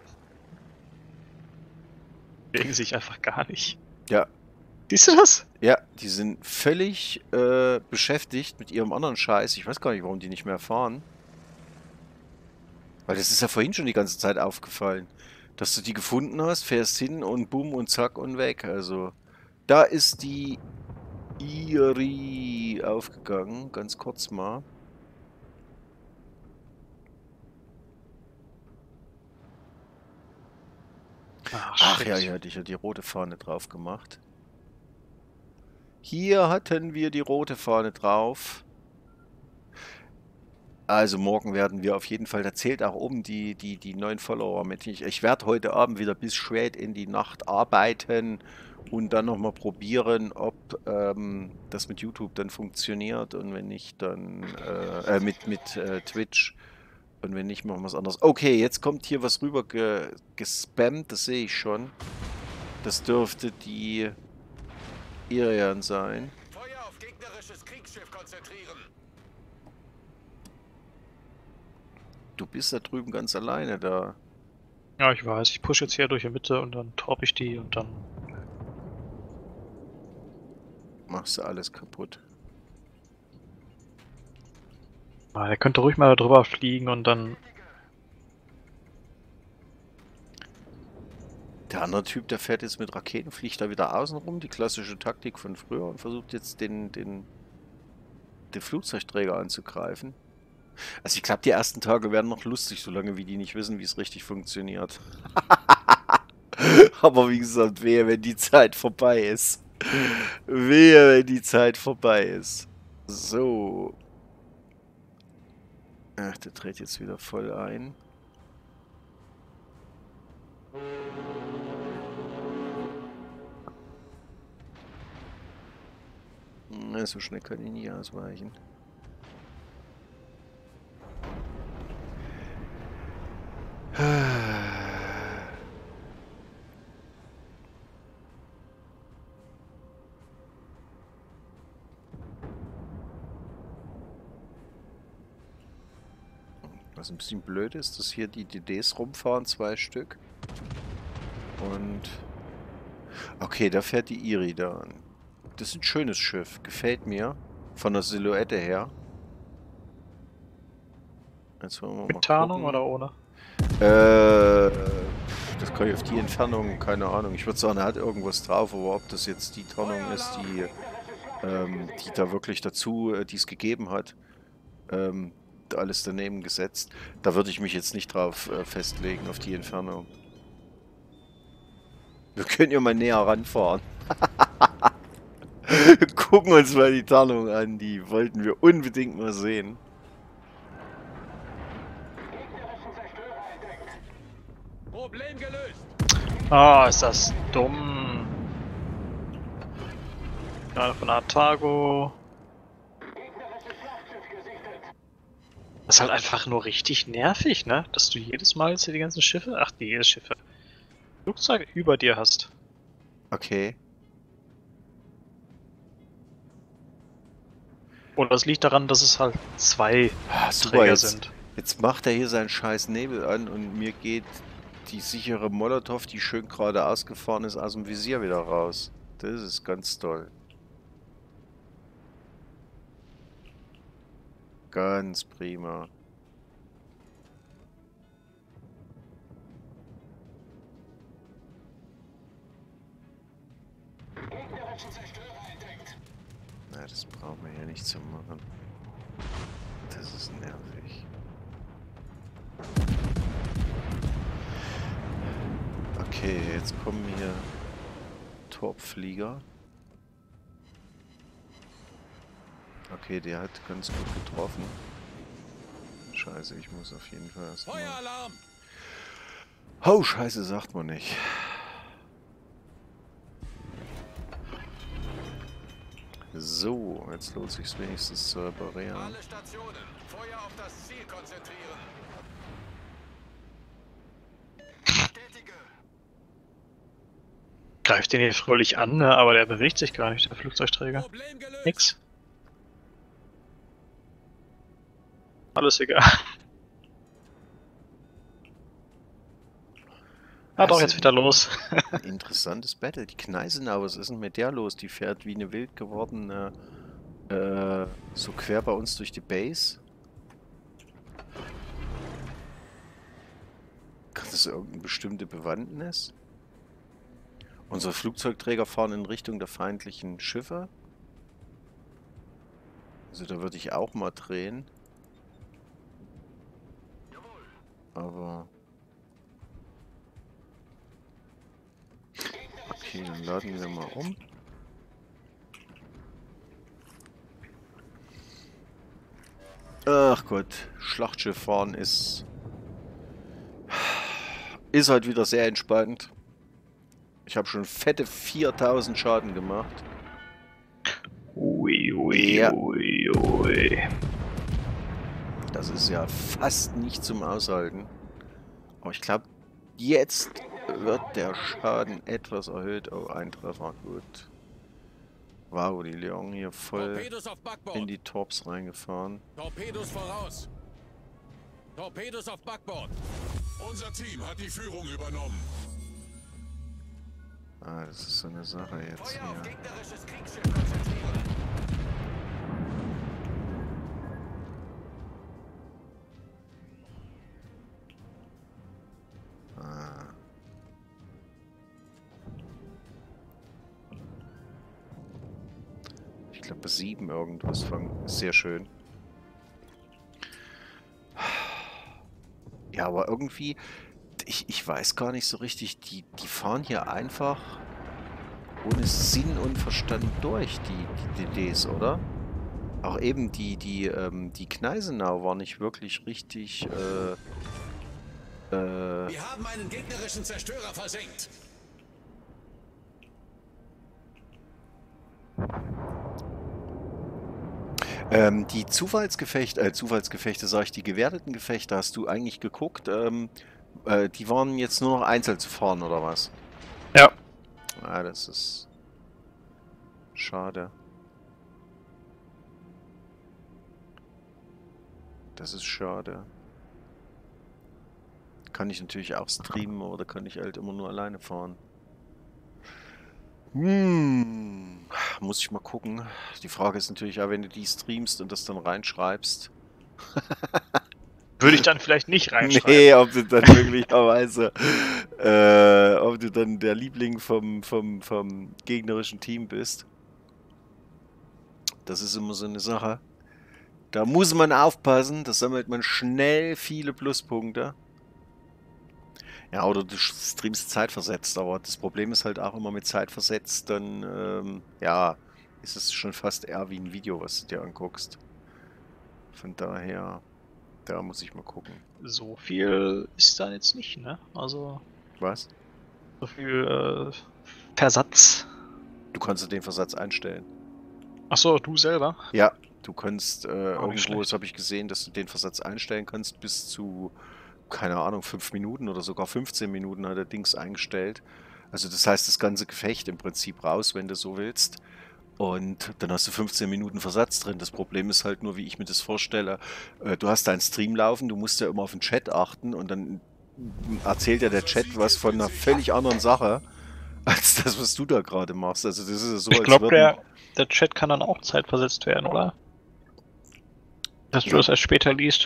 Bewegen sich einfach gar nicht. Ja. Siehst du das? Ja, die sind völlig äh, beschäftigt mit ihrem anderen Scheiß. Ich weiß gar nicht, warum die nicht mehr fahren. Weil das ist ja vorhin schon die ganze Zeit aufgefallen. Dass du die gefunden hast, fährst hin und bumm und zack und weg. Also, da ist die Iri aufgegangen. Ganz kurz mal. Ach, Ach ja, shit. hier hatte ich ja die rote Fahne drauf gemacht. Hier hatten wir die rote Fahne drauf. Also morgen werden wir auf jeden Fall, da zählt auch oben die, die, die neuen Follower mit. Ich, ich werde heute Abend wieder bis spät in die Nacht arbeiten und dann nochmal probieren, ob ähm, das mit YouTube dann funktioniert und wenn nicht, dann äh, äh, mit, mit äh, Twitch. Und wenn nicht, machen wir es anders. Okay, jetzt kommt hier was rüber ge gespammt, das sehe ich schon. Das dürfte die Irian sein. Feuer auf gegnerisches Kriegsschiff konzentrieren. Du bist da drüben ganz alleine da. Ja, ich weiß. Ich pushe jetzt hier durch die Mitte und dann torp ich die und dann... Machst du alles kaputt. Ah, er könnte ruhig mal da drüber fliegen und dann... Der andere Typ, der fährt jetzt mit Raketen, fliegt da wieder außen rum, die klassische Taktik von früher und versucht jetzt den, den, den Flugzeugträger anzugreifen. Also ich glaube, die ersten Tage werden noch lustig, solange wie die nicht wissen, wie es richtig funktioniert. Aber wie gesagt, wehe, wenn die Zeit vorbei ist. Wehe, wenn die Zeit vorbei ist. So. Ach, der dreht jetzt wieder voll ein. Na, so schnell kann ich nie ausweichen. Was ein bisschen blöd ist, dass hier die D Ds rumfahren, zwei Stück. Und... Okay, da fährt die Iri da an. Das ist ein schönes Schiff, gefällt mir. Von der Silhouette her. Jetzt wollen wir mal Mit Tarnung gucken. oder ohne? Äh, das kann ich auf die Entfernung, keine Ahnung. Ich würde sagen, er hat irgendwas drauf, aber ob das jetzt die Tarnung ist, die, ähm, die da wirklich dazu, äh, die es gegeben hat, ähm, alles daneben gesetzt. Da würde ich mich jetzt nicht drauf äh, festlegen, auf die Entfernung. Wir können ja mal näher ranfahren. Gucken uns mal die Tarnung an, die wollten wir unbedingt mal sehen. Problem gelöst. Ah, ist das dumm. Gerade von Atago. Das ist halt einfach nur richtig nervig, ne? Dass du jedes Mal jetzt hier die ganzen Schiffe, ach, die Schiffe, Flugzeuge über dir hast. Okay. Und das liegt daran, dass es halt zwei Ah, super, Träger jetzt, sind. jetzt macht er hier seinen scheiß Nebel an und mir geht die sichere Molotow, die schön geradeaus gefahren ist, aus dem Visier wieder raus. Das ist ganz toll. Ganz prima. Na, das brauchen wir ja nicht zu machen. Das ist nervig. Okay, jetzt kommen hier Torpflieger. Okay, der hat ganz gut getroffen. Scheiße, ich muss auf jeden Fall erstmal... Feueralarm! Oh, Scheiße, sagt man nicht. So, jetzt lohnt sich wenigstens zu reparieren. Alle Stationen, Feuer auf das Ziel konzentrieren. Bestätige. Greift den hier fröhlich an, ne? Aber der bewegt sich gar nicht, der Flugzeugträger. Problem gelöst. Nix. Alles egal. Ah doch, jetzt wieder los. Ein interessantes Battle. Die Kneisenau, was ist denn mit der los? Die fährt wie eine wild gewordene, äh, so quer bei uns durch die Base. Hat das irgendeine bestimmte Bewandtnis? Unsere Flugzeugträger fahren in Richtung der feindlichen Schiffe. Also da würde ich auch mal drehen. Aber... Okay, dann laden wir mal um. Ach Gott, Schlachtschiff fahren ist... Ist halt wieder sehr entspannt. Ich habe schon fette viertausend Schaden gemacht. Ui, ui, Ja. ui, ui. Das ist ja fast nicht zum Aushalten. Aber ich glaube, jetzt wird der Schaden etwas erhöht. Oh, ein Treffer, gut. Wow, die Leon hier voll Torpedos auf in Backbord. die Torps reingefahren. Torpedos voraus. Torpedos auf Backbord. Unser Team hat die Führung übernommen. Ah, das ist so eine Sache jetzt Feuer auf hier. gegnerisches Kriegsschiff konzentrieren. Ah. Ich glaube, sieben irgendwas fangen. Sehr schön. Ja, aber irgendwie, ich, ich weiß gar nicht so richtig, die, die fahren hier einfach ohne Sinn und Verstand durch, die, die D Ds, oder? Auch eben die, die, ähm, die Gneisenau war nicht wirklich richtig, äh, äh, Wir haben einen gegnerischen Zerstörer versenkt. Ähm, die Zufallsgefechte, äh, Zufallsgefechte, sag ich, die gewerteten Gefechte, hast du eigentlich geguckt? Ähm, äh, die waren jetzt nur noch einzeln zu fahren, oder was? Ja. Ah, das ist schade. Das ist schade. Kann ich natürlich auch streamen, aber da kann ich halt immer nur alleine fahren. Hm, muss ich mal gucken. Die Frage ist natürlich auch, wenn du die streamst und das dann reinschreibst. Würde ich dann vielleicht nicht reinschreiben. Nee, ob du dann möglicherweise, äh, ob du dann der Liebling vom, vom, vom gegnerischen Team bist. Das ist immer so eine Sache. Da muss man aufpassen, da sammelt man schnell viele Pluspunkte. Ja, oder du streamst zeitversetzt, aber das Problem ist halt auch immer mit zeitversetzt, dann, ähm, ja, ist es schon fast eher wie ein Video, was du dir anguckst. Von daher, da muss ich mal gucken. So viel ist da jetzt nicht, ne? Also, Was? so viel äh, Versatz. Du kannst den Versatz einstellen. Achso, du selber? Ja, Du kannst äh, nicht irgendwo, schlecht. das habe ich gesehen, dass du den Versatz einstellen kannst bis zu, keine Ahnung, fünf Minuten oder sogar fünfzehn Minuten hat der Dings eingestellt. Also das heißt, das ganze Gefecht im Prinzip raus, wenn du so willst. Und dann hast du fünfzehn Minuten Versatz drin. Das Problem ist halt nur, wie ich mir das vorstelle, äh, du hast deinen Stream laufen, du musst ja immer auf den Chat achten und dann erzählt ja der Chat was von einer völlig anderen Sache, als das, was du da gerade machst. Also das ist ja so, Ich als glaube, würden... der, der Chat kann dann auch zeitversetzt werden, oder? Dass du Ja. das erst später liest.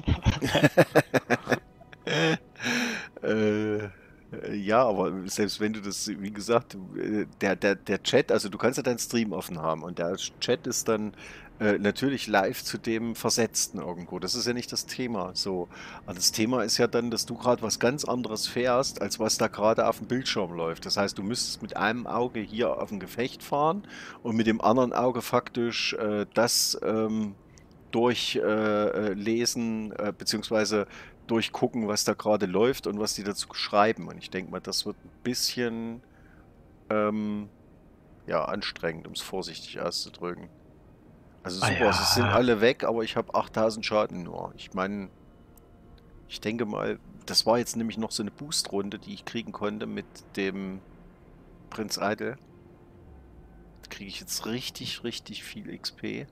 äh, ja, aber selbst wenn du das, wie gesagt, äh, der, der, der Chat, also du kannst ja deinen Stream offen haben und der Chat ist dann äh, natürlich live zu dem Versetzten irgendwo. Das ist ja nicht das Thema. So. Aber das Thema ist ja dann, dass du gerade was ganz anderes fährst, als was da gerade auf dem Bildschirm läuft. Das heißt, du müsstest mit einem Auge hier auf ein Gefecht fahren und mit dem anderen Auge faktisch äh, das ähm, durchlesen, äh, äh, beziehungsweise durchgucken, was da gerade läuft und was die dazu schreiben. Und ich denke mal, das wird ein bisschen ähm, ja, anstrengend, um es vorsichtig auszudrücken. Also Ah super, ja. sie sind alle weg, aber ich habe achttausend Schaden nur. Ich meine, ich denke mal, das war jetzt nämlich noch so eine Boost-Runde, die ich kriegen konnte mit dem Prinz Eitel. Da kriege ich jetzt richtig, richtig viel X P.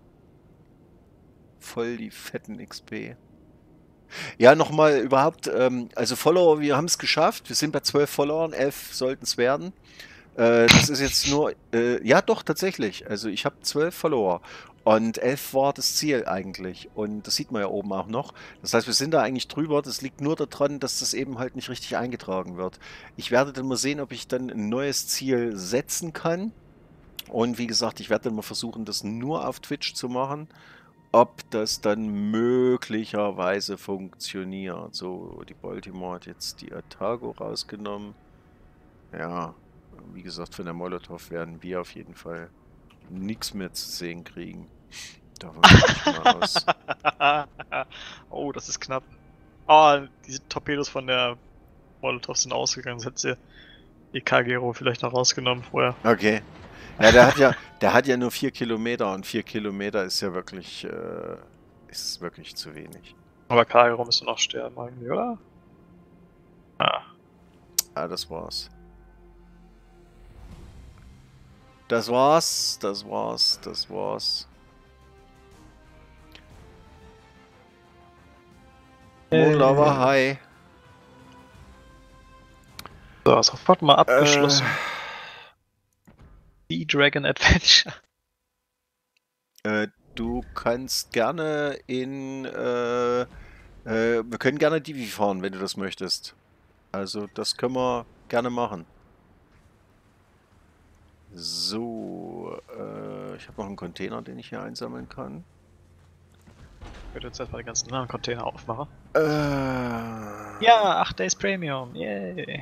Voll die fetten X P. Ja, nochmal überhaupt, ähm, also Follower, wir haben es geschafft. Wir sind bei zwölf Followern, elf sollten es werden. Äh, das ist jetzt nur, äh, ja doch, tatsächlich. Also ich habe zwölf Follower und elf war das Ziel eigentlich. Und das sieht man ja oben auch noch. Das heißt, wir sind da eigentlich drüber. Das liegt nur daran, dass das eben halt nicht richtig eingetragen wird. Ich werde dann mal sehen, ob ich dann ein neues Ziel setzen kann. Und wie gesagt, ich werde dann mal versuchen, das nur auf Twitch zu machen. Ob das dann möglicherweise funktioniert. So, die Baltimore hat jetzt die Atago rausgenommen. Ja, wie gesagt, von der Molotow werden wir auf jeden Fall nichts mehr zu sehen kriegen. Davon gehe ich mal aus. Oh, das ist knapp. Ah, diese Torpedos von der Molotov sind ausgegangen. Das hätte sie die Kagero vielleicht noch rausgenommen vorher. Okay. Ja, der hat ja, der hat ja nur vier Kilometer und vier Kilometer ist ja wirklich, äh, ist wirklich zu wenig. Aber Kagero müsste noch sterben eigentlich, oder? Ah. Ah, das war's. Das war's, das war's, das war's. Wunderbar, hi. So, sofort mal abgeschlossen. Äh, The Dragon Adventure. Äh, du kannst gerne in, äh, äh, wir können gerne Divi fahren, wenn du das möchtest. Also das können wir gerne machen. So, äh, ich habe noch einen Container, den ich hier einsammeln kann. Ich würde jetzt erstmal die ganzen anderen Container aufmachen. Äh, Ja, acht Days Premium, yay.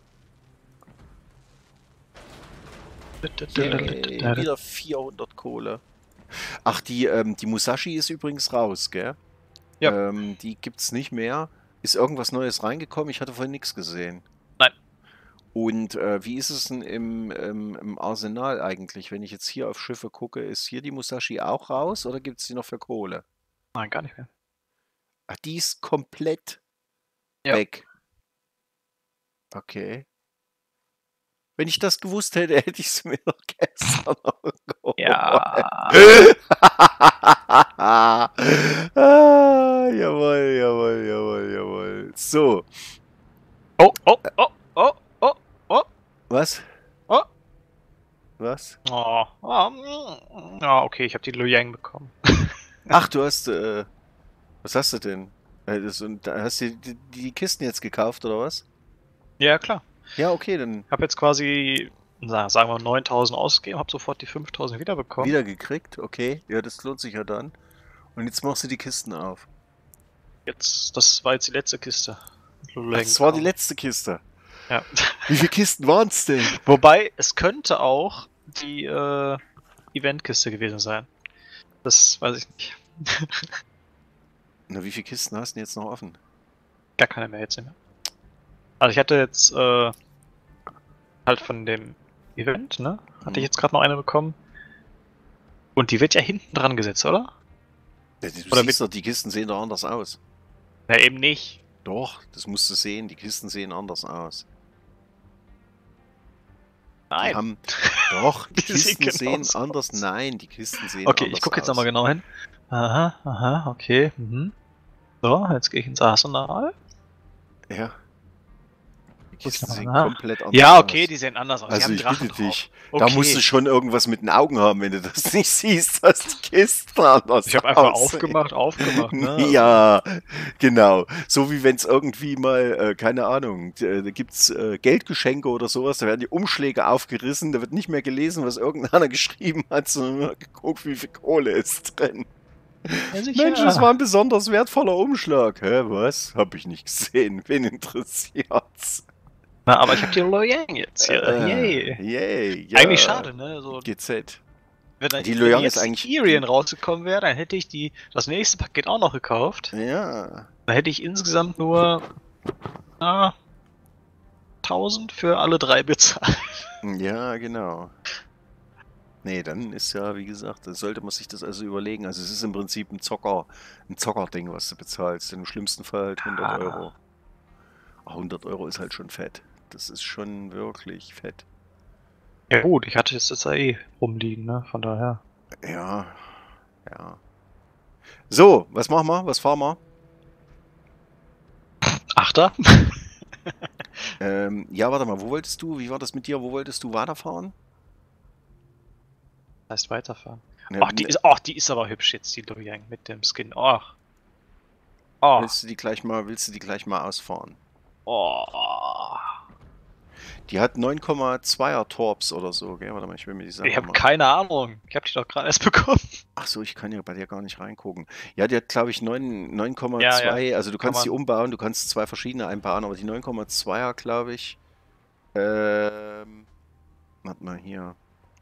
Yay, wieder vierhundert Kohle. Ach, die, ähm, die Musashi ist übrigens raus, gell? Ja. Ähm, die gibt's nicht mehr. Ist irgendwas Neues reingekommen? Ich hatte vorhin nichts gesehen. Nein. Und äh, wie ist es denn im, im, im Arsenal eigentlich? Wenn ich jetzt hier auf Schiffe gucke, ist hier die Musashi auch raus oder gibt es die noch für Kohle? Nein, gar nicht mehr. Ach, die ist komplett Ja. weg. Okay. Wenn ich das gewusst hätte, hätte ich es mir noch gestern noch geholt. Ja. ah, jawohl, jawohl, jawohl, jawohl. So. Oh, oh, oh, oh, oh, oh. Was? Oh. Was? Oh, oh, mm. Ah, okay, ich habe die Luoyang bekommen. Ach, du hast, äh, was hast du denn? Äh, das, und, da hast du die, die Kisten jetzt gekauft, oder was? Ja, klar. Ja, okay, dann Ich habe jetzt quasi, na, sagen wir neuntausend ausgegeben, habe sofort die fünftausend wiederbekommen. wieder gekriegt, okay. Ja, das lohnt sich ja dann. Und jetzt machst du die Kisten auf. Jetzt, das war jetzt die letzte Kiste. Ach, das war die letzte Kiste. Ja. Wie viele Kisten waren es denn? Wobei, es könnte auch die äh, Eventkiste gewesen sein. Das weiß ich nicht. Na, wie viele Kisten hast du denn jetzt noch offen? Gar keine mehr jetzt mehr. Also ich hatte jetzt äh, halt von dem Event, ne? Hatte ich jetzt gerade noch eine bekommen. Und die wird ja hinten dran gesetzt, oder? Ja, du Oder siehst doch, die Kisten sehen doch anders aus. Ja, eben nicht. Doch, das musst du sehen, die Kisten sehen anders aus. Die Nein. haben, doch, die Die sehen Kisten sehen genauso anders. aus. Nein, die Kisten sehen Okay, anders ich gucke jetzt aus. nochmal genau hin. Aha, aha, okay. Mhm. So, jetzt gehe ich ins Arsenal. Ja. Die Guck ich Kisten noch mal sehen nach. komplett anders Ja, aus. okay, die sehen anders aus. Die Also haben ich Drachen bitte dich, drauf. da Okay. musst du schon irgendwas mit den Augen haben, wenn du das nicht siehst, dass die Kisten anders Ich habe einfach aussehen. aufgemacht, aufgemacht, ne? Ja, genau. So wie wenn es irgendwie mal, äh, keine Ahnung, äh, da gibt es äh, Geldgeschenke oder sowas, da werden die Umschläge aufgerissen, da wird nicht mehr gelesen, was irgendeiner geschrieben hat, sondern nur geguckt, wie viel Kohle ist drin. Ja, sicher. Mensch, das war ein besonders wertvoller Umschlag. Hä, was? Hab ich nicht gesehen. Wen interessiert's? Na, aber ich habe die Loyang jetzt hier. Äh, Yay. Yay, ja. Eigentlich schade, ne? So, G Z. wenn da, die wenn Loyang jetzt ist eigentlich- Irian rausgekommen wäre, dann hätte ich die, das nächste Paket auch noch gekauft. Ja. Da hätte ich insgesamt nur na, tausend für alle drei bezahlt. Ja, genau. Nee, dann ist ja, wie gesagt, da sollte man sich das also überlegen. Also es ist im Prinzip ein Zocker, ein Zockerding, was du bezahlst. Im schlimmsten Fall halt hundert Ah. Euro. Ah, hundert Euro ist halt schon fett. Das ist schon wirklich fett. Ja gut, ich hatte jetzt das eh rumliegen, ne? Von daher. Ja, ja. So, was machen wir? Was fahren wir? Achter? Ähm, ja, warte mal, wo wolltest du? Wie war das mit dir? Wo wolltest du weiterfahren? Heißt weiterfahren. Ne, Ach, die ne, ist, ach, die ist aber hübsch jetzt, die Loyang mit dem Skin. Ach. Oh. willst du die gleich mal, willst du die gleich mal ausfahren? Oh. Die hat neun Komma zweier Torps oder so, gell? Warte mal, ich will mir die Sache Ich habe mal... keine Ahnung. Ich habe die doch gerade erst bekommen. Ach so, ich kann ja bei dir gar nicht reingucken. Ja, die hat, glaube ich, neun Komma zwei. Ja, ja. Also du Kann kannst die man- umbauen, du kannst zwei verschiedene einbauen, aber die neun Komma zweier, glaube ich. Ähm. Warte mal hier.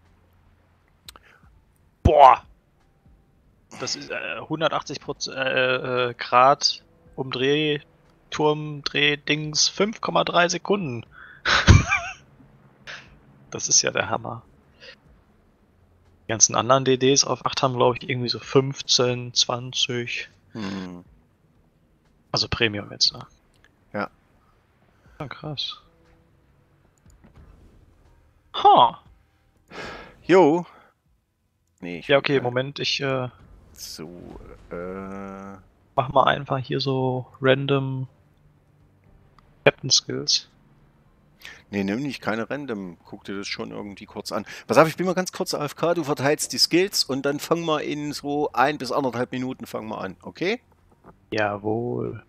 Boah. Das ist äh, hundertachtzig Prozent, äh, äh, Grad Umdreh, Turmdreh, Dings, fünf Komma drei Sekunden. Das ist ja der Hammer. Die ganzen anderen D Ds auf acht haben, glaube ich, irgendwie so fünfzehn, zwanzig. Hm. Also Premium jetzt, ne? Ja. Ah, krass. Ha. Jo. Nee, ich Ja, will okay, kein- Moment, ich äh, So, äh. mach mal einfach hier so random Captain Skills. Nee, nimm nicht keine Random. Guck dir das schon irgendwie kurz an. Pass auf, ich bin mal ganz kurz A F K, du verteilst die Skills und dann fangen wir in so ein bis anderthalb Minuten fangen wir an, okay? Jawohl.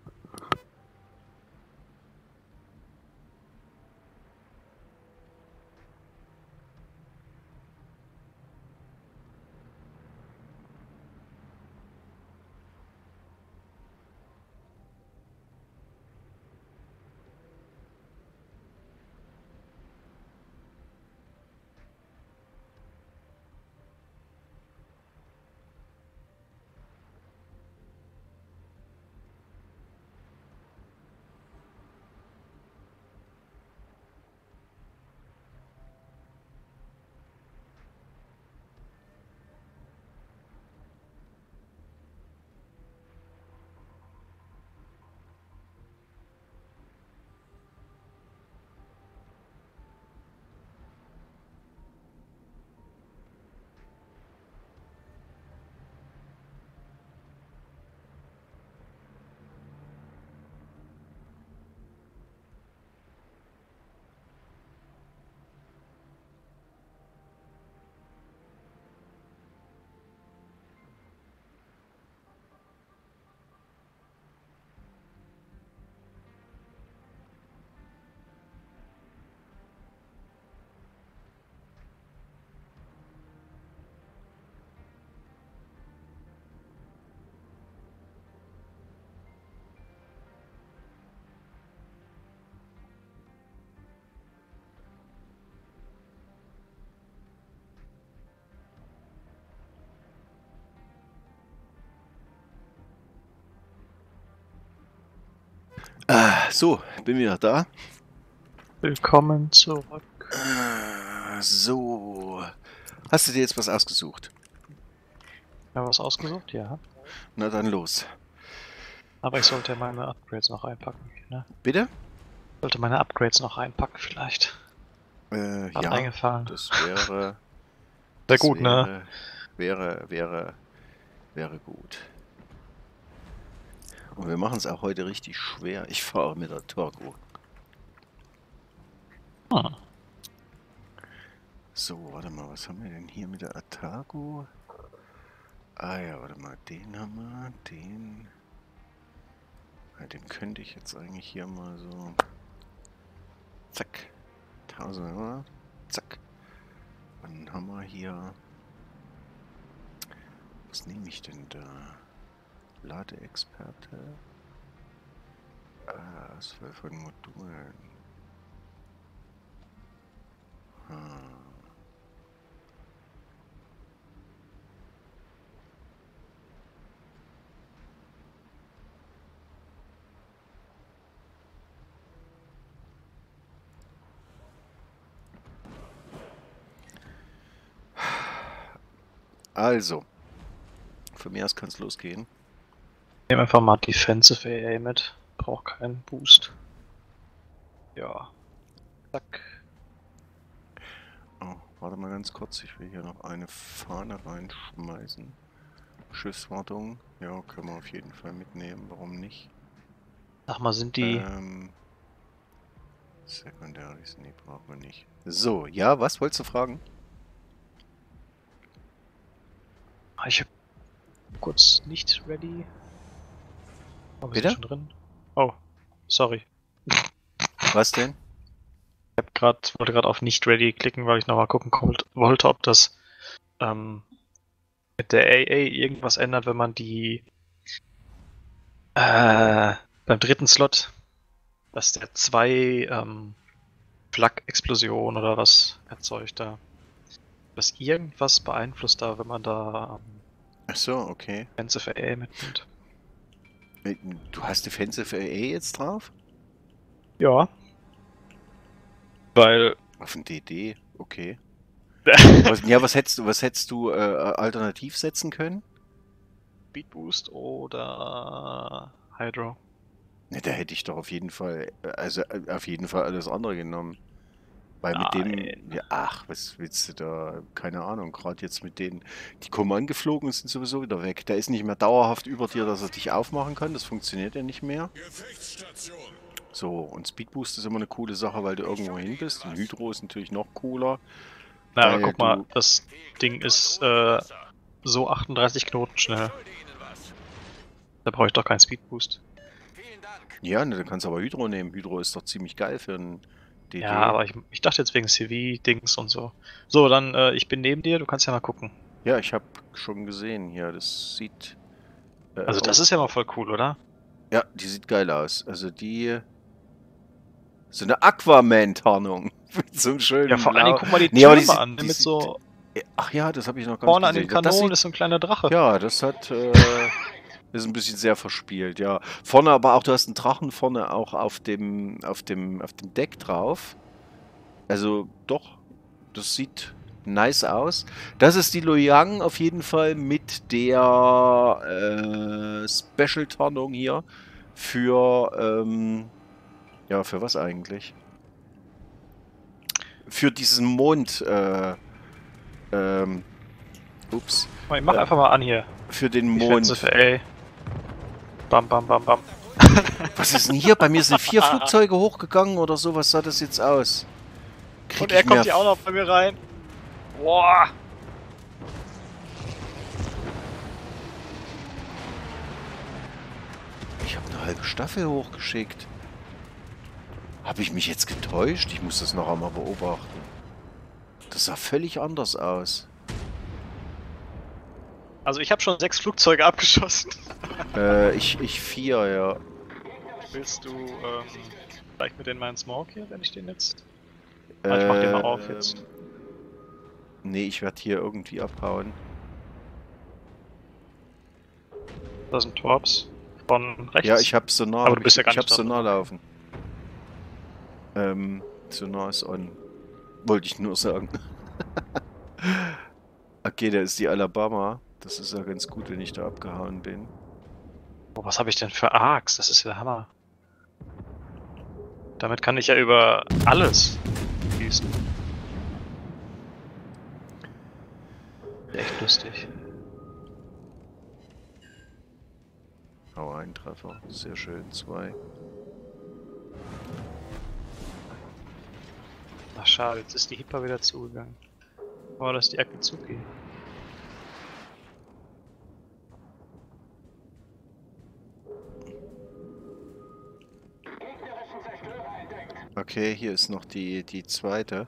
Ah, so, bin wieder da. Willkommen zurück. Ah, so. Hast du dir jetzt was ausgesucht? Ja, was ausgesucht? Ja. Na dann los. Aber ich sollte meine Upgrades noch einpacken. Ne? Bitte? Ich sollte meine Upgrades noch einpacken vielleicht. Äh, Hat ja, eingefallen. das wäre... Sehr das gut, wäre, ne? Wäre, wäre, wäre gut. Und wir machen es auch heute richtig schwer. Ich fahre mit der Turbo. Hm. So, warte mal, was haben wir denn hier mit der Atago? Ah ja, warte mal, den haben wir, den... Ja, den könnte ich jetzt eigentlich hier mal so... Zack. tausend, oder? Zack. Dann haben wir hier... Was nehme ich denn da? Ladeexperte. Ah, Auswahl von Modulen. Hm. Also, von mir aus kann es losgehen. Ich nehme einfach mal Defensive A A mit. Braucht keinen Boost. Ja. Zack. Oh, warte mal ganz kurz, ich will hier noch eine Fahne reinschmeißen. Schiffswartung, ja, können wir auf jeden Fall mitnehmen, warum nicht? Sag mal, sind die... Ähm, Secondaries, nee, brauchen wir nicht. So, ja, was wolltest du fragen? Ah, ich hab kurz nicht ready. Oh, wir Bitte? sind schon drin. Oh, sorry. Was denn? Ich hab grad, wollte gerade auf nicht ready klicken, weil ich nochmal gucken wollt- wollte, ob das ähm, mit der A A irgendwas ändert, wenn man die äh, beim dritten Slot, dass der zwei ähm, Flak-Explosion oder was erzeugt da. Das irgendwas beeinflusst da, wenn man da ähm, Ach so, okay. Defensive A A mitnimmt. Du hast Defensive A A jetzt drauf? Ja. Weil. Auf ein D D, okay. Was, ja, was hättest du, was hättest du äh, alternativ setzen können? Speed Boost oder Hydro. Ne, da hätte ich doch auf jeden Fall, also äh, auf jeden Fall alles andere genommen. Weil mit dem, Nein. ja, ach, was willst du da, keine Ahnung, gerade jetzt mit denen, die kommen angeflogen und sind sowieso wieder weg. Der ist nicht mehr dauerhaft über dir, dass er dich aufmachen kann, das funktioniert ja nicht mehr. Gefechtsstation. So, und Speedboost ist immer eine coole Sache, weil du irgendwo hin bist. Und Hydro ist natürlich noch cooler. Na, aber weil guck mal, du- das Ding ist äh, so achtunddreißig Knoten schnell. Da brauche ich doch keinen Speed Boost. Ja, ne, dann kannst du aber Hydro nehmen. Hydro ist doch ziemlich geil für einen D D. Ja, aber ich, ich dachte jetzt wegen C V-Dings und so. So, dann, äh, ich bin neben dir, du kannst ja mal gucken. Ja, ich habe schon gesehen hier, das sieht... äh, Also das aus- ist ja mal voll cool, oder? Ja, die sieht geil aus. Also die... So eine Aquaman-Tarnung. Mit so einem schönen Ja, vor allen Dingen Blau- guck mal die Nee, aber Türme die sieht- an, die mit sieht- so Ach ja, das habe ich noch gar vorne an nicht den gesehen. Das Kanonen sieht- ist so ein kleiner Drache. Ja, das hat... Äh, ist ein bisschen sehr verspielt, ja. Vorne aber auch, du hast einen Drachen vorne auch auf dem, auf dem, auf dem Deck drauf. Also doch, das sieht nice aus. Das ist die Loyang auf jeden Fall mit der äh, Special-Tarnung hier für, ähm, ja, für was eigentlich? Für diesen Mond, äh, ähm, ups, Ich mach äh, einfach mal an hier. für den Mond. Defensive A A. Bam, bam, bam, bam. Was ist denn hier? Bei mir sind vier Flugzeuge hochgegangen oder so. Was sah das jetzt aus? Krieg Und ich er kommt mehr hier auch noch bei mir rein. Boah. Ich habe eine halbe Staffel hochgeschickt. Habe ich mich jetzt getäuscht? Ich muss das noch einmal beobachten. Das sah völlig anders aus. Also ich habe schon sechs Flugzeuge abgeschossen. Äh, ich, ich vier, ja. Willst du ähm, vielleicht mit in meinen Smoke hier, wenn ich den jetzt... Ah, ich mach den mal auf jetzt. Ähm, Nee, ich werde hier irgendwie abhauen. Da sind Torps. Von rechts. Ja, ich habe Sonar. Aber du bist ich, ja gar ich hab nicht dran. Sonar laufen. Ähm, Sonar ist on. Wollte ich nur sagen. Okay, da ist die Alabama. Das ist ja ganz gut, wenn ich da abgehauen bin. Oh, was habe ich denn für Arcs? Das ist ja der Hammer. Damit kann ich ja über alles schießen. Echt lustig. Oh, ein Treffer. Sehr schön. Zwei. Ach schade, jetzt ist die Hippa wieder zugegangen. Oh, das ist die Akatsuki. Okay, hier ist noch die, die zweite.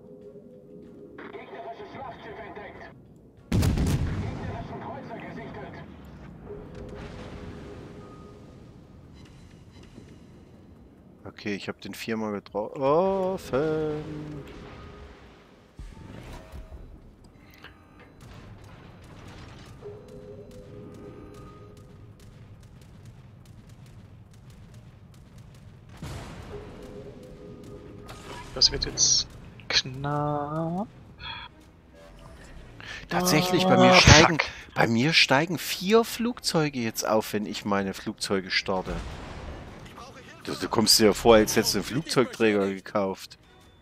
Okay, ich habe den viermal getroffen. Das wird jetzt knapp. Tatsächlich, bei mir steigen, bei mir steigen vier Flugzeuge jetzt auf, wenn ich meine Flugzeuge starte. Du, du kommst dir ja vor, als hättest du einen Flugzeugträger gekauft.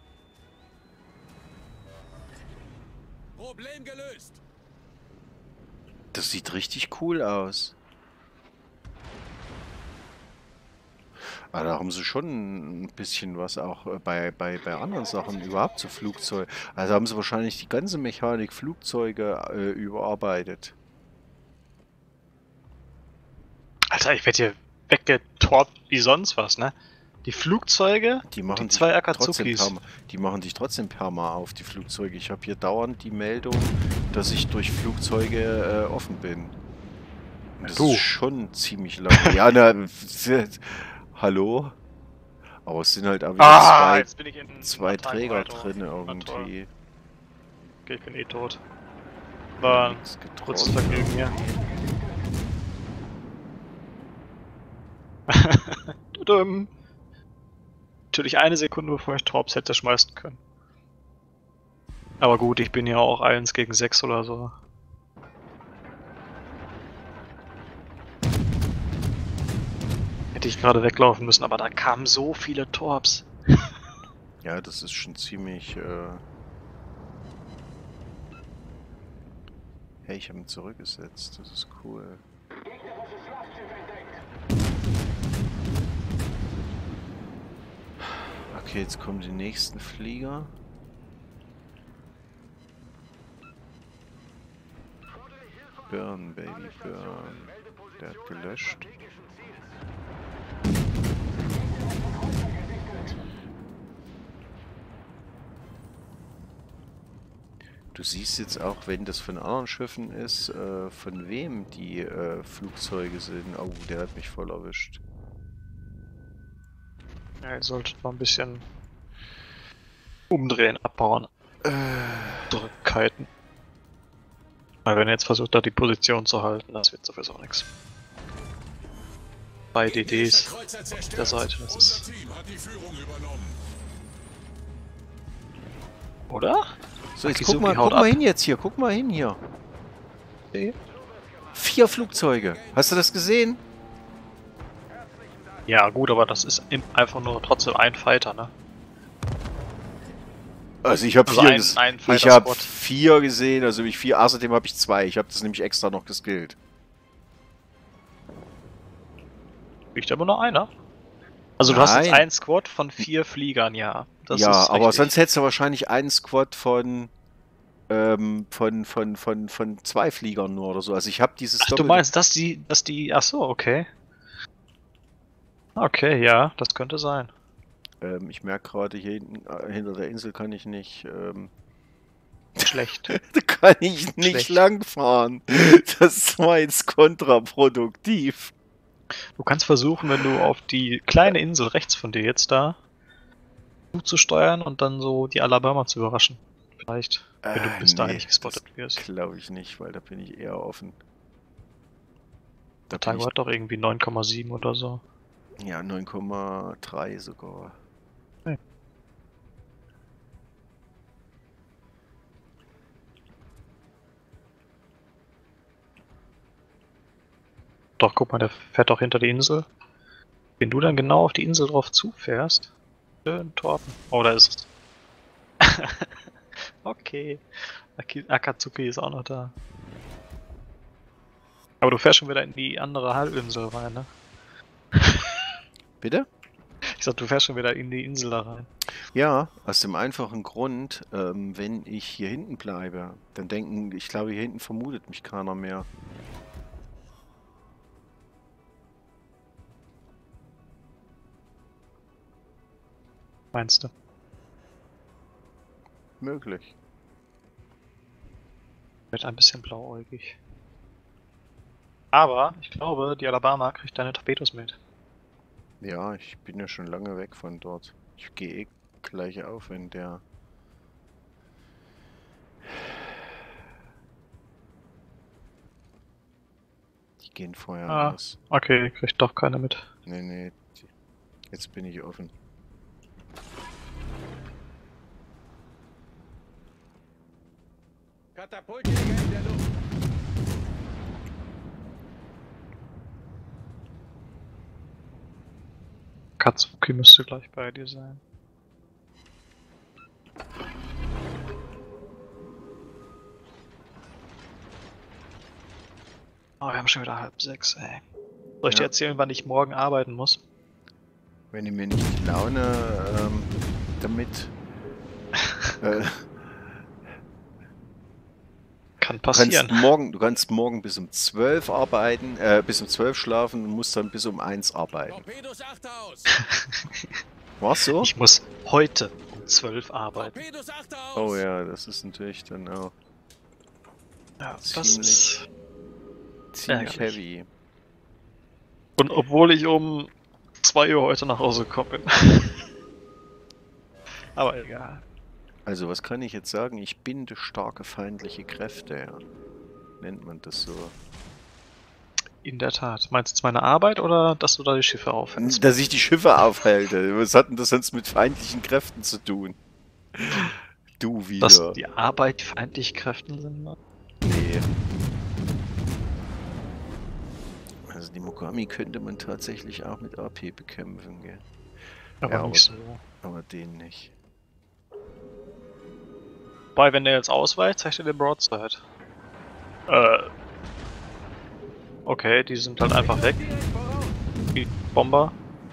Problem gelöst. Das sieht richtig cool aus. Aber da haben sie schon ein bisschen was auch äh, bei, bei, bei anderen Sachen überhaupt zu Flugzeugen. Also haben sie wahrscheinlich die ganze Mechanik Flugzeuge äh, überarbeitet. Alter, ich werde hier weggetorbt wie sonst was, ne? Die Flugzeuge, Die und machen die dich zwei trotzdem Akazukis. perma, die machen dich trotzdem perma auf, die Flugzeuge. Ich habe hier dauernd die Meldung, dass ich durch Flugzeuge äh, offen bin. Und das Du. ist schon ziemlich lange. Ja, na, hallo? Aber es sind halt auch wieder Ah, zwei, jetzt bin ich in zwei Attack Träger weiter. drin Na toll. irgendwie. Okay, ich bin eh tot. War ein Nix kurzes getroffen. Vergnügen hier. Tudum. Natürlich eine Sekunde, bevor ich Torps hätte schmeißen können. Aber gut, ich bin ja auch eins gegen sechs oder so. Hätte ich gerade weglaufen müssen, aber da kamen so viele Torps. Ja, das ist schon ziemlich... Äh hey, ich habe ihn zurückgesetzt. Das ist cool. Okay, jetzt kommen die nächsten Flieger. Burn, Baby, burn. Der hat gelöscht. Du siehst jetzt auch, wenn das von anderen Schiffen ist, äh, von wem die äh, Flugzeuge sind. Oh, der hat mich voll erwischt. Ja, ihr solltet mal ein bisschen umdrehen, abbauen. Äh, Drückkeiten. Weil wenn ihr jetzt versucht, da die Position zu halten, das wird sowieso nichts. Bei D Ds Kreuzer auf zerstört. der Seite, das Unser ist... Team hat die Führung übernommen. Oder? so, jetzt Akizuki guck mal, haut guck mal ab. hin jetzt hier, guck mal hin hier. Okay. Vier Flugzeuge. Hast du das gesehen? Ja gut, aber das ist im- einfach nur trotzdem ein Fighter, ne? Also ich habe Also vier, ein- ges- ein ich Fighter habe Squad. vier gesehen, also ich vier, außerdem habe ich zwei. Ich habe das nämlich extra noch geskillt. Liegt aber nur einer. Also du hast jetzt Nein. ein Squad von vier Fliegern, ja. Das ja, ist aber richtig. sonst hättest du wahrscheinlich einen Squad von ähm, von von von von zwei Fliegern nur oder so. Also ich habe dieses Ach, du doppelte- meinst, dass die, dass die, ach so, okay. Okay, ja, das könnte sein. Ähm, ich merke gerade hier hinten, äh, hinter der Insel kann ich nicht, ähm, Schlecht. da kann ich nicht Schlecht. langfahren. Das war jetzt kontraproduktiv. Du kannst versuchen, wenn du auf die kleine Insel rechts von dir jetzt da zu steuern und dann so die Alabama zu überraschen. Vielleicht, wenn du Äh, bis dahin nee, nicht gespottet wirst. Glaube ich nicht, weil da bin ich eher offen. Da bin Tango ich, hat doch irgendwie neun Komma sieben oder so. ja, neun Komma drei sogar. Okay. Doch, guck mal, der fährt doch hinter die Insel. Wenn du dann genau auf die Insel drauf zufährst. Schön, Torben. Oh, da ist es. Okay. Aki- Akatsuki ist auch noch da. Aber du fährst schon wieder in die andere Halbinsel rein, ne? Bitte? Ich sag, du fährst schon wieder in die Insel da rein. Ja, aus dem einfachen Grund, ähm, wenn ich hier hinten bleibe, dann denken, ich glaube, hier hinten vermutet mich keiner mehr. Meinst du? Möglich. Wird ein bisschen blauäugig. Aber ich glaube, die Alabama kriegt deine Torpedos mit. Ja, ich bin ja schon lange weg von dort. Ich gehe eh gleich auf, wenn der... Die gehen vorher Ah. aus. Okay, kriegt doch keine mit. Nee, nee. die- Jetzt bin ich offen. Katapultjäger in der Luft. Katsuki müsste gleich bei dir sein. Oh, wir haben schon wieder halb sechs, ey. Soll ich dir Ja. erzählen, wann ich morgen arbeiten muss? Wenn ihr mir nicht die Laune ähm, damit... äh, Kann Du kannst, passieren. morgen, du kannst morgen bis um zwölf arbeiten, äh, bis um zwölf schlafen und musst dann bis um eins arbeiten. Torpedos achte aus. War's so? Ich muss heute um zwölf arbeiten. Torpedos achte aus. Oh ja, das ist natürlich dann auch Ja, das Ziemlich. ist... ziemlich Ärgerlich. heavy. Und obwohl ich um zwei Uhr heute nach Hause gekommen bin. Aber egal. Also was kann ich jetzt sagen? Ich binde starke feindliche Kräfte, ja. Nennt man das so. In der Tat. Meinst du jetzt meine Arbeit oder dass du da die Schiffe aufhältst? Dass ich die Schiffe aufhalte. Was hat denn das sonst mit feindlichen Kräften zu tun? Du wieder. Dass die Arbeit feindliche Kräfte sind? Nee. Also die Mogami könnte man tatsächlich auch mit A P bekämpfen, gell? Aber Ja, nicht so. Aber den nicht. Wobei, wenn der jetzt ausweicht, zeigt er den Broadside. Äh. Okay, die sind halt einfach weg. Direkt voraus. Die Bomber.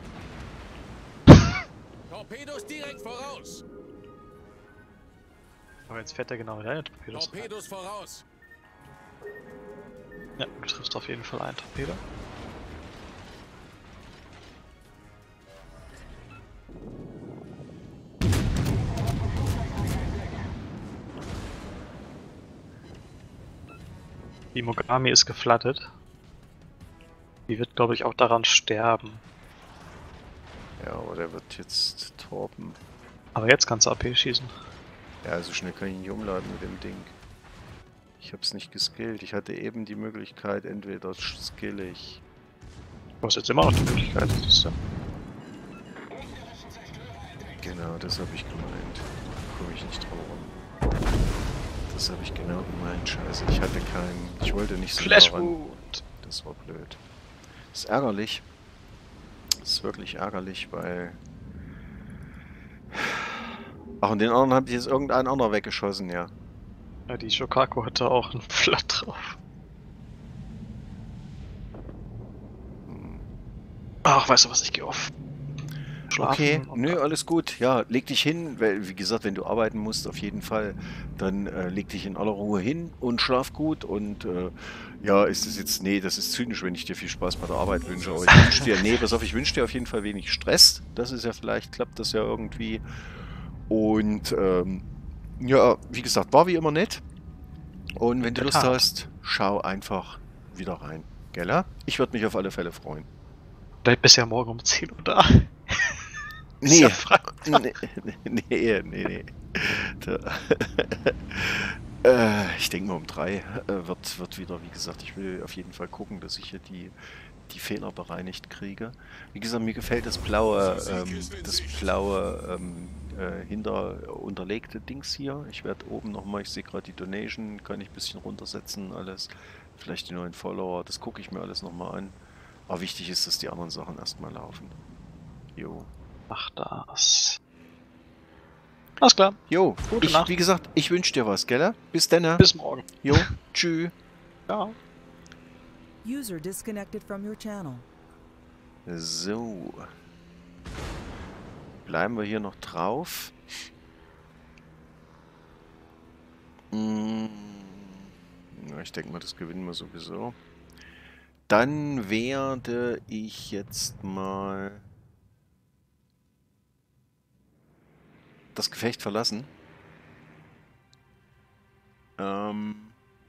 Torpedos direkt voraus. Aber jetzt fährt er genau in deine Torpedos. Torpedos voraus. Ja, du triffst auf jeden Fall einen Torpedo. Die Mogami ist geflattet. Die wird, glaube ich, auch daran sterben. Ja, aber der wird jetzt torpen. Aber jetzt kannst du A P schießen. Ja, so schnell kann ich nicht umladen mit dem Ding. Ich hab's nicht geskillt. Ich hatte eben die Möglichkeit, entweder skill ich. Du hast jetzt immer noch die Möglichkeit, das ist ja. Genau, das habe ich gemeint. Komme ich nicht drauf rum. Das habe ich genau gemeint. Scheiße, ich hatte keinen. Ich wollte nicht so nah ran. Flashwound! Das war blöd. Das ist ärgerlich. Das ist wirklich ärgerlich, weil. Ach, und den anderen hat jetzt irgendein anderer weggeschossen, ja. Ja, die Shokaku hatte auch einen Flat drauf. Hm. Ach, weißt du was, ich gehe auf. Schlafen Okay, und nö, dann- alles gut. Ja, leg dich hin, weil, wie gesagt, wenn du arbeiten musst, auf jeden Fall, dann äh, leg dich in aller Ruhe hin und schlaf gut. Und äh, ja, ist es jetzt, nee, das ist zynisch, wenn ich dir viel Spaß bei der Arbeit wünsche. Aber ich wünsche dir, nee, pass auf, ich wünsche dir auf jeden Fall wenig Stress. Das ist ja vielleicht, klappt das ja irgendwie. Und ähm, ja, wie gesagt, war wie immer nett. Und wenn In du der Lust Tat. hast, schau einfach wieder rein. Gell? ja? Ich würde mich auf alle Fälle freuen. Vielleicht bist du ja morgen um zehn Uhr da. Ist Nee, ja Freitag. nee, nee, nee, nee. Da, äh, ich denke mal um drei äh, wird, wird wieder, wie gesagt, ich will auf jeden Fall gucken, dass ich hier die, die Fehler bereinigt kriege. Wie gesagt, mir gefällt das blaue, ähm, das blaue ähm, äh, hinter unterlegte Dings hier. Ich werde oben nochmal, ich sehe gerade die Donation, kann ich ein bisschen runtersetzen, alles. Vielleicht die neuen Follower. Das gucke ich mir alles nochmal an. Aber wichtig ist, dass die anderen Sachen erstmal laufen. Jo. Mach das. Alles klar. Jo, Gute ich, Nacht. wie gesagt, ich wünsche dir was, gell? Bis dann. Bis morgen. Jo, tschüss. Ja. User disconnected from your channel. So. Bleiben wir hier noch drauf. Hm. Ja, ich denke mal, das gewinnen wir sowieso. Dann werde ich jetzt mal das Gefecht verlassen. Ähm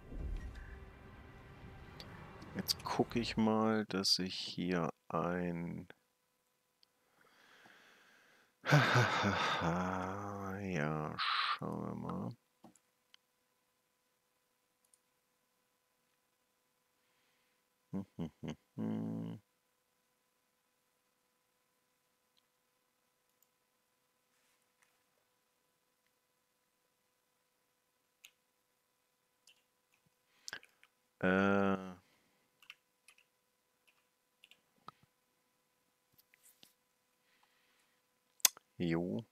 jetzt gucke ich mal, dass ich hier ein... ja, schauen wir mal. Hm, hm, hm, hm. Äh... Jo.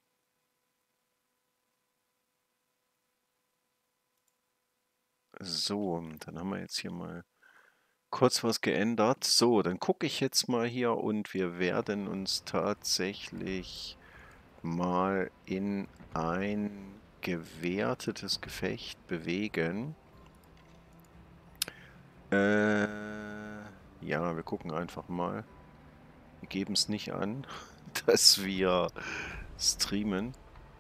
So, dann haben wir jetzt hier mal kurz was geändert. So, dann gucke ich jetzt mal hier und wir werden uns tatsächlich mal in ein gewertetes Gefecht bewegen. Äh, ja, wir gucken einfach mal. Wir geben es nicht an, dass wir streamen.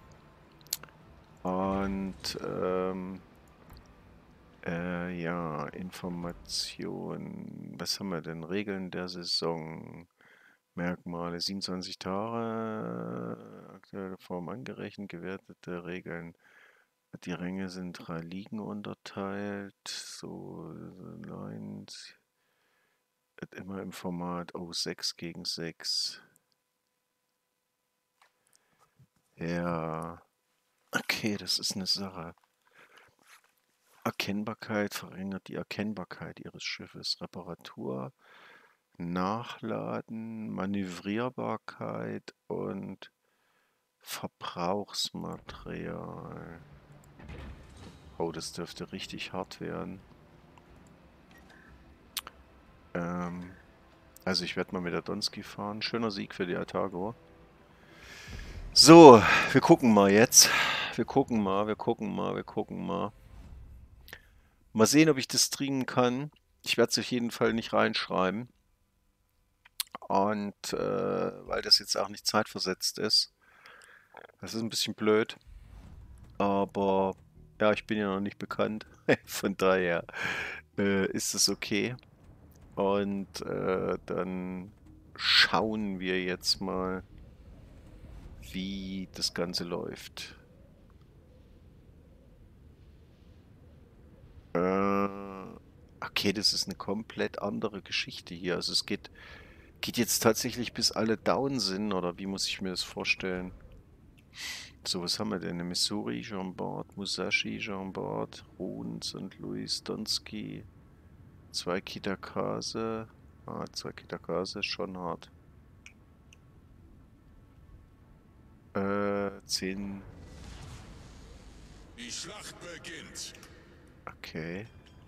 Und ähm, äh, ja, Informationen. Was haben wir denn? Regeln der Saison. Merkmale. siebenundzwanzig Tage. Aktuelle Form angerechnet. Gewertete Regeln. Die Ränge sind drei Ligen unterteilt. So, Lines. Immer im Format oh, sechs gegen sechs. Ja. Okay, das ist eine Sache. Erkennbarkeit verringert die Erkennbarkeit ihres Schiffes. Reparatur, Nachladen, Manövrierbarkeit und Verbrauchsmaterial. Oh, das dürfte richtig hart werden. Ähm, also ich werde mal mit der Donski fahren. Schöner Sieg für die Atago. So, wir gucken mal jetzt. Wir gucken mal, wir gucken mal, wir gucken mal. Mal sehen, ob ich das streamen kann. Ich werde es auf jeden Fall nicht reinschreiben. Und äh, weil das jetzt auch nicht zeitversetzt ist. Das ist ein bisschen blöd. Aber ja, ich bin ja noch nicht bekannt. Von daher äh, ist es okay. Und äh, dann schauen wir jetzt mal, wie das Ganze läuft. Äh, okay, das ist eine komplett andere Geschichte hier. Also es geht, geht jetzt tatsächlich bis alle down sind, oder wie muss ich mir das vorstellen? So, was haben wir denn? Missouri, Jean Bart, Musashi, Jean Bart, Ruhn, Sankt Louis, Donski, zwei Kitakase. Ah, zwei Kitakase ist schon hart. Äh, zehn. Die Schlacht beginnt. Okay.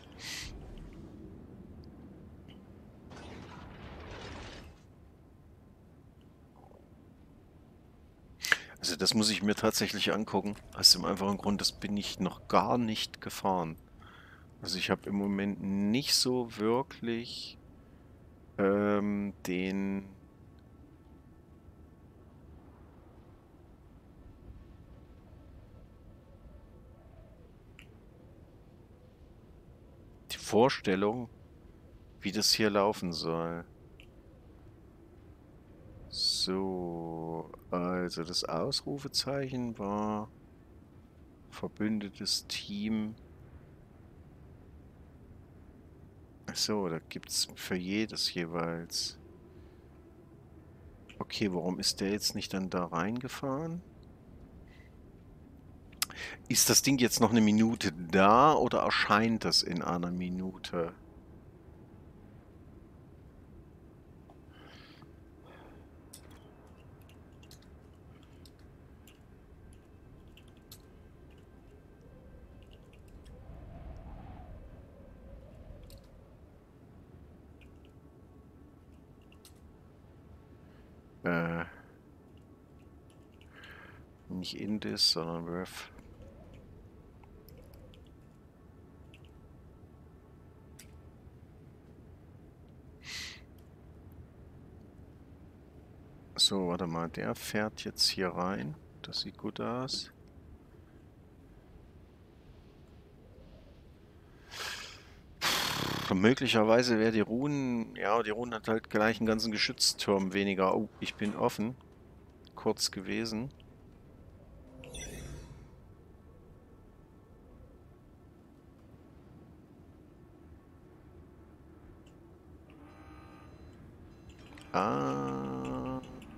Also das muss ich mir tatsächlich angucken. Aus dem einfachen Grund, das bin ich noch gar nicht gefahren. Also ich habe im Moment nicht so wirklich ähm, den... die Vorstellung, wie das hier laufen soll. So, also das Ausrufezeichen war verbündetes Team. So, da gibt es für jedes jeweils. Okay, warum ist der jetzt nicht dann da reingefahren? Ist das Ding jetzt noch eine Minute da oder erscheint das in einer Minute? Äh. Nicht Indis, sondern Ref. So, warte mal, der fährt jetzt hier rein. Das sieht gut aus. Möglicherweise wäre die Runen, ja, die Runen hat halt gleich einen ganzen Geschützturm weniger. Oh, ich bin offen. Kurz gewesen. Ah.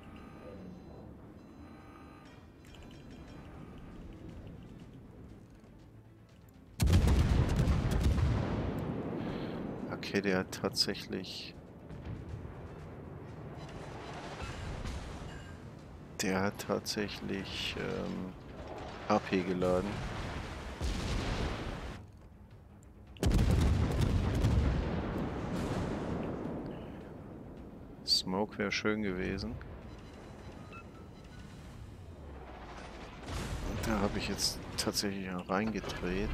Okay, der hat tatsächlich... Der hat tatsächlich ähm, A P geladen. Smoke wäre schön gewesen. Und da habe ich jetzt tatsächlich auch reingedreht.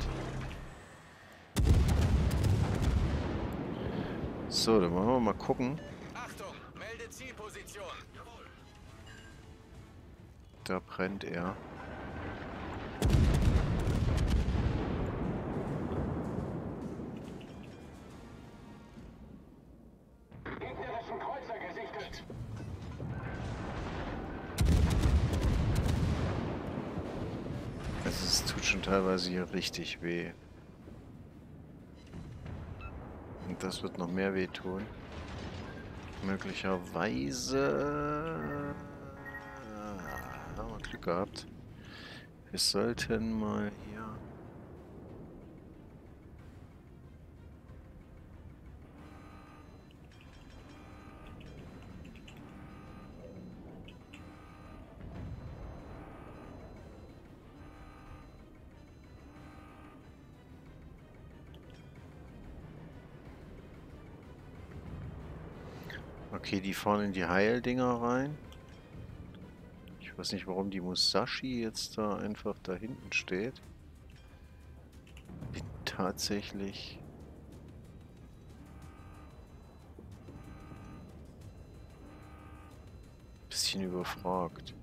So, dann wollen wir mal gucken. Achtung, melde Zielposition. Da brennt er. Gegnerischen Kreuzer gesichtet. Also es tut schon teilweise hier richtig weh. Und das wird noch mehr wehtun. Möglicherweise... Ah, haben wir Glück gehabt. Wir sollten mal hier... Okay, die fahren in die Heildinger rein. Ich weiß nicht, warum die Musashi jetzt da einfach da hinten steht. Bin tatsächlich... bisschen überfragt.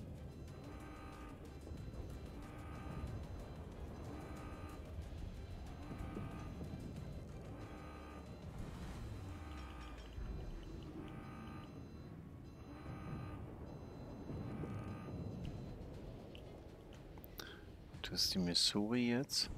Das ist die Missouri jetzt.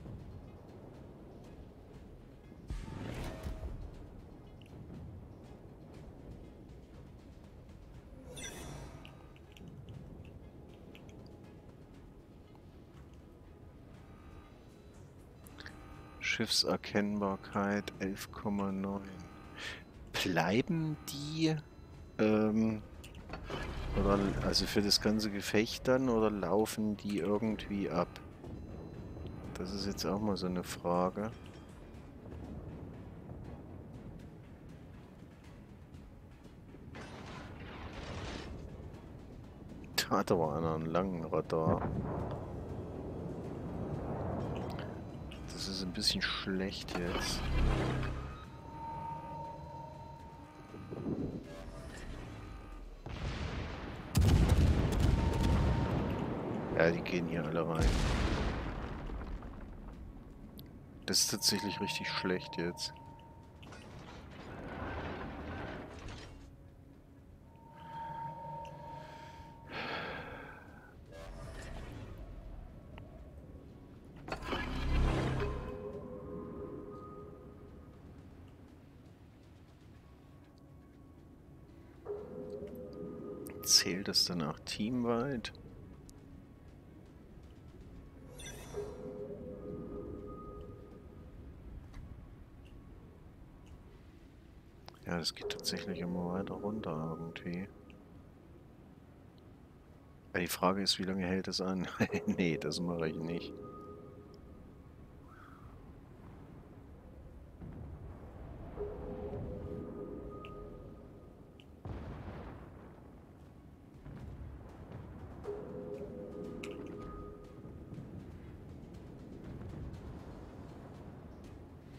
Schiffserkennbarkeit elf Komma neun. Bleiben die ähm, oder also für das ganze Gefecht dann oder laufen die irgendwie ab? Das ist jetzt auch mal so eine Frage. Da hat aber einer einen langen Radar. Das ist ein bisschen schlecht jetzt. Ja, die gehen hier alle rein. Das ist tatsächlich richtig schlecht jetzt. Zählt das dann auch teamweit? Ja, das geht tatsächlich immer weiter runter irgendwie. Ja, die Frage ist, wie lange hält das an? Nee, das mache ich nicht.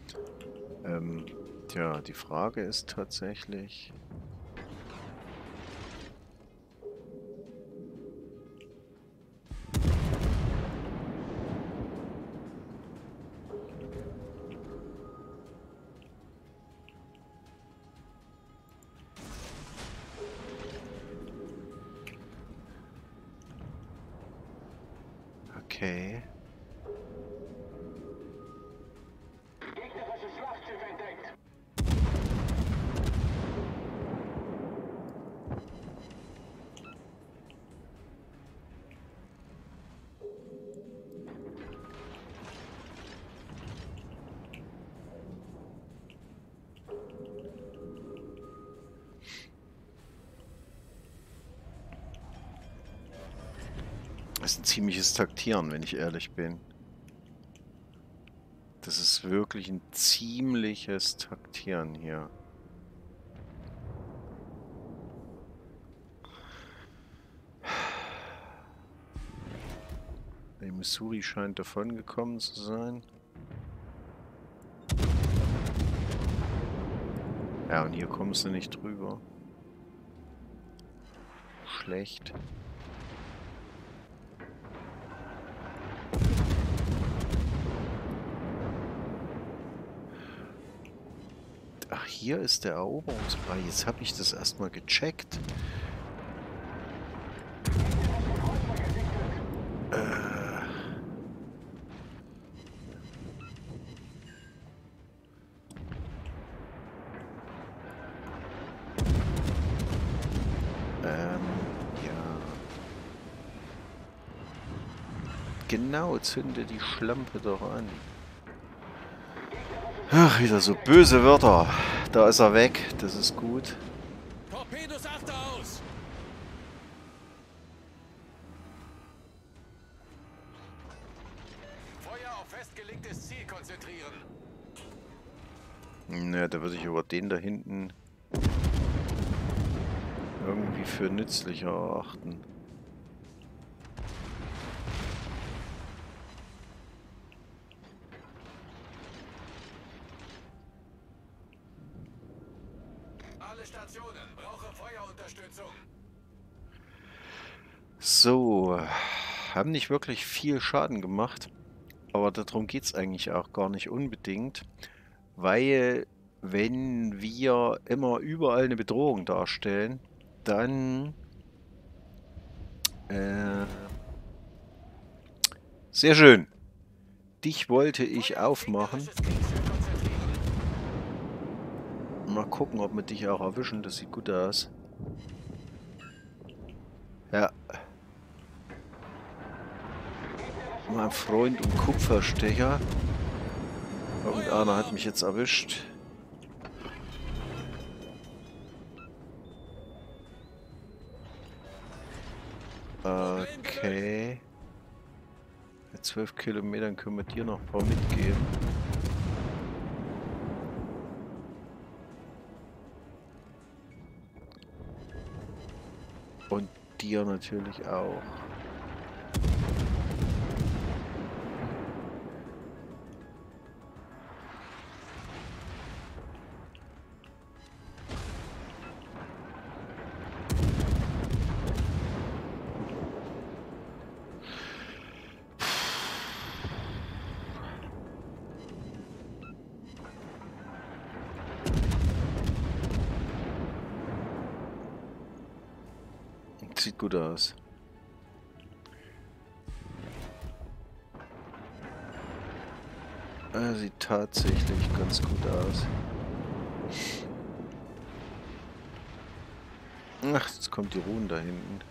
Ähm, tja, die Frage ist tatsächlich... Okay. Gegnerisches Schlachtschiff entdeckt. Das ist ein ziemliches Taktieren, wenn ich ehrlich bin. Das ist wirklich ein ziemliches Taktieren hier. Der Missouri scheint davon gekommen zu sein. Ja, und hier kommst du nicht drüber. Schlecht. Ach, hier ist der Eroberungsbereich. Jetzt habe ich das erstmal gecheckt. Äh. Ähm, ja. Genau, zünde die Schlampe doch an. Ach, wieder so böse Wörter. Da ist er weg, das ist gut. Torpedos achter aus! Feuer auf festgelegtes Ziel konzentrieren. Ne, da würde ich aber den da hinten irgendwie für nützlicher erachten. Alle Stationen, brauche Feuerunterstützung. So, haben nicht wirklich viel Schaden gemacht, aber darum geht es eigentlich auch gar nicht unbedingt, weil wenn wir immer überall eine Bedrohung darstellen, dann äh, sehr schön. Dich wollte ich aufmachen. Gegnerisches Kriegsschiff konzentrieren. Mal gucken, ob wir dich auch erwischen. Das sieht gut aus. Ja. Mein Freund und Kupferstecher. Irgendeiner hat mich jetzt erwischt. Okay. Mit zwölf Kilometern können wir dir noch ein paar mitgeben. Und dir natürlich auch. Sieht gut aus. Er sieht tatsächlich ganz gut aus. Ach, jetzt kommt die Ruhen da hinten.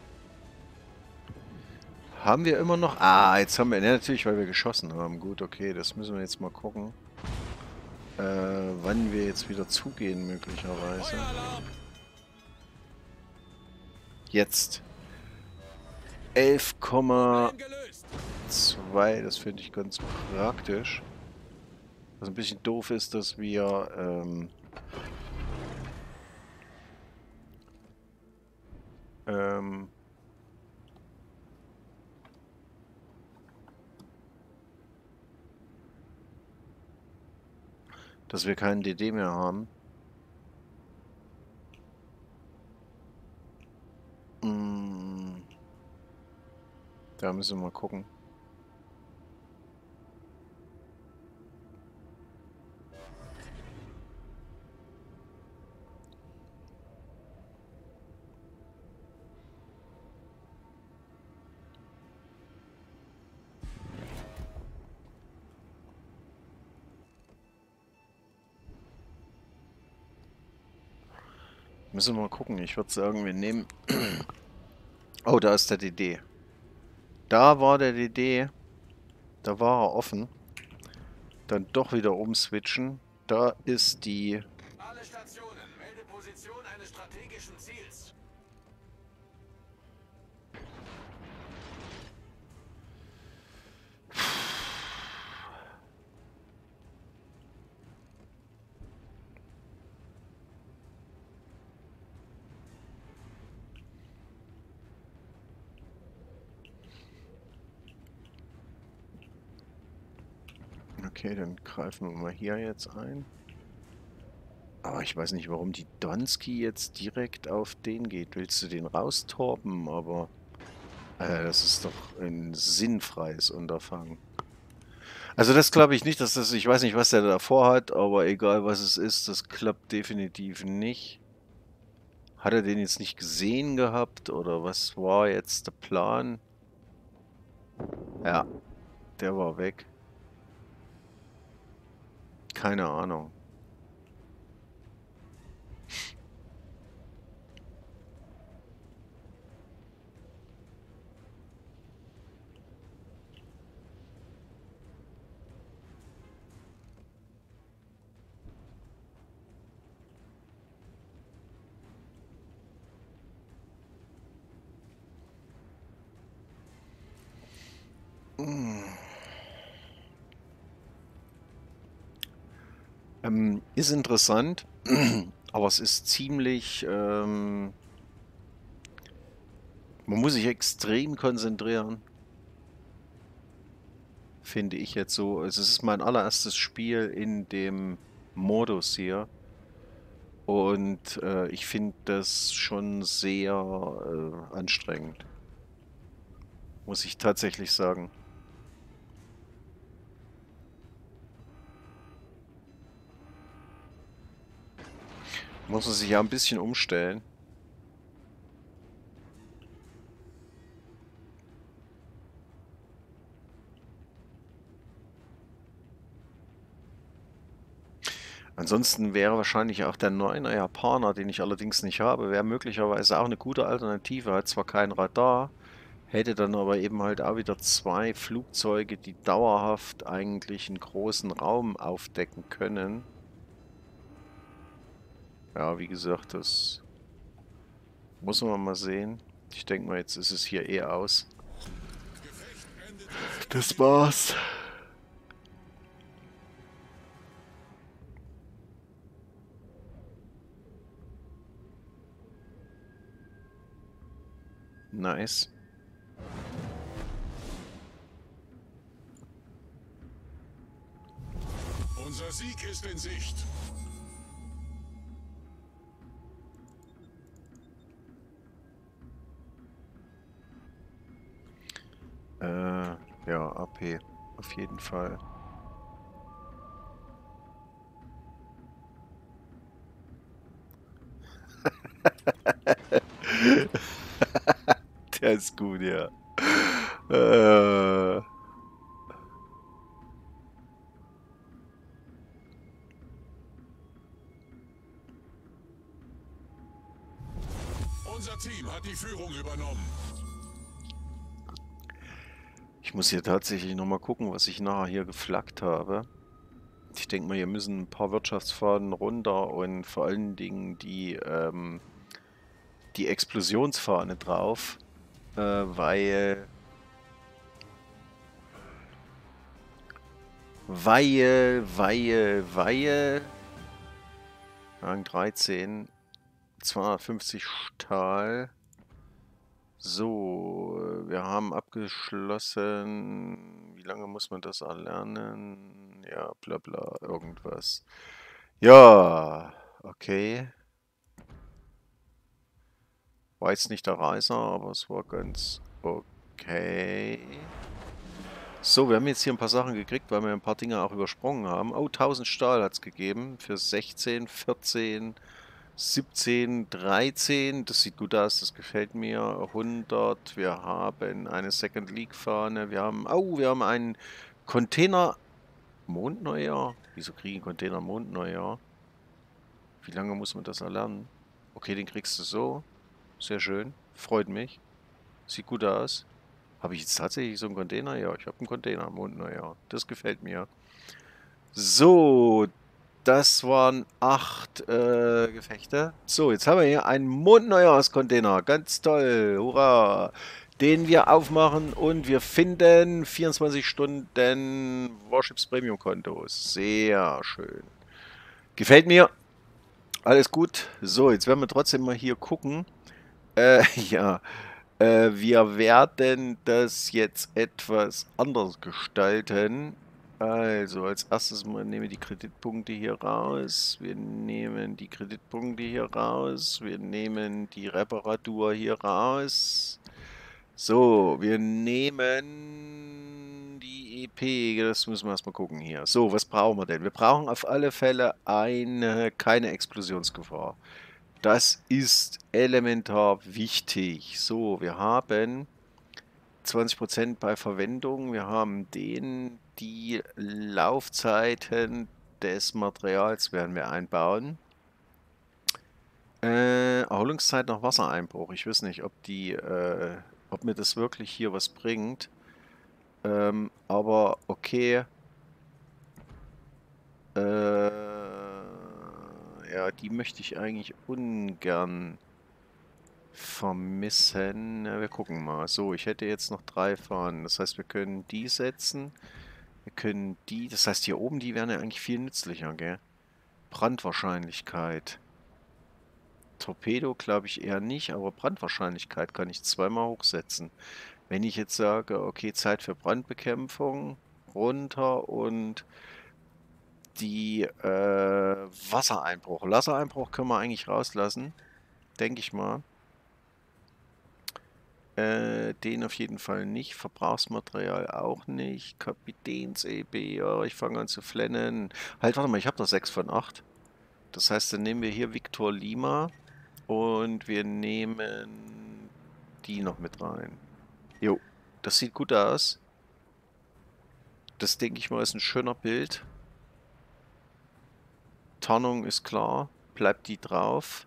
Haben wir immer noch... Ah, jetzt haben wir... Ja, natürlich, weil wir geschossen haben. Gut, okay, das müssen wir jetzt mal gucken. Äh, wann wir jetzt wieder zugehen, möglicherweise. Feueralarm! Jetzt. elf Komma Eingelöst! zwei, das finde ich ganz praktisch. Was ein bisschen doof ist, dass wir ähm, ähm, dass wir keinen D D mehr haben. Mm, da müssen wir mal gucken. Müssen wir mal gucken. Ich würde sagen, wir nehmen... Oh, da ist der D D. Da war der D D. Da war er offen. Dann doch wieder umswitchen. Da ist die... Alle Stationen, melde Position eines strategischen Ziels. Okay, dann greifen wir mal hier jetzt ein. Aber ich weiß nicht, warum die Donski jetzt direkt auf den geht. Willst du den raustorpen? Aber äh, das ist doch ein sinnfreies Unterfangen. Also das glaube ich nicht, dass das... Ich weiß nicht, was der da vorhat, aber egal was es ist, das klappt definitiv nicht. Hat er den jetzt nicht gesehen gehabt? Oder was war jetzt der Plan? Ja, der war weg. Keine Ahnung. Ähm, ist interessant, aber es ist ziemlich... Ähm, man muss sich extrem konzentrieren. Finde ich jetzt so. Also es ist mein allererstes Spiel in dem Modus hier. Und äh, ich finde das schon sehr äh, anstrengend. Muss ich tatsächlich sagen. Muss man sich ja ein bisschen umstellen. Ansonsten wäre wahrscheinlich auch der neuner Japaner, den ich allerdings nicht habe, wäre möglicherweise auch eine gute Alternative. Hat zwar kein Radar, hätte dann aber eben halt auch wieder zwei Flugzeuge, die dauerhaft eigentlich einen großen Raum aufdecken können. Ja, wie gesagt, das muss man mal sehen. Ich denke mal, jetzt ist es hier eh aus. Das war's. Nice. Unser Sieg ist in Sicht. Äh, ja, A P. Auf jeden Fall. Der ist gut, ja. Äh. Unser Team hat die Führung übernommen. Ich muss hier tatsächlich nochmal gucken, was ich nachher hier geflaggt habe. Ich denke mal, hier müssen ein paar Wirtschaftsfahnen runter und vor allen Dingen die, ähm, die Explosionsfahne drauf, äh, weil... Weil, weil, weil... Rang dreizehn, zweihundertfünfzig Stahl. So, wir haben abgeschlossen. Wie lange muss man das erlernen? ja, bla bla, irgendwas. Ja, okay. War jetzt nicht der Reißer, aber es war ganz okay. So, wir haben jetzt hier ein paar Sachen gekriegt, weil wir ein paar Dinge auch übersprungen haben. Oh, tausend Stahl hat es gegeben für sechzehn, vierzehn, siebzehn, dreizehn. Das sieht gut aus, das gefällt mir. hundert. Wir haben eine Second League Fahne. Wir haben, oh, wir haben einen Container Mondneujahr. Wieso kriege ich einen Container Mondneujahr? Wie lange muss man das erlernen? Okay, den kriegst du so. Sehr schön. Freut mich. Sieht gut aus. Habe ich jetzt tatsächlich so einen Container? Ja, ich habe einen Container. Mondneujahr. Das gefällt mir. So, das waren acht äh, Gefechte. So, jetzt haben wir hier einen Mondneujahrscontainer. Ganz toll. Hurra. Den wir aufmachen und wir finden vierundzwanzig Stunden Warships Premium Kontos. Sehr schön. Gefällt mir. Alles gut. So, jetzt werden wir trotzdem mal hier gucken. Äh, ja. Äh, wir werden das jetzt etwas anders gestalten. Also, als erstes mal nehmen wir die Kreditpunkte hier raus. Wir nehmen die Kreditpunkte hier raus. Wir nehmen die Reparatur hier raus. So, wir nehmen die E P. Das müssen wir erstmal gucken hier. So, was brauchen wir denn? Wir brauchen auf alle Fälle eine, keine Explosionsgefahr. Das ist elementar wichtig. So, wir haben zwanzig Prozent bei Verwendung. Wir haben den, die Laufzeiten des Materials werden wir einbauen. Äh, Erholungszeit nach Wassereinbruch. Ich weiß nicht, ob die, äh, ob mir das wirklich hier was bringt. Ähm, aber okay. Äh, ja, die möchte ich eigentlich ungern vermissen. Ja, wir gucken mal. So, ich hätte jetzt noch drei Fahnen. Das heißt, wir können die setzen. Wir können die... Das heißt, hier oben, die wären ja eigentlich viel nützlicher, gell? Brandwahrscheinlichkeit. Torpedo glaube ich eher nicht, aber Brandwahrscheinlichkeit kann ich zweimal hochsetzen. Wenn ich jetzt sage, okay, Zeit für Brandbekämpfung, runter und die äh, Wassereinbruch. Wassereinbruch können wir eigentlich rauslassen, denke ich mal. Äh, den auf jeden Fall nicht. Verbrauchsmaterial auch nicht. Kapitäns-E B, ja, ich fange an zu flennen. Halt, warte mal, ich habe noch sechs von acht. Das heißt, dann nehmen wir hier Victor Lima und wir nehmen die noch mit rein. Jo, das sieht gut aus. Das, denke ich mal, ist ein schöner Bild. Tarnung ist klar. Bleibt die drauf.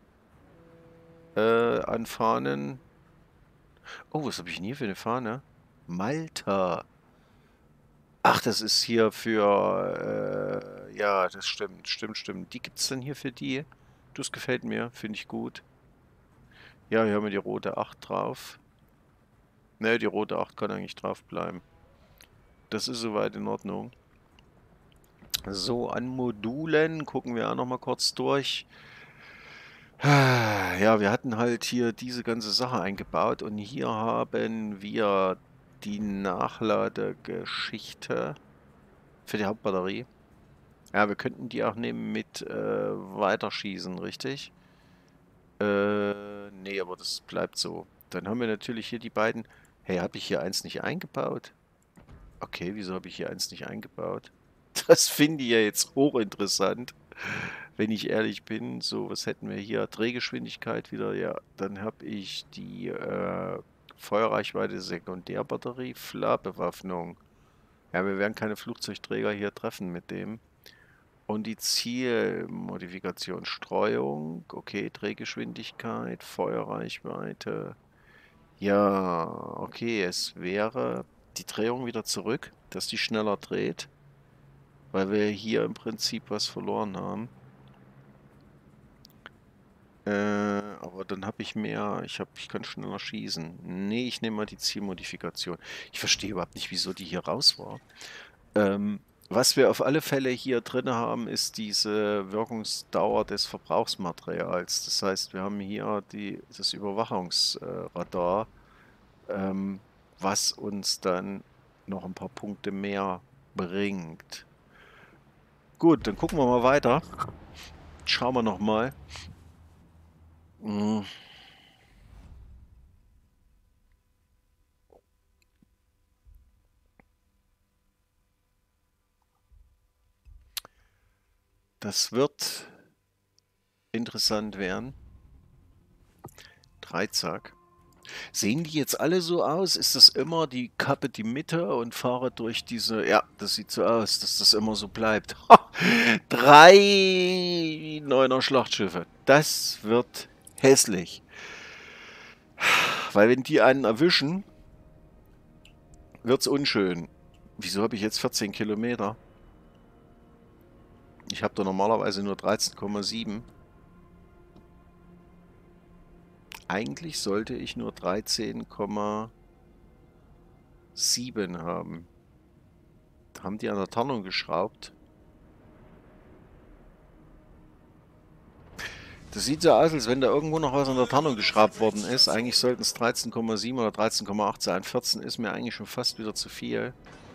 Äh, an Fahnen. Oh, was habe ich denn hier für eine Fahne? Malta. Ach, das ist hier für... Äh, ja, das stimmt, stimmt, stimmt. Die gibt es dann hier für die. Das gefällt mir, finde ich gut. Ja, hier haben wir die rote acht drauf. Ne, die rote acht kann eigentlich drauf bleiben. Das ist soweit in Ordnung. So, an Modulen gucken wir auch noch mal kurz durch. Ja, wir hatten halt hier diese ganze Sache eingebaut und hier haben wir die Nachladegeschichte für die Hauptbatterie. Ja, wir könnten die auch nehmen mit äh, Weiterschießen, richtig? Äh, nee, aber das bleibt so. Dann haben wir natürlich hier die beiden... Hey, habe ich hier eins nicht eingebaut? Okay, wieso habe ich hier eins nicht eingebaut? Das finde ich ja jetzt hochinteressant, wenn ich ehrlich bin. So, was hätten wir hier? Drehgeschwindigkeit wieder. Ja, dann habe ich die äh, Feuerreichweite Sekundärbatterie, Fla-Bewaffnung. Ja, wir werden keine Flugzeugträger hier treffen mit dem. Und die Zielmodifikation, Streuung, okay, Drehgeschwindigkeit, Feuerreichweite. Ja, okay, es wäre die Drehung wieder zurück, dass die schneller dreht. Weil wir hier im Prinzip was verloren haben. Äh, aber dann habe ich mehr, ich habe, ich kann schneller schießen. Nee, ich nehme mal die Zielmodifikation. Ich verstehe überhaupt nicht, wieso die hier raus war. Ähm, was wir auf alle Fälle hier drin haben, ist diese Wirkungsdauer des Verbrauchsmaterials. Das heißt, wir haben hier die, das Überwachungsradar, ähm, was uns dann noch ein paar Punkte mehr bringt. Gut, dann gucken wir mal weiter. Schauen wir nochmal. Hm. Das wird interessant werden. Dreizack. Sehen die jetzt alle so aus? Ist das immer die Kappe die Mitte und fahre durch diese... Ja, das sieht so aus, dass das immer so bleibt. Drei Neuner Schlachtschiffe. Das wird hässlich. Weil wenn die einen erwischen, wird es unschön. Wieso habe ich jetzt vierzehn Kilometer? Ich habe da normalerweise nur dreizehn Komma sieben. Eigentlich sollte ich nur dreizehn Komma sieben haben. Da haben die an der Tarnung geschraubt. Das sieht so aus, als wenn da irgendwo noch was an der Tarnung geschraubt worden ist. Eigentlich sollten es dreizehn Komma sieben oder dreizehn Komma acht sein. vierzehn ist mir eigentlich schon fast wieder zu viel.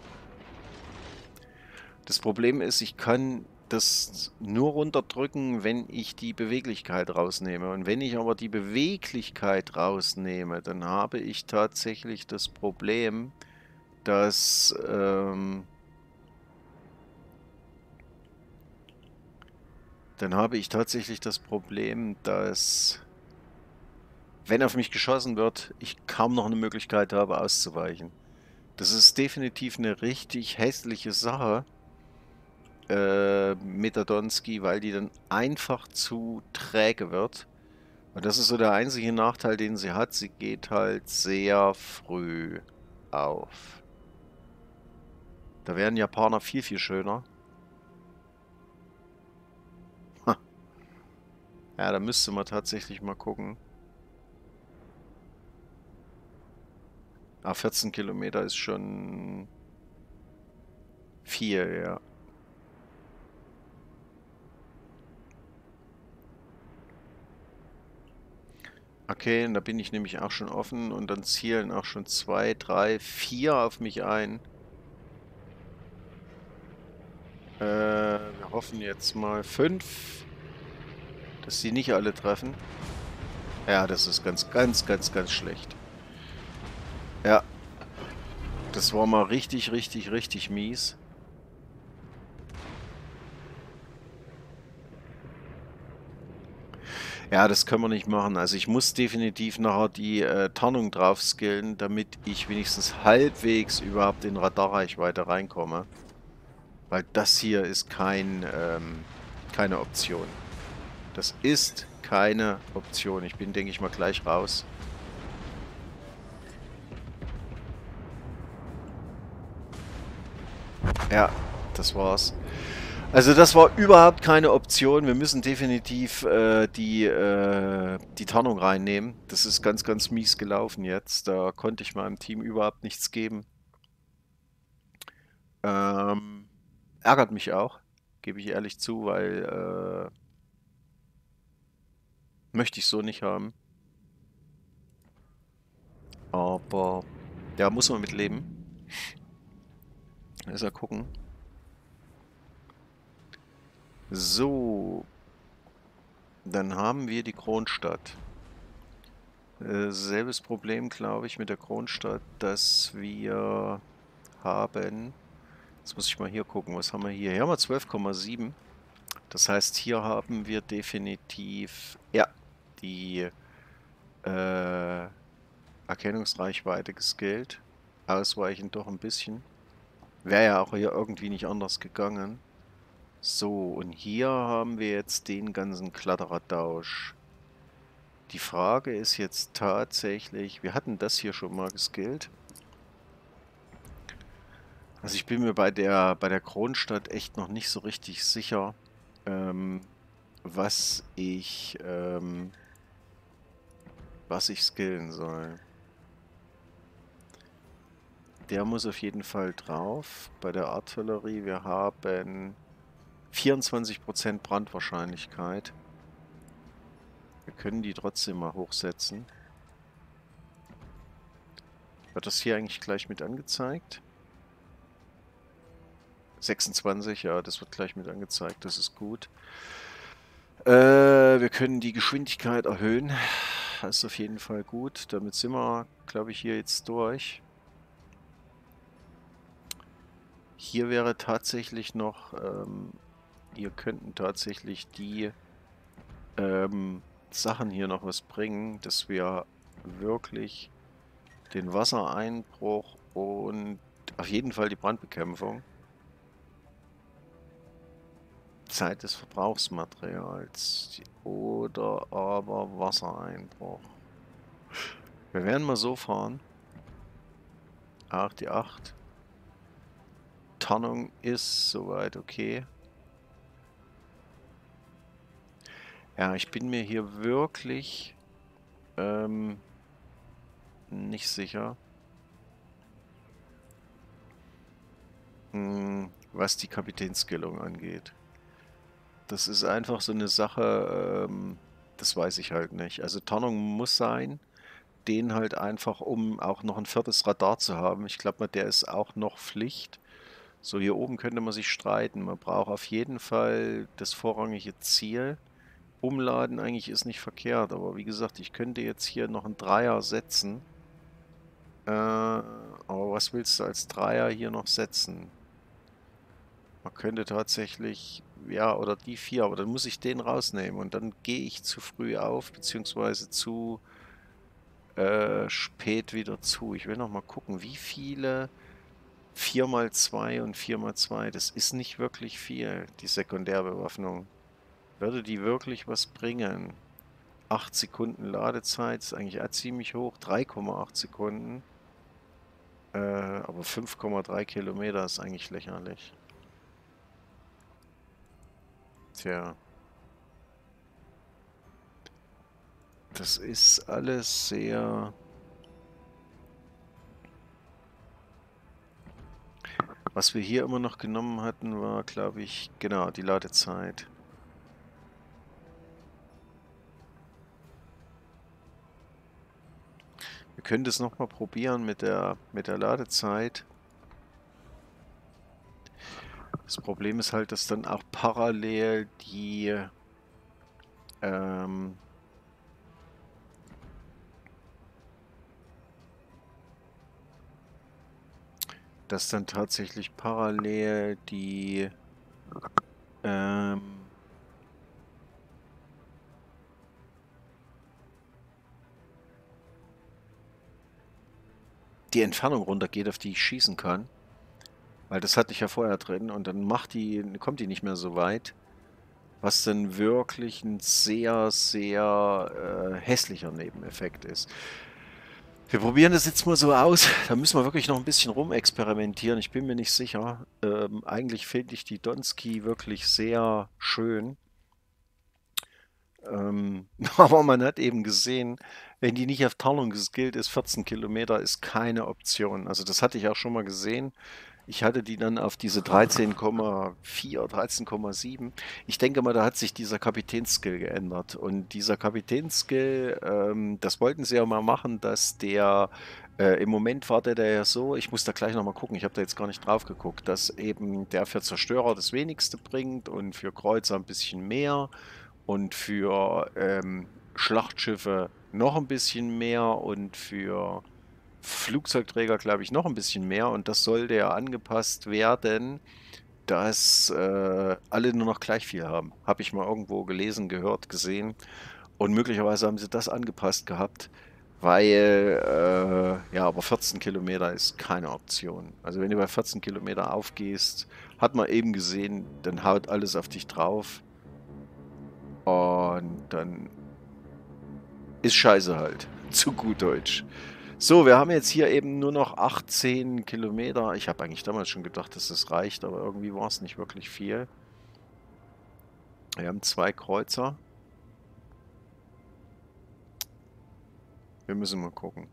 Das Problem ist, ich kann das nur runterdrücken, wenn ich die Beweglichkeit rausnehme. Und wenn ich aber die Beweglichkeit rausnehme, dann habe ich tatsächlich das Problem, dass ähm, dann habe ich tatsächlich das Problem, dass wenn auf mich geschossen wird, ich kaum noch eine Möglichkeit habe auszuweichen. Das ist definitiv eine richtig hässliche Sache äh, mit der Donski, weil die dann einfach zu träge wird. Und das ist so der einzige Nachteil, den sie hat. Sie geht halt sehr früh auf. Da wären Japaner viel, viel schöner. Ha. Ja, da müsste man tatsächlich mal gucken. Ah, vierzehn Kilometer ist schon viel, ja. Okay, und da bin ich nämlich auch schon offen und dann zielen auch schon zwei, drei, vier auf mich ein. Äh, wir hoffen jetzt mal fünf, dass sie nicht alle treffen. Ja, das ist ganz, ganz, ganz, ganz schlecht. Ja, das war mal richtig, richtig, richtig mies. Ja, das können wir nicht machen. Also ich muss definitiv nachher die äh, Tarnung drauf skillen, damit ich wenigstens halbwegs überhaupt in Radarreichweite reinkomme. Weil das hier ist kein, ähm, keine Option. Das ist keine Option. Ich bin, denke ich mal, gleich raus. Ja, das war's. Also das war überhaupt keine Option. Wir müssen definitiv äh, die, äh, die Tarnung reinnehmen. Das ist ganz, ganz mies gelaufen jetzt. Da konnte ich meinem Team überhaupt nichts geben. Ähm, ärgert mich auch, gebe ich ehrlich zu, weil äh, möchte ich so nicht haben. Aber ja, muss man mit leben. Muss mal gucken. So, dann haben wir die Kronstadt. Äh, selbes Problem, glaube ich, mit der Kronstadt, dass wir haben... Jetzt muss ich mal hier gucken, was haben wir hier? Hier haben wir zwölf Komma sieben. Das heißt, hier haben wir definitiv, ja, die äh, Erkennungsreichweite geskillt. Ausweichen doch ein bisschen. Wäre ja auch hier irgendwie nicht anders gegangen. So, und hier haben wir jetzt den ganzen Kladderadausch. Die Frage ist jetzt tatsächlich, wir hatten das hier schon mal geskillt. Also ich bin mir bei der bei der Kronstadt echt noch nicht so richtig sicher, ähm, was ich ähm, was ich skillen soll. Der muss auf jeden Fall drauf. Bei der Artillerie, wir haben vierundzwanzig Prozent Brandwahrscheinlichkeit. Wir können die trotzdem mal hochsetzen. Wird das hier eigentlich gleich mit angezeigt? sechsundzwanzig, ja, das wird gleich mit angezeigt, das ist gut. Äh, wir können die Geschwindigkeit erhöhen. Das ist auf jeden Fall gut. Damit sind wir, glaube ich, hier jetzt durch. Hier wäre tatsächlich noch, ähm, hier könnten tatsächlich die ähm, Sachen hier noch was bringen, dass wir wirklich den Wassereinbruch und auf jeden Fall die Brandbekämpfung. Zeit des Verbrauchsmaterials oder aber Wassereinbruch. Wir werden mal so fahren. Ach, die acht. Tarnung ist soweit okay. Ja, ich bin mir hier wirklich ähm, nicht sicher, hm, was die Kapitänsskillung angeht. Das ist einfach so eine Sache, ähm, das weiß ich halt nicht. Also Tarnung muss sein, den halt einfach, um auch noch ein viertes Radar zu haben. Ich glaube mal, der ist auch noch Pflicht. So, hier oben könnte man sich streiten. Man braucht auf jeden Fall das vorrangige Ziel. Umladen eigentlich ist nicht verkehrt, aber wie gesagt, ich könnte jetzt hier noch einen Dreier setzen. Äh, aber was willst du als Dreier hier noch setzen? Man könnte tatsächlich, ja, oder die vier, aber dann muss ich den rausnehmen und dann gehe ich zu früh auf, beziehungsweise zu äh, spät wieder zu. Ich will noch mal gucken, wie viele vier mal zwei und vier mal zwei, das ist nicht wirklich viel, die Sekundärbewaffnung. Würde die wirklich was bringen? acht Sekunden Ladezeit ist eigentlich auch ziemlich hoch, drei Komma acht Sekunden. Äh, aber fünf Komma drei Kilometer ist eigentlich lächerlich. Tja. Das ist alles sehr... Was wir hier immer noch genommen hatten, war, glaube ich, genau, die Ladezeit. Wir können das nochmal probieren mit der, mit der Ladezeit. Das Problem ist halt, dass dann auch parallel die ähm, dass dann tatsächlich parallel die ähm, die Entfernung runtergeht, auf die ich schießen kann. Weil das hatte ich ja vorher drin und dann macht die, kommt die nicht mehr so weit. Was dann wirklich ein sehr, sehr äh, hässlicher Nebeneffekt ist. Wir probieren das jetzt mal so aus. Da müssen wir wirklich noch ein bisschen rumexperimentieren. Ich bin mir nicht sicher. Ähm, eigentlich finde ich die Donski wirklich sehr schön. Ähm, aber man hat eben gesehen, wenn die nicht auf Tarnung geskillt ist, vierzehn Kilometer ist keine Option. Also das hatte ich auch schon mal gesehen. Ich hatte die dann auf diese dreizehn Komma vier, dreizehn Komma sieben. Ich denke mal, da hat sich dieser Kapitänsskill geändert. Und dieser Kapitänsskill, ähm, das wollten sie ja mal machen, dass der, äh, im Moment war der, der ja so, ich muss da gleich nochmal gucken, ich habe da jetzt gar nicht drauf geguckt, dass eben der für Zerstörer das wenigste bringt und für Kreuzer ein bisschen mehr und für ähm, Schlachtschiffe noch ein bisschen mehr und für Flugzeugträger, glaube ich, noch ein bisschen mehr. Und das sollte ja angepasst werden, dass äh, alle nur noch gleich viel haben. Habe ich mal irgendwo gelesen, gehört, gesehen. Und möglicherweise haben sie das angepasst gehabt, weil, äh, ja, aber vierzehn Kilometer ist keine Option. Also wenn du bei vierzehn Kilometer aufgehst, hat man eben gesehen, dann haut alles auf dich drauf. Und dann ist scheiße halt. Zu gut Deutsch. So, wir haben jetzt hier eben nur noch achtzehn Kilometer. Ich habe eigentlich damals schon gedacht, dass das reicht, aber irgendwie war es nicht wirklich viel. Wir haben zwei Kreuzer. Wir müssen mal gucken.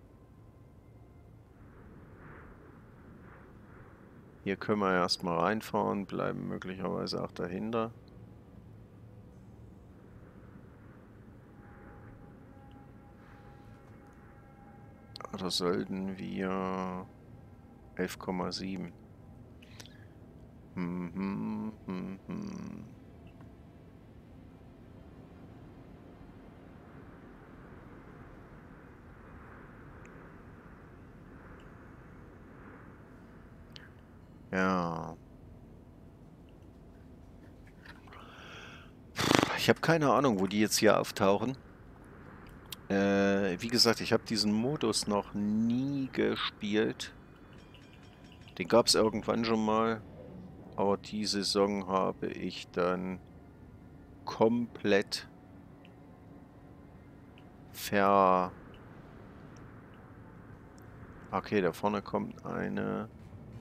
Hier können wir erstmal reinfahren, bleiben möglicherweise auch dahinter. Oder sollten wir elf Komma sieben? Hm, hm, hm, hm. Ja. Ich habe keine Ahnung, wo die jetzt hier auftauchen. Äh, wie gesagt, ich habe diesen Modus noch nie gespielt. Den gab es irgendwann schon mal. Aber die Saison habe ich dann komplett ver... Okay, da vorne kommt eine...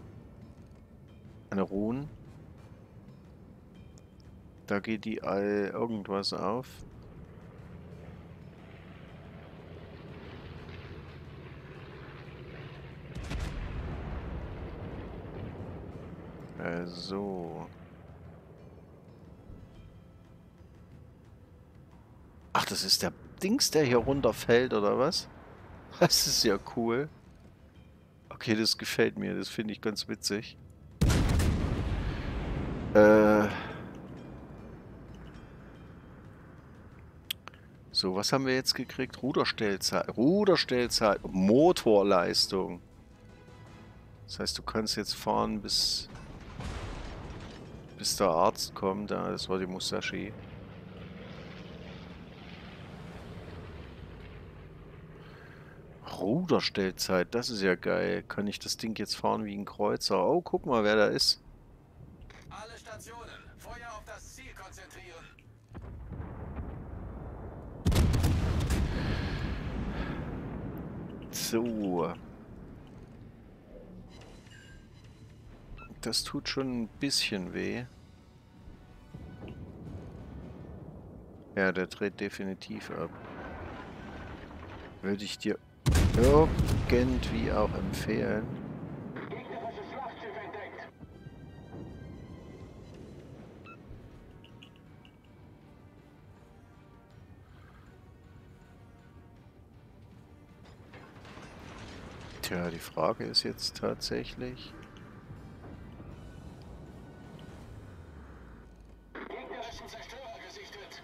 Eine Rune. Da geht die all irgendwas auf. Äh, so. Ach, das ist der Dings, der hier runterfällt, oder was? Das ist ja cool. Okay, das gefällt mir. Das finde ich ganz witzig. Äh... So, was haben wir jetzt gekriegt? Ruderstellzeit. Ruderstellzeit. Motorleistung. Das heißt, du kannst jetzt fahren, bis, bis der Arzt kommt. Ja, das war die Musashi. Ruderstellzeit, das ist ja geil. Kann ich das Ding jetzt fahren wie ein Kreuzer? Oh, guck mal, wer da ist. Alle Stationen, Feuer auf das Ziel konzentrieren. So. Das tut schon ein bisschen weh. Ja, der dreht definitiv ab. Würde ich dir irgendwie auch empfehlen. Gegnerisches Schlachtschiff entdeckt. Tja, die Frage ist jetzt tatsächlich... Gegnerischen Zerstörer gesichtet.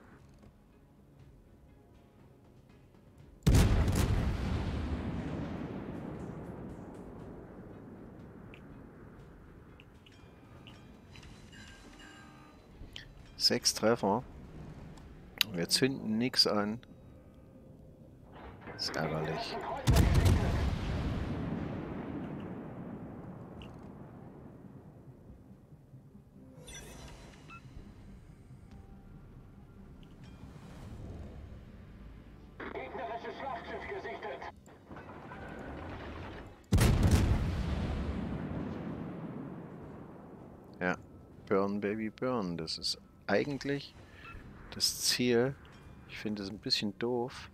Sechs Treffer. Wir zünden nichts an. Das ist ärgerlich. Gegnerisches Schlachtschiff gesichtet. Ja, Burn, Baby, Burn. Das ist eigentlich das Ziel. Ich finde es ein bisschen doof.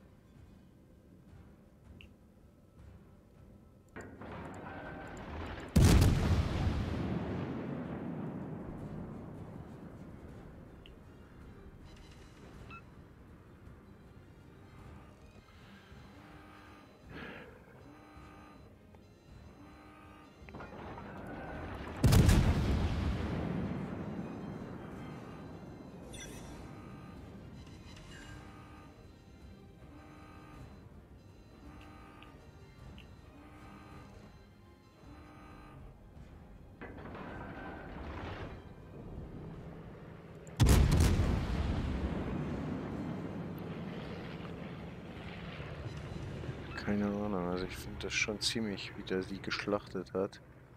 Keine Ahnung, also ich finde das schon ziemlich, wie der sie geschlachtet hat.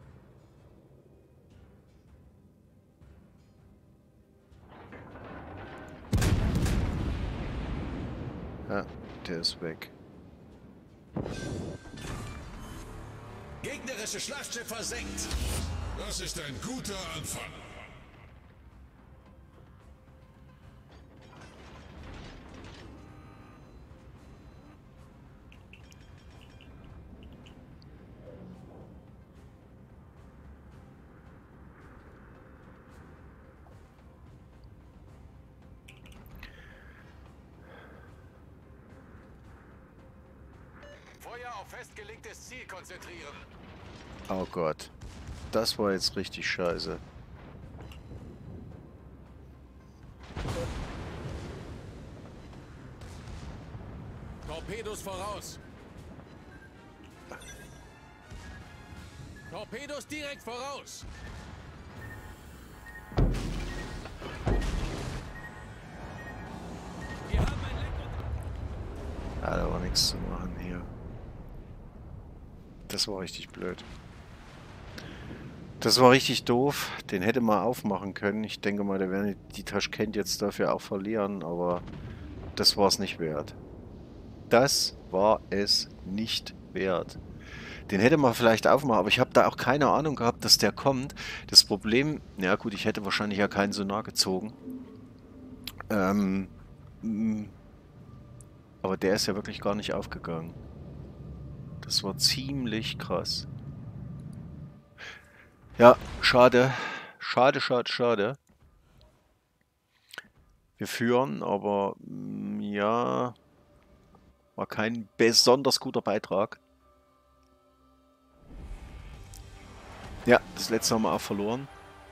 Ja, der ist weg. Gegnerische Schlachtschiff versenkt. Das ist ein guter Anfang. Feuer auf festgelegtes Ziel konzentrieren. Oh Gott. Das war jetzt richtig scheiße. Torpedos voraus. Torpedos direkt voraus. Wir haben ein Lenk- Ja, da war nichts zu machen hier. Das war richtig blöd. Das war richtig doof. Den hätte man aufmachen können. Ich denke mal, der werden die Taschkent jetzt dafür auch verlieren, aber das war es nicht wert. Das war es nicht wert. Den hätte man vielleicht aufmachen, aber ich habe da auch keine Ahnung gehabt, dass der kommt. Das Problem, ja gut, ich hätte wahrscheinlich ja keinen Sonar gezogen. Ähm, mh, aber der ist ja wirklich gar nicht aufgegangen. Das war ziemlich krass. Ja, schade. Schade, schade, schade. Wir führen, aber mh, ja, war kein besonders guter Beitrag. Ja, das letzte haben wir auch verloren.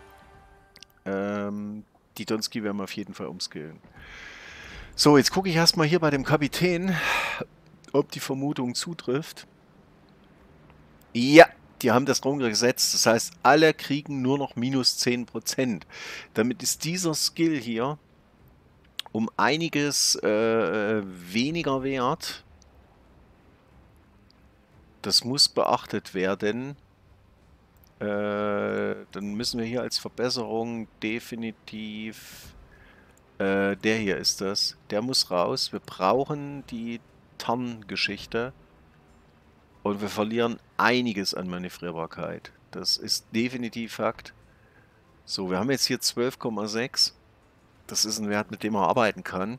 Ähm, die Donski werden wir auf jeden Fall umskillen. So, jetzt gucke ich erstmal hier bei dem Kapitän, ob die Vermutung zutrifft. Ja, die haben das runtergesetzt. Das heißt, alle kriegen nur noch minus zehn Prozent. Damit ist dieser Skill hier um einiges äh, weniger wert. Das muss beachtet werden. Äh, dann müssen wir hier als Verbesserung definitiv... Äh, der hier ist das. Der muss raus. Wir brauchen die Tarngeschichte. Und wir verlieren einiges an Manövrierbarkeit. Das ist definitiv Fakt. So, wir haben jetzt hier zwölf Komma sechs. Das ist ein Wert, mit dem man arbeiten kann.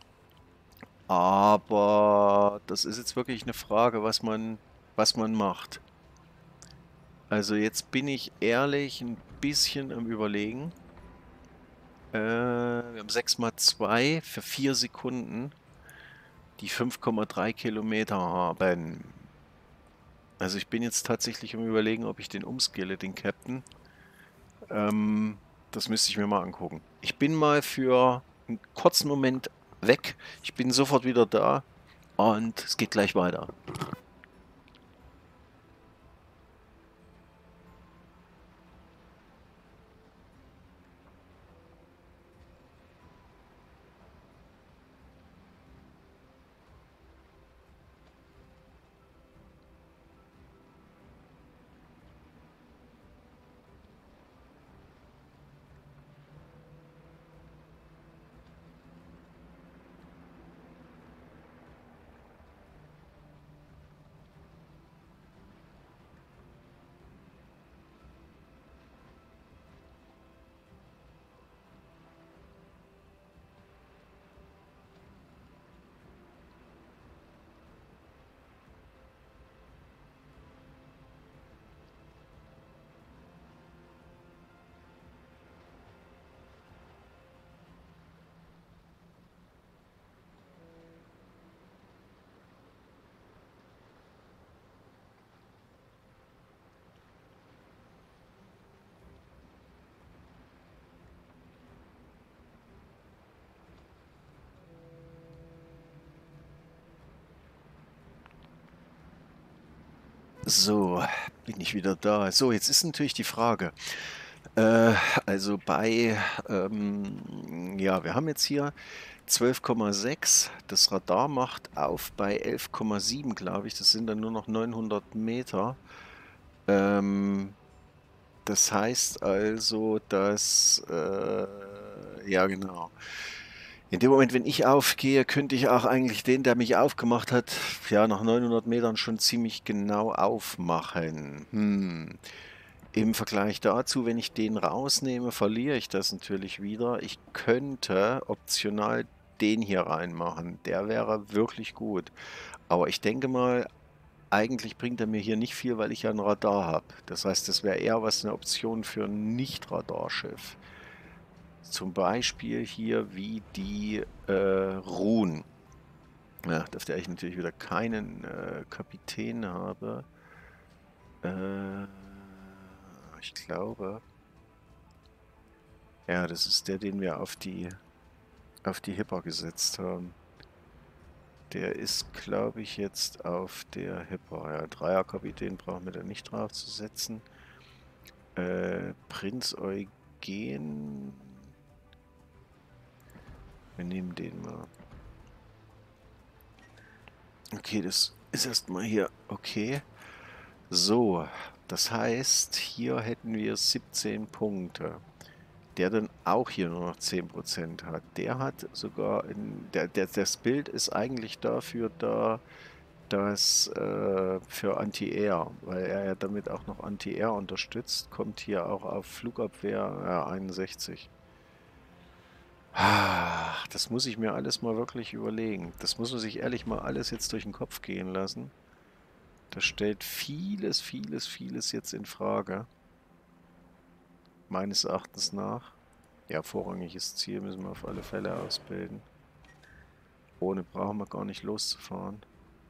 Aber das ist jetzt wirklich eine Frage, was man, was man macht. Also jetzt bin ich ehrlich ein bisschen am Überlegen. Äh, wir haben sechs mal zwei für vier Sekunden, die fünf Komma drei Kilometer haben. Also ich bin jetzt tatsächlich am Überlegen, ob ich den umskille, den Captain. Ähm, das müsste ich mir mal angucken. Ich bin mal für einen kurzen Moment weg. Ich bin sofort wieder da und es geht gleich weiter. So, bin ich wieder da. So, jetzt ist natürlich die Frage. Äh, also bei, ähm, ja, wir haben jetzt hier zwölf Komma sechs. Das Radar macht auf bei elf Komma sieben, glaube ich. Das sind dann nur noch neunhundert Meter. Ähm, das heißt also, dass, äh, ja genau. In dem Moment, wenn ich aufgehe, könnte ich auch eigentlich den, der mich aufgemacht hat, ja, nach neunhundert Metern schon ziemlich genau aufmachen. Hm. Im Vergleich dazu, wenn ich den rausnehme, verliere ich das natürlich wieder. Ich könnte optional den hier reinmachen. Der wäre wirklich gut. Aber ich denke mal, eigentlich bringt er mir hier nicht viel, weil ich ja ein Radar habe. Das heißt, das wäre eher was eine Option für ein Nicht-Radarschiff. Zum Beispiel hier wie die äh, Rune. Ja, auf der ich natürlich wieder keinen äh, Kapitän habe. Äh, ich glaube. Ja, das ist der, den wir auf die auf die Hipper gesetzt haben. Der ist, glaube ich, jetzt auf der Hipper. Ja, Dreierkapitän brauchen wir da nicht drauf zu setzen. Äh, Prinz Eugen. Wir nehmen den mal. Okay, das ist erstmal hier okay. So, das heißt, hier hätten wir siebzehn Punkte. Der dann auch hier nur noch zehn Prozent hat. Der hat sogar, in, der, der, das Bild ist eigentlich dafür da, dass äh, für Anti-Air, weil er ja damit auch noch Anti-Air unterstützt, kommt hier auch auf Flugabwehr ja, einundsechzig. Ah, das muss ich mir alles mal wirklich überlegen. Das muss man sich ehrlich mal alles jetzt durch den Kopf gehen lassen. Das stellt vieles, vieles, vieles jetzt in Frage. Meines Erachtens nach. Ja, vorrangiges Ziel müssen wir auf alle Fälle ausbilden. Ohne brauchen wir gar nicht loszufahren.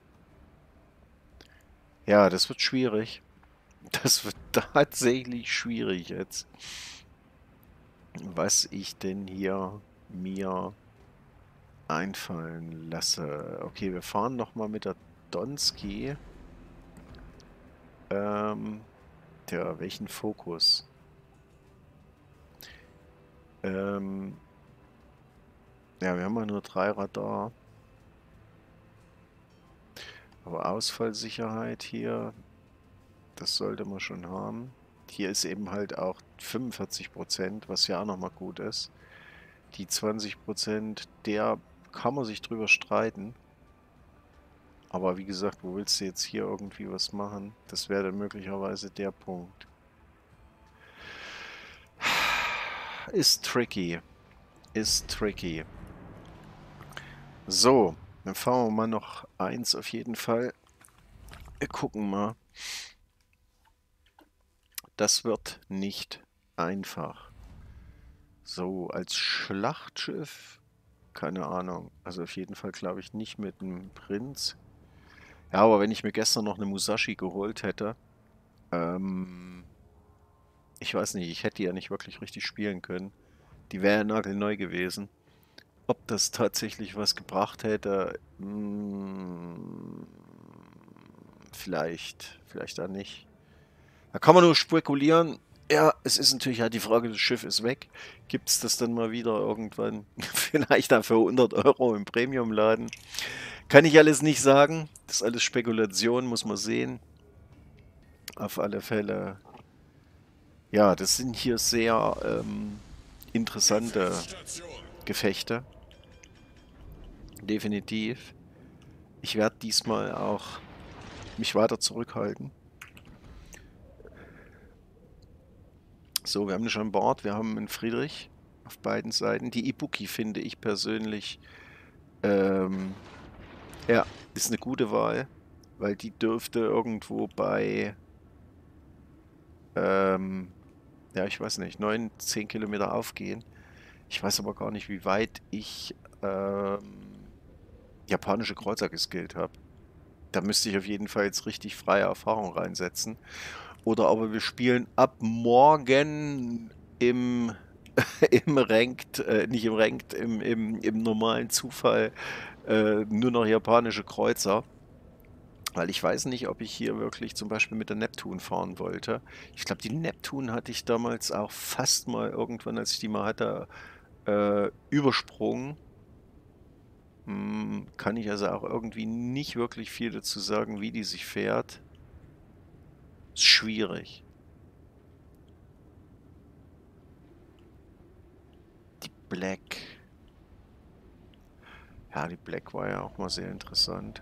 Ja, das wird schwierig. Das wird tatsächlich schwierig jetzt. Was ich denn hier mir einfallen lasse. Okay, wir fahren nochmal mit der Donski. Ähm, ja, welchen Fokus? Ähm, ja, wir haben ja nur drei Radar. Aber Ausfallsicherheit hier, das sollte man schon haben. Hier ist eben halt auch fünfundvierzig Prozent, was ja auch nochmal gut ist. Die zwanzig Prozent, der kann man sich drüber streiten. Aber wie gesagt, wo willst du jetzt hier irgendwie was machen? Das wäre dann möglicherweise der Punkt. Ist tricky. Ist tricky. So, dann fahren wir mal noch eins auf jeden Fall. Wir gucken mal. Das wird nicht einfach. So, als Schlachtschiff, keine Ahnung. Also auf jeden Fall glaube ich nicht mit einem Prinz. Ja, aber wenn ich mir gestern noch eine Musashi geholt hätte, ähm, ich weiß nicht, ich hätte die ja nicht wirklich richtig spielen können. Die wäre ja nagelneu gewesen. Ob das tatsächlich was gebracht hätte, mh, vielleicht, vielleicht auch nicht. Da kann man nur spekulieren. Ja, es ist natürlich halt die Frage, das Schiff ist weg. Gibt es das dann mal wieder irgendwann? Vielleicht dann für hundert Euro im Premium-Laden? Kann ich alles nicht sagen. Das ist alles Spekulation, muss man sehen. Auf alle Fälle. Ja, das sind hier sehr ähm, interessante Gefechte. Definitiv. Ich werde diesmal auch mich weiter zurückhalten. So, wir haben ihn schon an Bord. Wir haben einen Friedrich auf beiden Seiten. Die Ibuki finde ich persönlich, ähm, ja, ist eine gute Wahl, weil die dürfte irgendwo bei, ähm, ja, ich weiß nicht, neun, zehn Kilometer aufgehen. Ich weiß aber gar nicht, wie weit ich ähm, japanische Kreuzer geskillt habe. Da müsste ich auf jeden Fall jetzt richtig freie Erfahrung reinsetzen. Oder aber wir spielen ab morgen im, im Ranked, äh, nicht im Ranked, im, im, im normalen Zufall äh, nur noch japanische Kreuzer. Weil ich weiß nicht, ob ich hier wirklich zum Beispiel mit der Neptun fahren wollte. Ich glaube, die Neptun hatte ich damals auch fast mal irgendwann, als ich die mal hatte, äh, übersprungen. Hm, kann ich also auch irgendwie nicht wirklich viel dazu sagen, wie die sich fährt. Ist schwierig. Die Black. Ja, die Black war ja auch mal sehr interessant.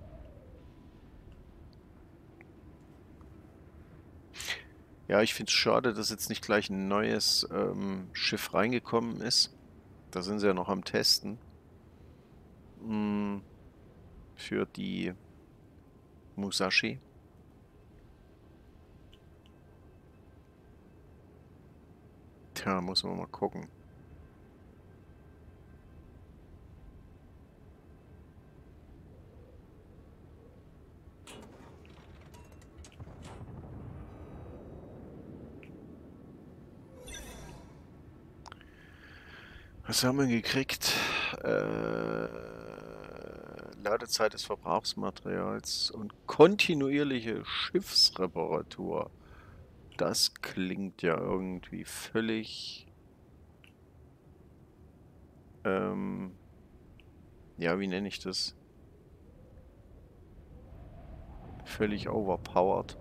Ja, ich finde es schade, dass jetzt nicht gleich ein neues ähm, Schiff reingekommen ist. Da sind sie ja noch am Testen. Hm, für die Musashi. Tja, muss man mal gucken. Was haben wir gekriegt? Äh, Ladezeit des Verbrauchsmaterials und kontinuierliche Schiffsreparatur. Das klingt ja irgendwie völlig... Ähm, ja, wie nenne ich das? Völlig overpowered.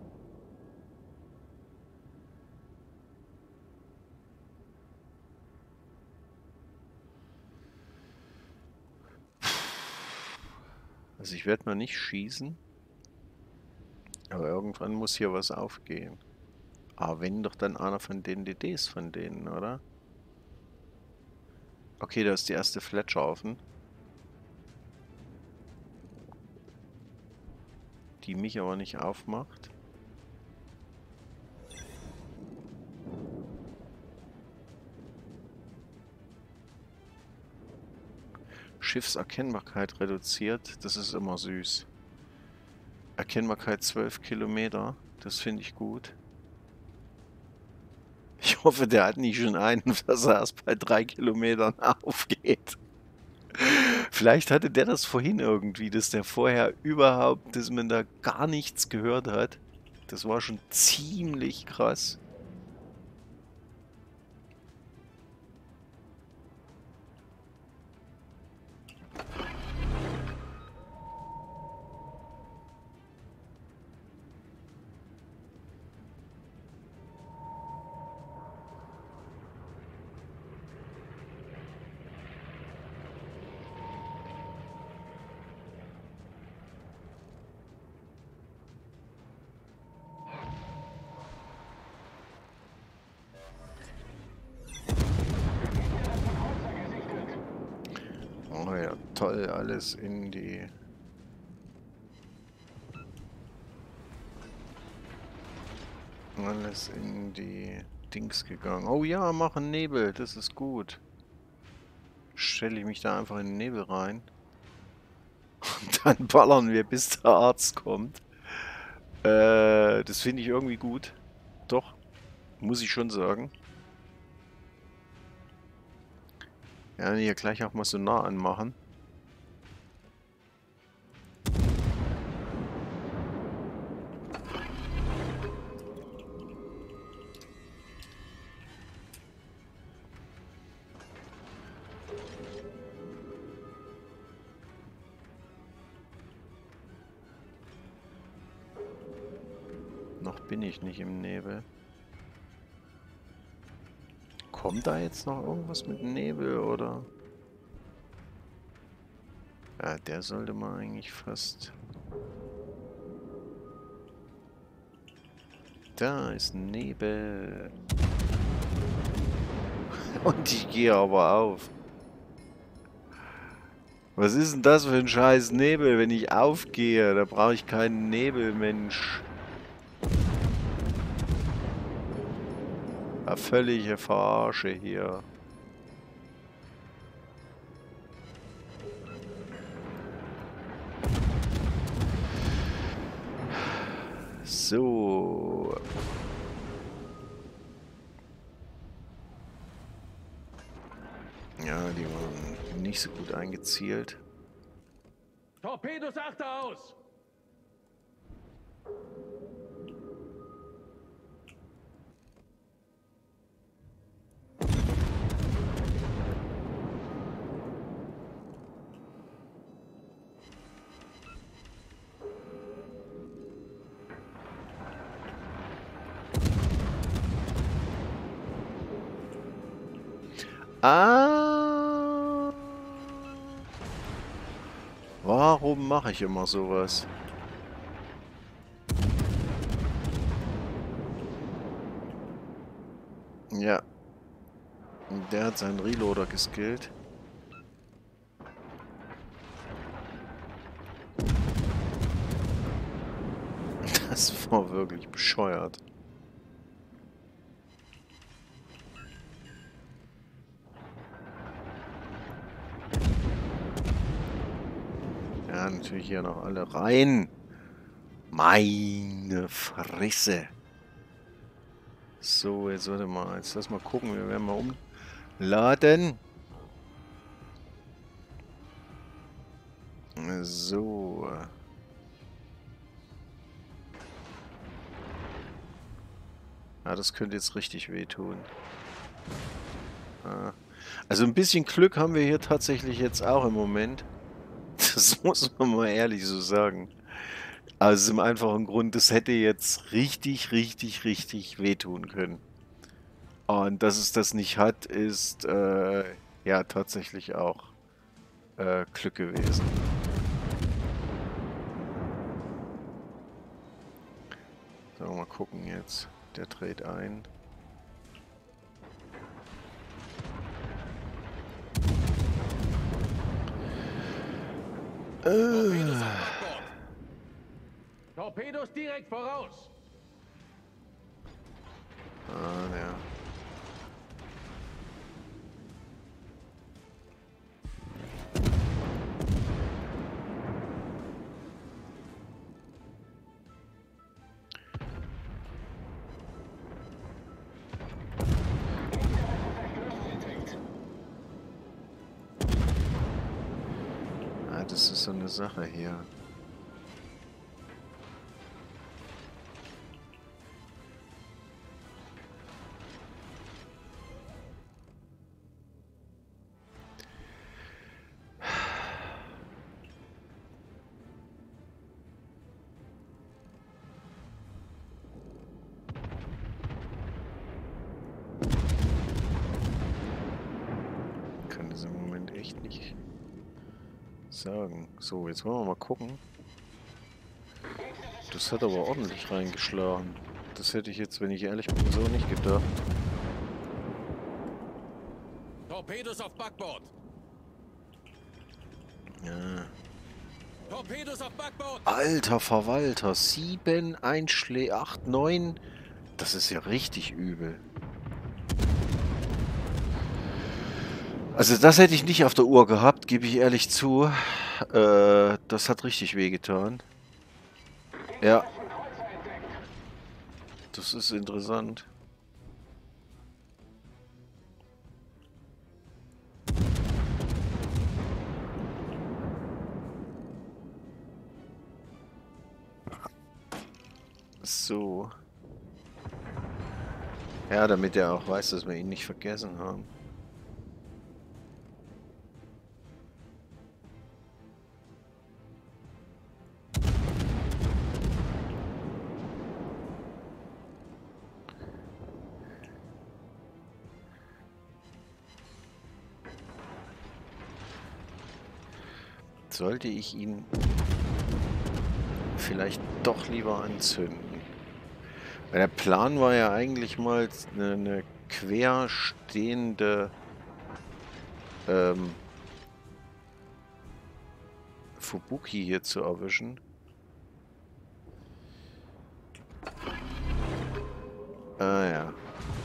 Also ich werde mal nicht schießen. Aber irgendwann muss hier was aufgehen. Aber wenn doch dann einer von den D Ds von denen, oder? Okay, da ist die erste Fletcher offen. Die mich aber nicht aufmacht. Schiffserkennbarkeit reduziert. Das ist immer süß. Erkennbarkeit zwölf Kilometer. Das finde ich gut. Ich hoffe, der hat nicht schon einen, dass er erst bei drei Kilometern aufgeht. Vielleicht hatte der das vorhin irgendwie, dass der vorher überhaupt, dass man da gar nichts gehört hat. Das war schon ziemlich krass. Oh ja, toll, alles in die... Alles in die Dings gegangen. Oh ja, machen Nebel, das ist gut. Stelle ich mich da einfach in den Nebel rein. Und dann ballern wir, bis der Arzt kommt. Äh, das finde ich irgendwie gut. Doch, muss ich schon sagen. Ja, hier gleich auch mal so nah anmachen. Noch bin ich nicht im Nebel. Kommt da jetzt noch irgendwas mit Nebel, oder? Ja, der sollte man eigentlich fast... Da ist Nebel. Und ich gehe aber auf. Was ist denn das für ein scheiß Nebel, wenn ich aufgehe? Da brauche ich keinen Nebel, Mensch. Eine völlige Verarsche hier. So. Ja, die waren nicht so gut eingezielt. Torpedos, achte aus! Ah. Warum mache ich immer sowas? Ja. Der hat seinen Reloader geskillt. Das war wirklich bescheuert. Ja, natürlich hier noch alle rein. Meine Fresse. So, jetzt warte mal. Jetzt lass mal gucken. Wir werden mal umladen. So. Ja, das könnte jetzt richtig wehtun. Ah. Also ein bisschen Glück haben wir hier tatsächlich jetzt auch im Moment. Das muss man mal ehrlich so sagen. Also im einfachen Grund, das hätte jetzt richtig, richtig, richtig wehtun können. Und dass es das nicht hat, ist äh, ja tatsächlich auch äh, Glück gewesen. So, mal gucken jetzt. Der dreht ein. Torpedos auf Backbord. Torpedos direkt voraus. Ah, ja. Ah, das ist so eine Sache hier. Kann das im Moment echt nicht sagen. So, jetzt wollen wir mal gucken. Das hat aber ordentlich reingeschlagen. Das hätte ich jetzt, wenn ich ehrlich bin, so nicht gedacht. Torpedos auf Backbord. Ja. Torpedos auf Backbord. Alter Verwalter, sieben Einschläge, acht, neun. Das ist ja richtig übel. Also das hätte ich nicht auf der Uhr gehabt, gebe ich ehrlich zu. Äh, das hat richtig wehgetan. Ja. Das ist interessant. So. Ja, damit er auch weiß, dass wir ihn nicht vergessen haben. Sollte ich ihn vielleicht doch lieber anzünden? Weil der Plan war ja eigentlich mal eine, eine querstehende ähm, Fubuki hier zu erwischen. Ah ja.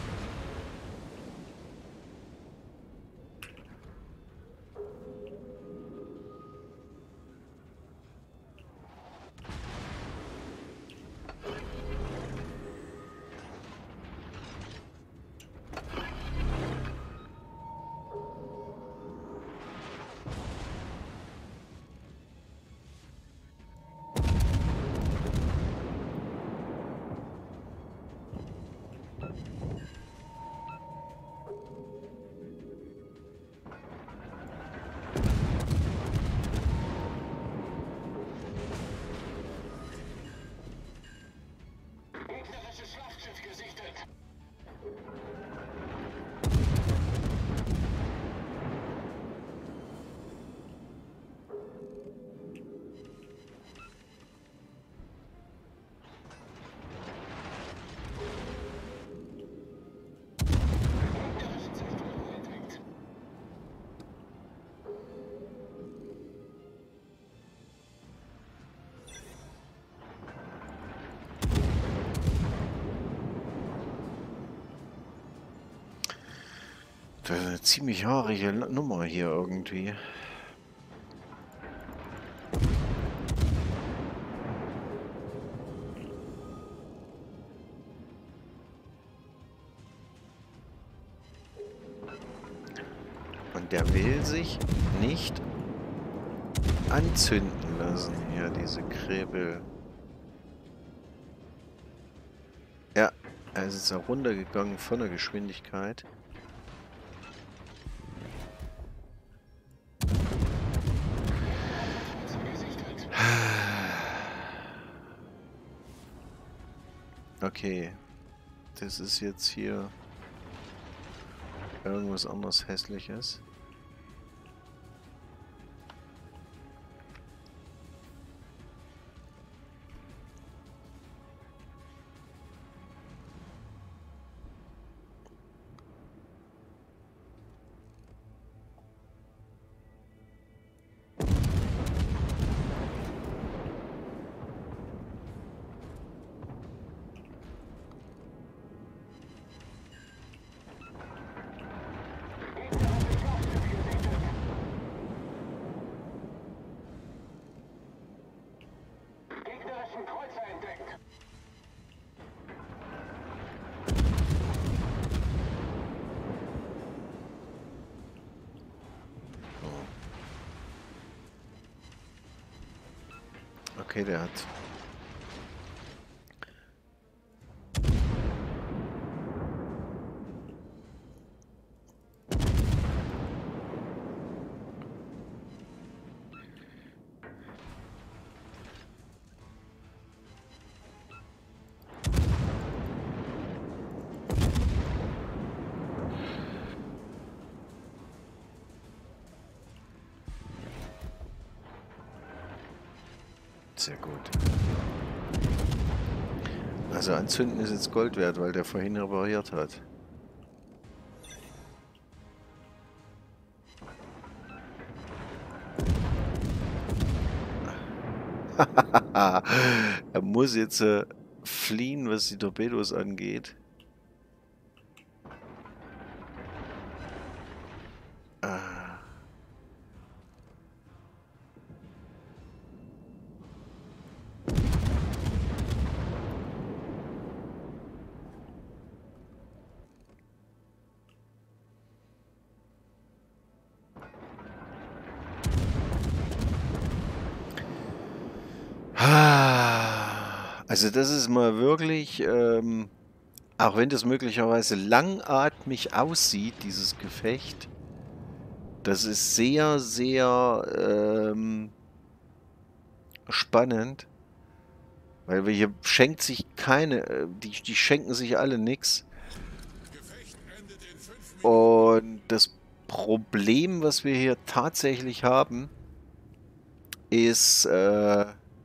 Das ist eine ziemlich haarige Nummer hier irgendwie. Und der will sich nicht anzünden lassen hier, diese Krebel. Ja, er ist jetzt auch runtergegangen von der Geschwindigkeit. Okay, das ist jetzt hier irgendwas anderes Hässliches. Okay, der hat... Sehr gut. Also anzünden ist jetzt Gold wert, weil der vorhin repariert hat. Er muss jetzt äh, fliehen, was die Torpedos angeht. Ah. Also das ist mal wirklich, ähm, auch wenn das möglicherweise langatmig aussieht, dieses Gefecht, das ist sehr, sehr ähm, spannend, weil wir hier schenkt sich keine, äh, die, die schenken sich alle nichts. Und das Problem, was wir hier tatsächlich haben, ist, äh,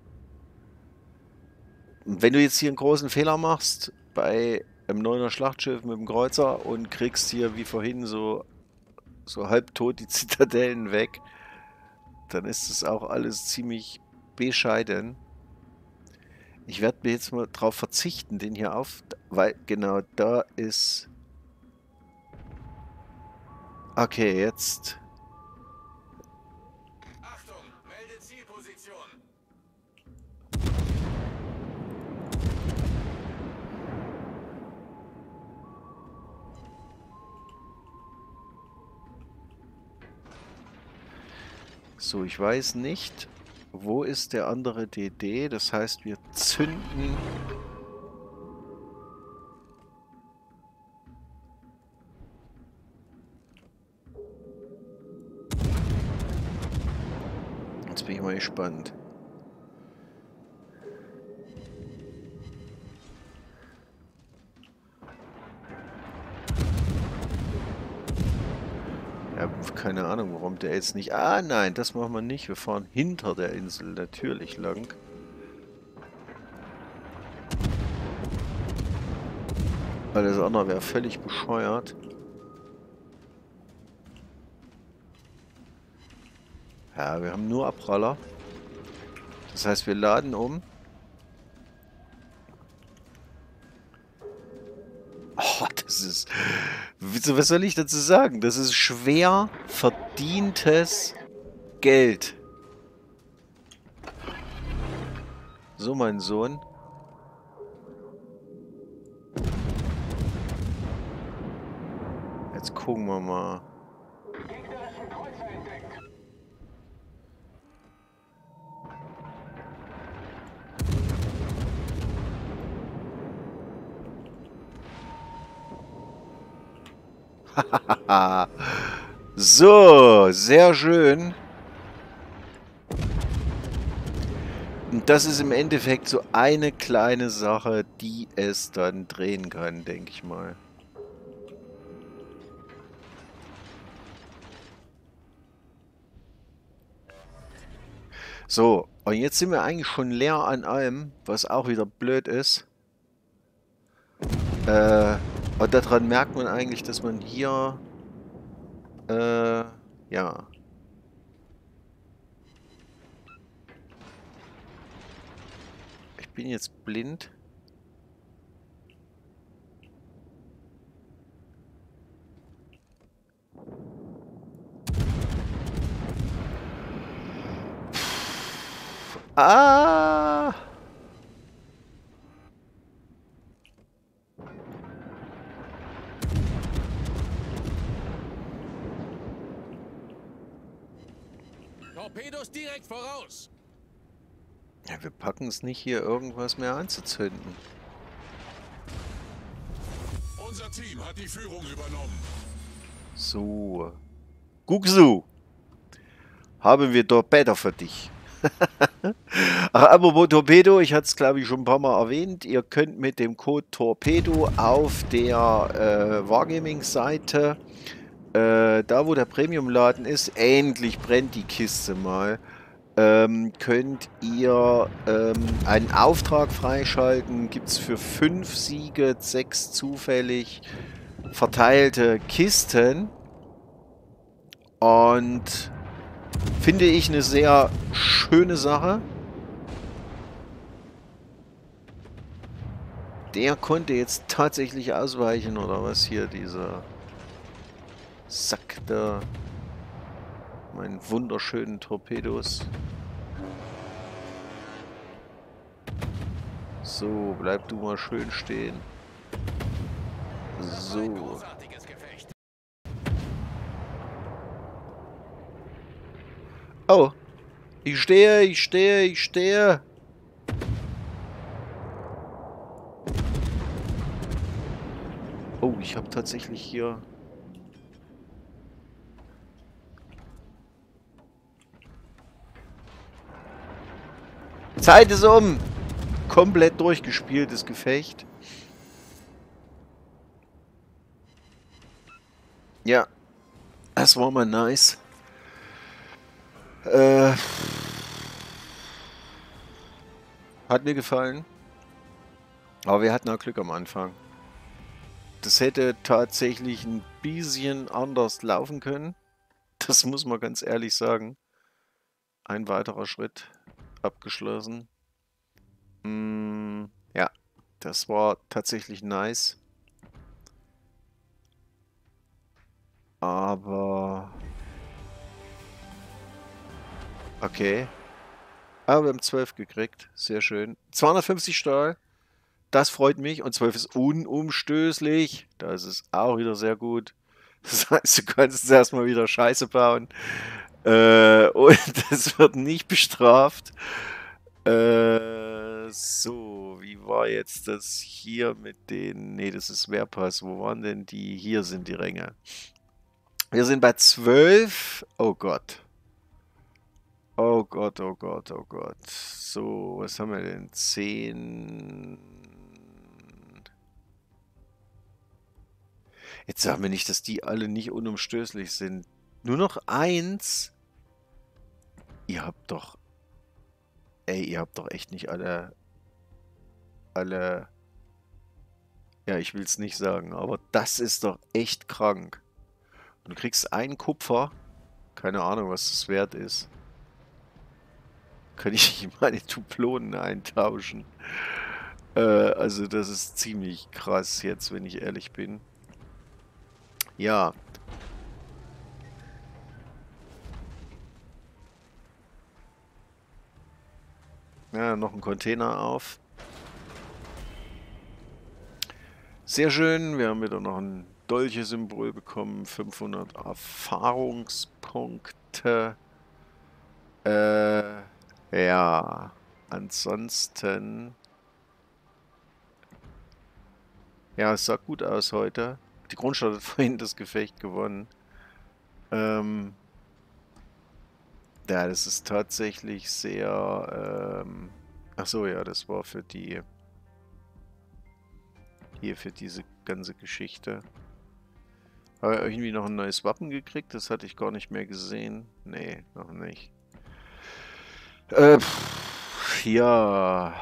wenn du jetzt hier einen großen Fehler machst bei einem neuner Schlachtschiff mit dem Kreuzer und kriegst hier wie vorhin so, so halbtot die Zitadellen weg, dann ist das auch alles ziemlich bescheiden. Ich werde mir jetzt mal drauf verzichten, den hier auf, weil genau da ist... Okay, jetzt... Achtung, melde Zielposition. So, ich weiß nicht, wo ist der andere D D, das heißt, wir zünden... Jetzt bin ich mal gespannt. Ja, keine Ahnung, warum der jetzt nicht... Ah, nein, das machen wir nicht. Wir fahren hinter der Insel natürlich lang. Alles andere wäre völlig bescheuert. Ja, wir haben nur Abpraller. Das heißt, wir laden um. Oh, das ist... Was soll ich dazu sagen? Das ist schwer verdientes Geld. So, mein Sohn. Jetzt gucken wir mal. So, sehr schön. Und das ist im Endeffekt so eine kleine Sache, die es dann drehen kann, denke ich mal. So, und jetzt sind wir eigentlich schon leer an allem, was auch wieder blöd ist. Äh, und daran merkt man eigentlich, dass man hier, äh, ja. Ich bin jetzt blind. Ah! Torpedos direkt voraus. Ja, wir packen es nicht, hier irgendwas mehr anzuzünden. Unser Team hat die Führung übernommen. So. Guck so. Haben wir Torpedo für dich. Ach, apropos Torpedo, ich hatte es glaube ich schon ein paar Mal erwähnt. Ihr könnt mit dem Code Torpedo auf der äh, Wargaming-Seite, äh, da wo der Premium-Laden ist, endlich brennt die Kiste mal, ähm, könnt ihr ähm, einen Auftrag freischalten. Gibt es für fünf Siege, sechs zufällig verteilte Kisten. Und finde ich eine sehr schöne Sache. Der konnte jetzt tatsächlich ausweichen, oder was hier, dieser Sack da. Meinen wunderschönen Torpedos. So, bleib du mal schön stehen. So. Oh. Ich stehe, ich stehe, ich stehe. Oh, ich habe tatsächlich hier... Zeit ist um! Komplett durchgespieltes Gefecht. Ja. Das war mal nice. Äh... Hat mir gefallen. Aber wir hatten auch Glück am Anfang. Das hätte tatsächlich ein bisschen anders laufen können. Das muss man ganz ehrlich sagen. Ein weiterer Schritt abgeschlossen. Mm, ja, das war tatsächlich nice. Aber... Okay. Aber wir haben zwölf gekriegt. Sehr schön. zweihundertfünfzig Stahl. Das freut mich. Und zwölf ist unumstößlich. Das ist auch wieder sehr gut. Das heißt, du kannst erstmal wieder Scheiße bauen. Äh, und das wird nicht bestraft. Äh, so, wie war jetzt das hier mit den... Ne, das ist Wehrpass. Wo waren denn die? Hier sind die Ränge. Wir sind bei zwölf. Oh Gott. Oh Gott, oh Gott, oh Gott. So, was haben wir denn? zehn. Jetzt sagen wir nicht, dass die alle nicht unumstößlich sind. Nur noch eins. Ihr habt doch... Ey, ihr habt doch echt nicht alle... Alle... Ja, ich will es nicht sagen, aber das ist doch echt krank. Und du kriegst einen Kupfer. Keine Ahnung, was das wert ist. Kann ich meine Duplonen eintauschen. Äh, also das ist ziemlich krass jetzt, wenn ich ehrlich bin. Ja. Ja, noch ein Container auf. Sehr schön. Wir haben wieder noch ein Dolche-Symbol bekommen. fünfhundert Erfahrungspunkte. Äh, ja. Ansonsten... Ja, es sah gut aus heute. Die Kronstadt hat vorhin das Gefecht gewonnen. Ähm, ja, das ist tatsächlich sehr... Ähm, ach so, ja, das war für die... Hier für diese ganze Geschichte. Habe ich irgendwie noch ein neues Wappen gekriegt? Das hatte ich gar nicht mehr gesehen. Nee, noch nicht. Äh, pff, ja.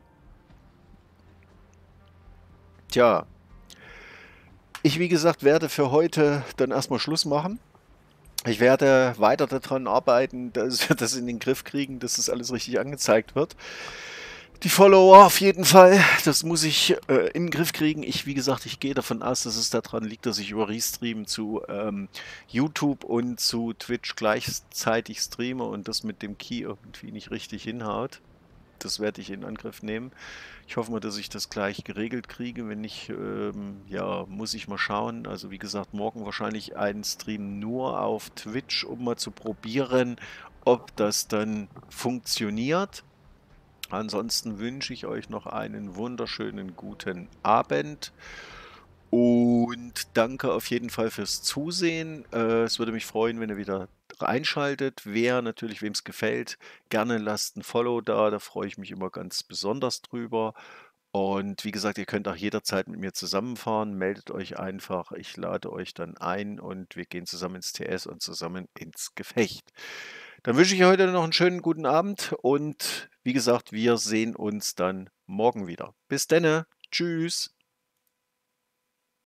Tja. Ich, wie gesagt, werde für heute dann erstmal Schluss machen. Ich werde weiter daran arbeiten, dass wir das in den Griff kriegen, dass das alles richtig angezeigt wird. Die Follower auf jeden Fall, das muss ich äh, in den Griff kriegen. Ich, wie gesagt, ich gehe davon aus, dass es daran liegt, dass ich über Restream zu ähm, YouTube und zu Twitch gleichzeitig streame und das mit dem Key irgendwie nicht richtig hinhaut. Das werde ich in Angriff nehmen. Ich hoffe mal, dass ich das gleich geregelt kriege. Wenn nicht, ähm, ja, muss ich mal schauen. Also wie gesagt, morgen wahrscheinlich einen Stream nur auf Twitch, um mal zu probieren, ob das dann funktioniert. Ansonsten wünsche ich euch noch einen wunderschönen guten Abend und danke auf jeden Fall fürs Zusehen. Äh, es würde mich freuen, wenn ihr wieder reinschaltet. Wer natürlich, wem es gefällt, gerne lasst ein Follow da, da freue ich mich immer ganz besonders drüber. Und wie gesagt, ihr könnt auch jederzeit mit mir zusammenfahren, meldet euch einfach, ich lade euch dann ein und wir gehen zusammen ins T S und zusammen ins Gefecht. Dann wünsche ich euch heute noch einen schönen guten Abend und wie gesagt, wir sehen uns dann morgen wieder. Bis denne, tschüss.